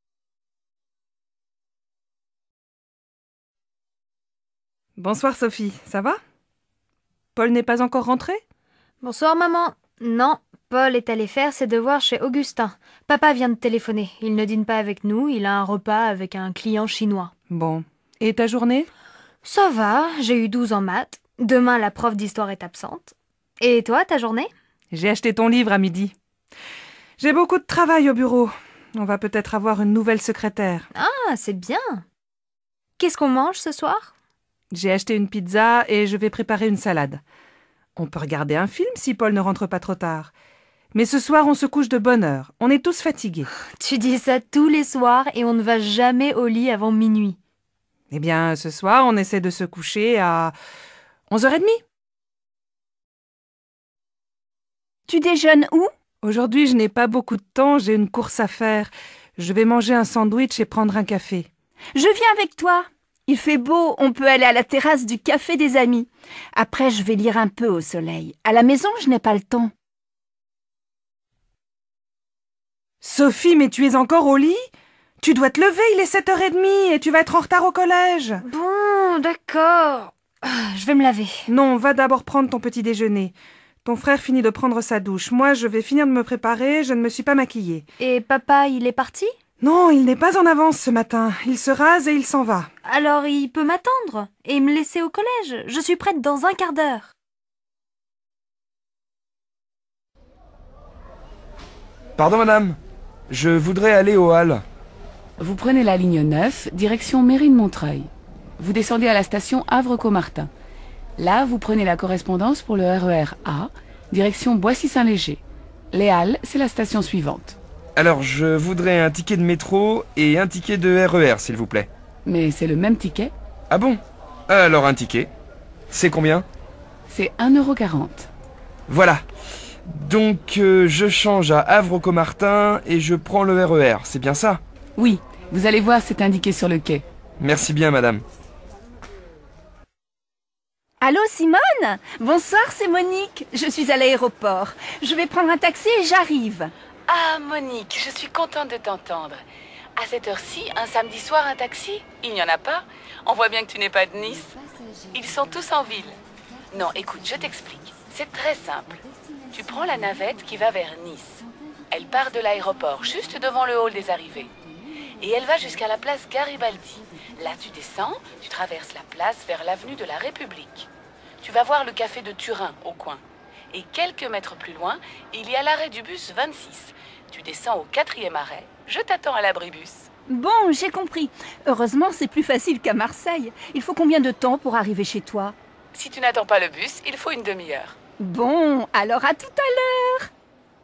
Bonsoir Sophie, ça va? Paul n'est pas encore rentré? Bonsoir maman. Non, Paul est allé faire ses devoirs chez Augustin. Papa vient de téléphoner. Il ne dîne pas avec nous, il a un repas avec un client chinois. Bon. Et ta journée? Ça va, j'ai eu douze en maths. Demain, la prof d'histoire est absente. Et toi, ta journée? J'ai acheté ton livre à midi. J'ai beaucoup de travail au bureau. On va peut-être avoir une nouvelle secrétaire. Ah, c'est bien. Qu'est-ce qu'on mange ce soir? J'ai acheté une pizza et je vais préparer une salade. On peut regarder un film si Paul ne rentre pas trop tard. Mais ce soir, on se couche de bonne heure. On est tous fatigués. Tu dis ça tous les soirs et on ne va jamais au lit avant minuit. Eh bien, ce soir, on essaie de se coucher à onze heures trente. Tu déjeunes où? Aujourd'hui, je n'ai pas beaucoup de temps, j'ai une course à faire. Je vais manger un sandwich et prendre un café. Je viens avec toi. Il fait beau, on peut aller à la terrasse du café des amis. Après, je vais lire un peu au soleil. À la maison, je n'ai pas le temps. Sophie, mais tu es encore au lit? Tu dois te lever, il est sept heures trente et tu vas être en retard au collège. Bon, d'accord. Je vais me laver. Non, va d'abord prendre ton petit déjeuner. Ton frère finit de prendre sa douche. Moi, je vais finir de me préparer, je ne me suis pas maquillée. Et papa, il est parti? Non, il n'est pas en avance ce matin. Il se rase et il s'en va. Alors il peut m'attendre et me laisser au collège. Je suis prête dans un quart d'heure. Pardon, madame. Je voudrais aller aux Halles. Vous prenez la ligne neuf, direction Mairie de Montreuil. Vous descendez à la station Havre-Caumartin. Là, vous prenez la correspondance pour le R E R A, direction Boissy-Saint-Léger. Les Halles, c'est la station suivante. Alors, je voudrais un ticket de métro et un ticket de R E R, s'il vous plaît. Mais c'est le même ticket. Ah bon? Alors un ticket. C'est combien? C'est un euro quarante. Voilà. Donc, euh, je change à Havre-Caumartin et je prends le R E R, c'est bien ça? Oui, vous allez voir, c'est indiqué sur le quai. Merci bien, madame. Allô, Simone? Bonsoir, c'est Monique. Je suis à l'aéroport. Je vais prendre un taxi et j'arrive. Ah, Monique, je suis contente de t'entendre. À cette heure-ci, un samedi soir, un taxi? Il n'y en a pas? On voit bien que tu n'es pas de Nice. Ils sont tous en ville. Non, écoute, je t'explique. C'est très simple. Tu prends la navette qui va vers Nice. Elle part de l'aéroport, juste devant le hall des arrivées. Et elle va jusqu'à la place Garibaldi. Là, tu descends, tu traverses la place vers l'avenue de la République. Tu vas voir le café de Turin, au coin. Et quelques mètres plus loin, il y a l'arrêt du bus vingt-six. Tu descends au quatrième arrêt. Je t'attends à l'abribus. Bon, j'ai compris. Heureusement, c'est plus facile qu'à Marseille. Il faut combien de temps pour arriver chez toi? Si tu n'attends pas le bus, il faut une demi-heure. Bon, alors à tout à l'heure.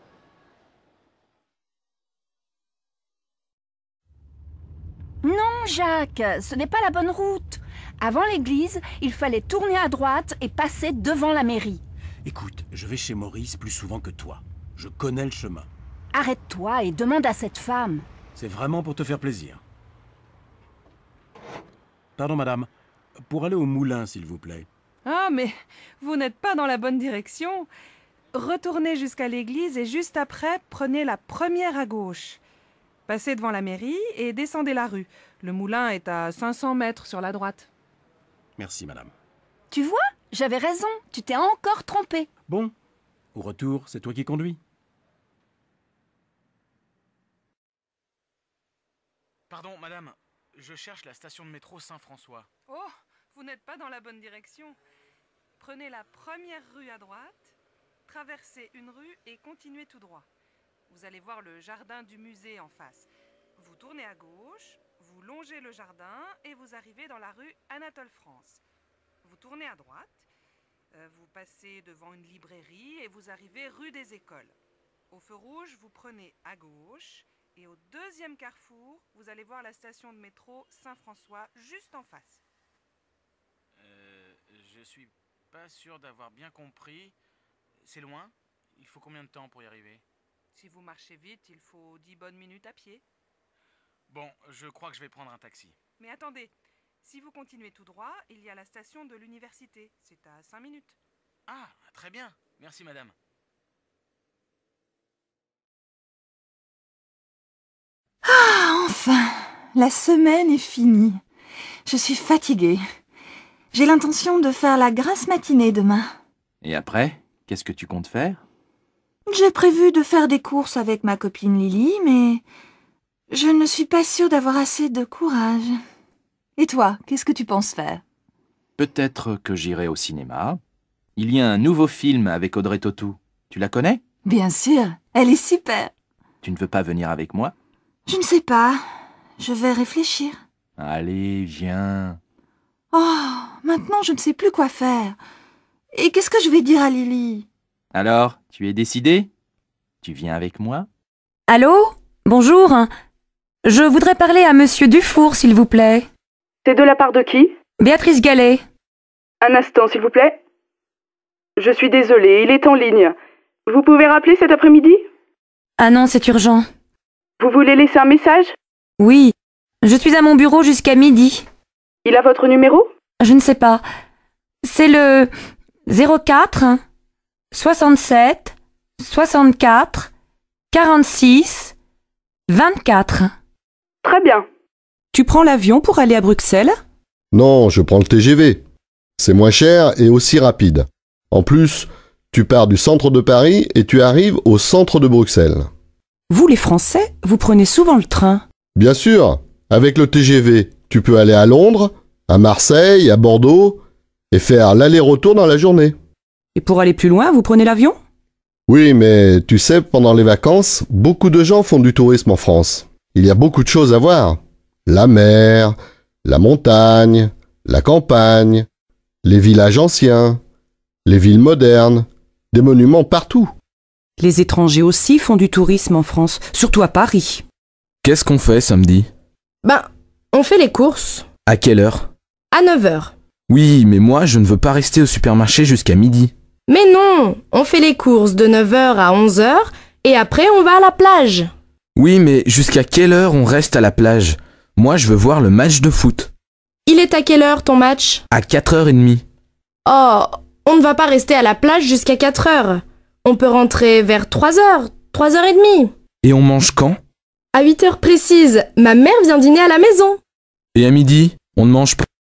Non, Jacques, ce n'est pas la bonne route. Avant l'église, il fallait tourner à droite et passer devant la mairie. Écoute, je vais chez Maurice plus souvent que toi. Je connais le chemin. Arrête-toi et demande à cette femme. C'est vraiment pour te faire plaisir. Pardon, madame. Pour aller au moulin, s'il vous plaît. Ah, mais vous n'êtes pas dans la bonne direction. Retournez jusqu'à l'église et juste après, prenez la première à gauche. Passez devant la mairie et descendez la rue. Le moulin est à cinq cents mètres sur la droite. Merci, madame. Tu vois, j'avais raison. Tu t'es encore trompé. Bon, au retour, c'est toi qui conduis. Pardon, madame. Je cherche la station de métro Saint-François. Oh, vous n'êtes pas dans la bonne direction. Prenez la première rue à droite, traversez une rue et continuez tout droit. Vous allez voir le jardin du musée en face. Vous tournez à gauche, vous longez le jardin et vous arrivez dans la rue Anatole France. Vous tournez à droite, euh, vous passez devant une librairie et vous arrivez rue des Écoles. Au feu rouge, vous prenez à gauche et au deuxième carrefour, vous allez voir la station de métro Saint-François juste en face. Euh, je suis pas sûr d'avoir bien compris. C'est loin? Il faut combien de temps pour y arriver? Si vous marchez vite, il faut dix bonnes minutes à pied. Bon, je crois que je vais prendre un taxi. Mais attendez, si vous continuez tout droit, il y a la station de l'université. C'est à cinq minutes. Ah, très bien. Merci, madame. Ah, enfin, la semaine est finie. Je suis fatiguée. J'ai l'intention de faire la grasse matinée demain. Et après, qu'est-ce que tu comptes faire? J'ai prévu de faire des courses avec ma copine Lily, mais je ne suis pas sûre d'avoir assez de courage. Et toi, qu'est-ce que tu penses faire? Peut-être que j'irai au cinéma. Il y a un nouveau film avec Audrey Tautou. Tu la connais? Bien sûr, elle est super. Tu ne veux pas venir avec moi? Je ne sais pas. Je vais réfléchir. Allez, viens. Oh, maintenant je ne sais plus quoi faire. Et qu'est-ce que je vais dire à Lily? Alors, tu es décidé? Tu viens avec moi? Allô? Bonjour. Je voudrais parler à Monsieur Dufour, s'il vous plaît. C'est de la part de qui? Béatrice Gallet. Un instant, s'il vous plaît. Je suis désolée, il est en ligne. Vous pouvez rappeler cet après-midi? Ah non, c'est urgent. Vous voulez laisser un message? Oui. Je suis à mon bureau jusqu'à midi. Il a votre numéro? Je ne sais pas. C'est le zéro quatre soixante-sept soixante-quatre quarante-six vingt-quatre. Très bien. Tu prends l'avion pour aller à Bruxelles? Non, je prends le T G V. C'est moins cher et aussi rapide. En plus, tu pars du centre de Paris et tu arrives au centre de Bruxelles. Vous les Français, vous prenez souvent le train? Bien sûr. Avec le T G V, tu peux aller à Londres, à Marseille, à Bordeaux et faire l'aller-retour dans la journée. Et pour aller plus loin, vous prenez l'avion? Oui, mais tu sais, pendant les vacances, beaucoup de gens font du tourisme en France. Il y a beaucoup de choses à voir. La mer, la montagne, la campagne, les villages anciens, les villes modernes, des monuments partout. Les étrangers aussi font du tourisme en France, surtout à Paris. Qu'est-ce qu'on fait samedi? Ben, on fait les courses. À quelle heure? À neuf heures. Oui, mais moi, je ne veux pas rester au supermarché jusqu'à midi. Mais non, on fait les courses de neuf heures à onze heures et après on va à la plage. Oui, mais jusqu'à quelle heure on reste à la plage? Moi, je veux voir le match de foot. Il est à quelle heure ton match? À quatre heures trente. Oh, on ne va pas rester à la plage jusqu'à quatre heures. On peut rentrer vers trois heures, trois heures trente. Et on mange quand? À huit heures précises, ma mère vient dîner à la maison. Et à midi, on ne mange pas.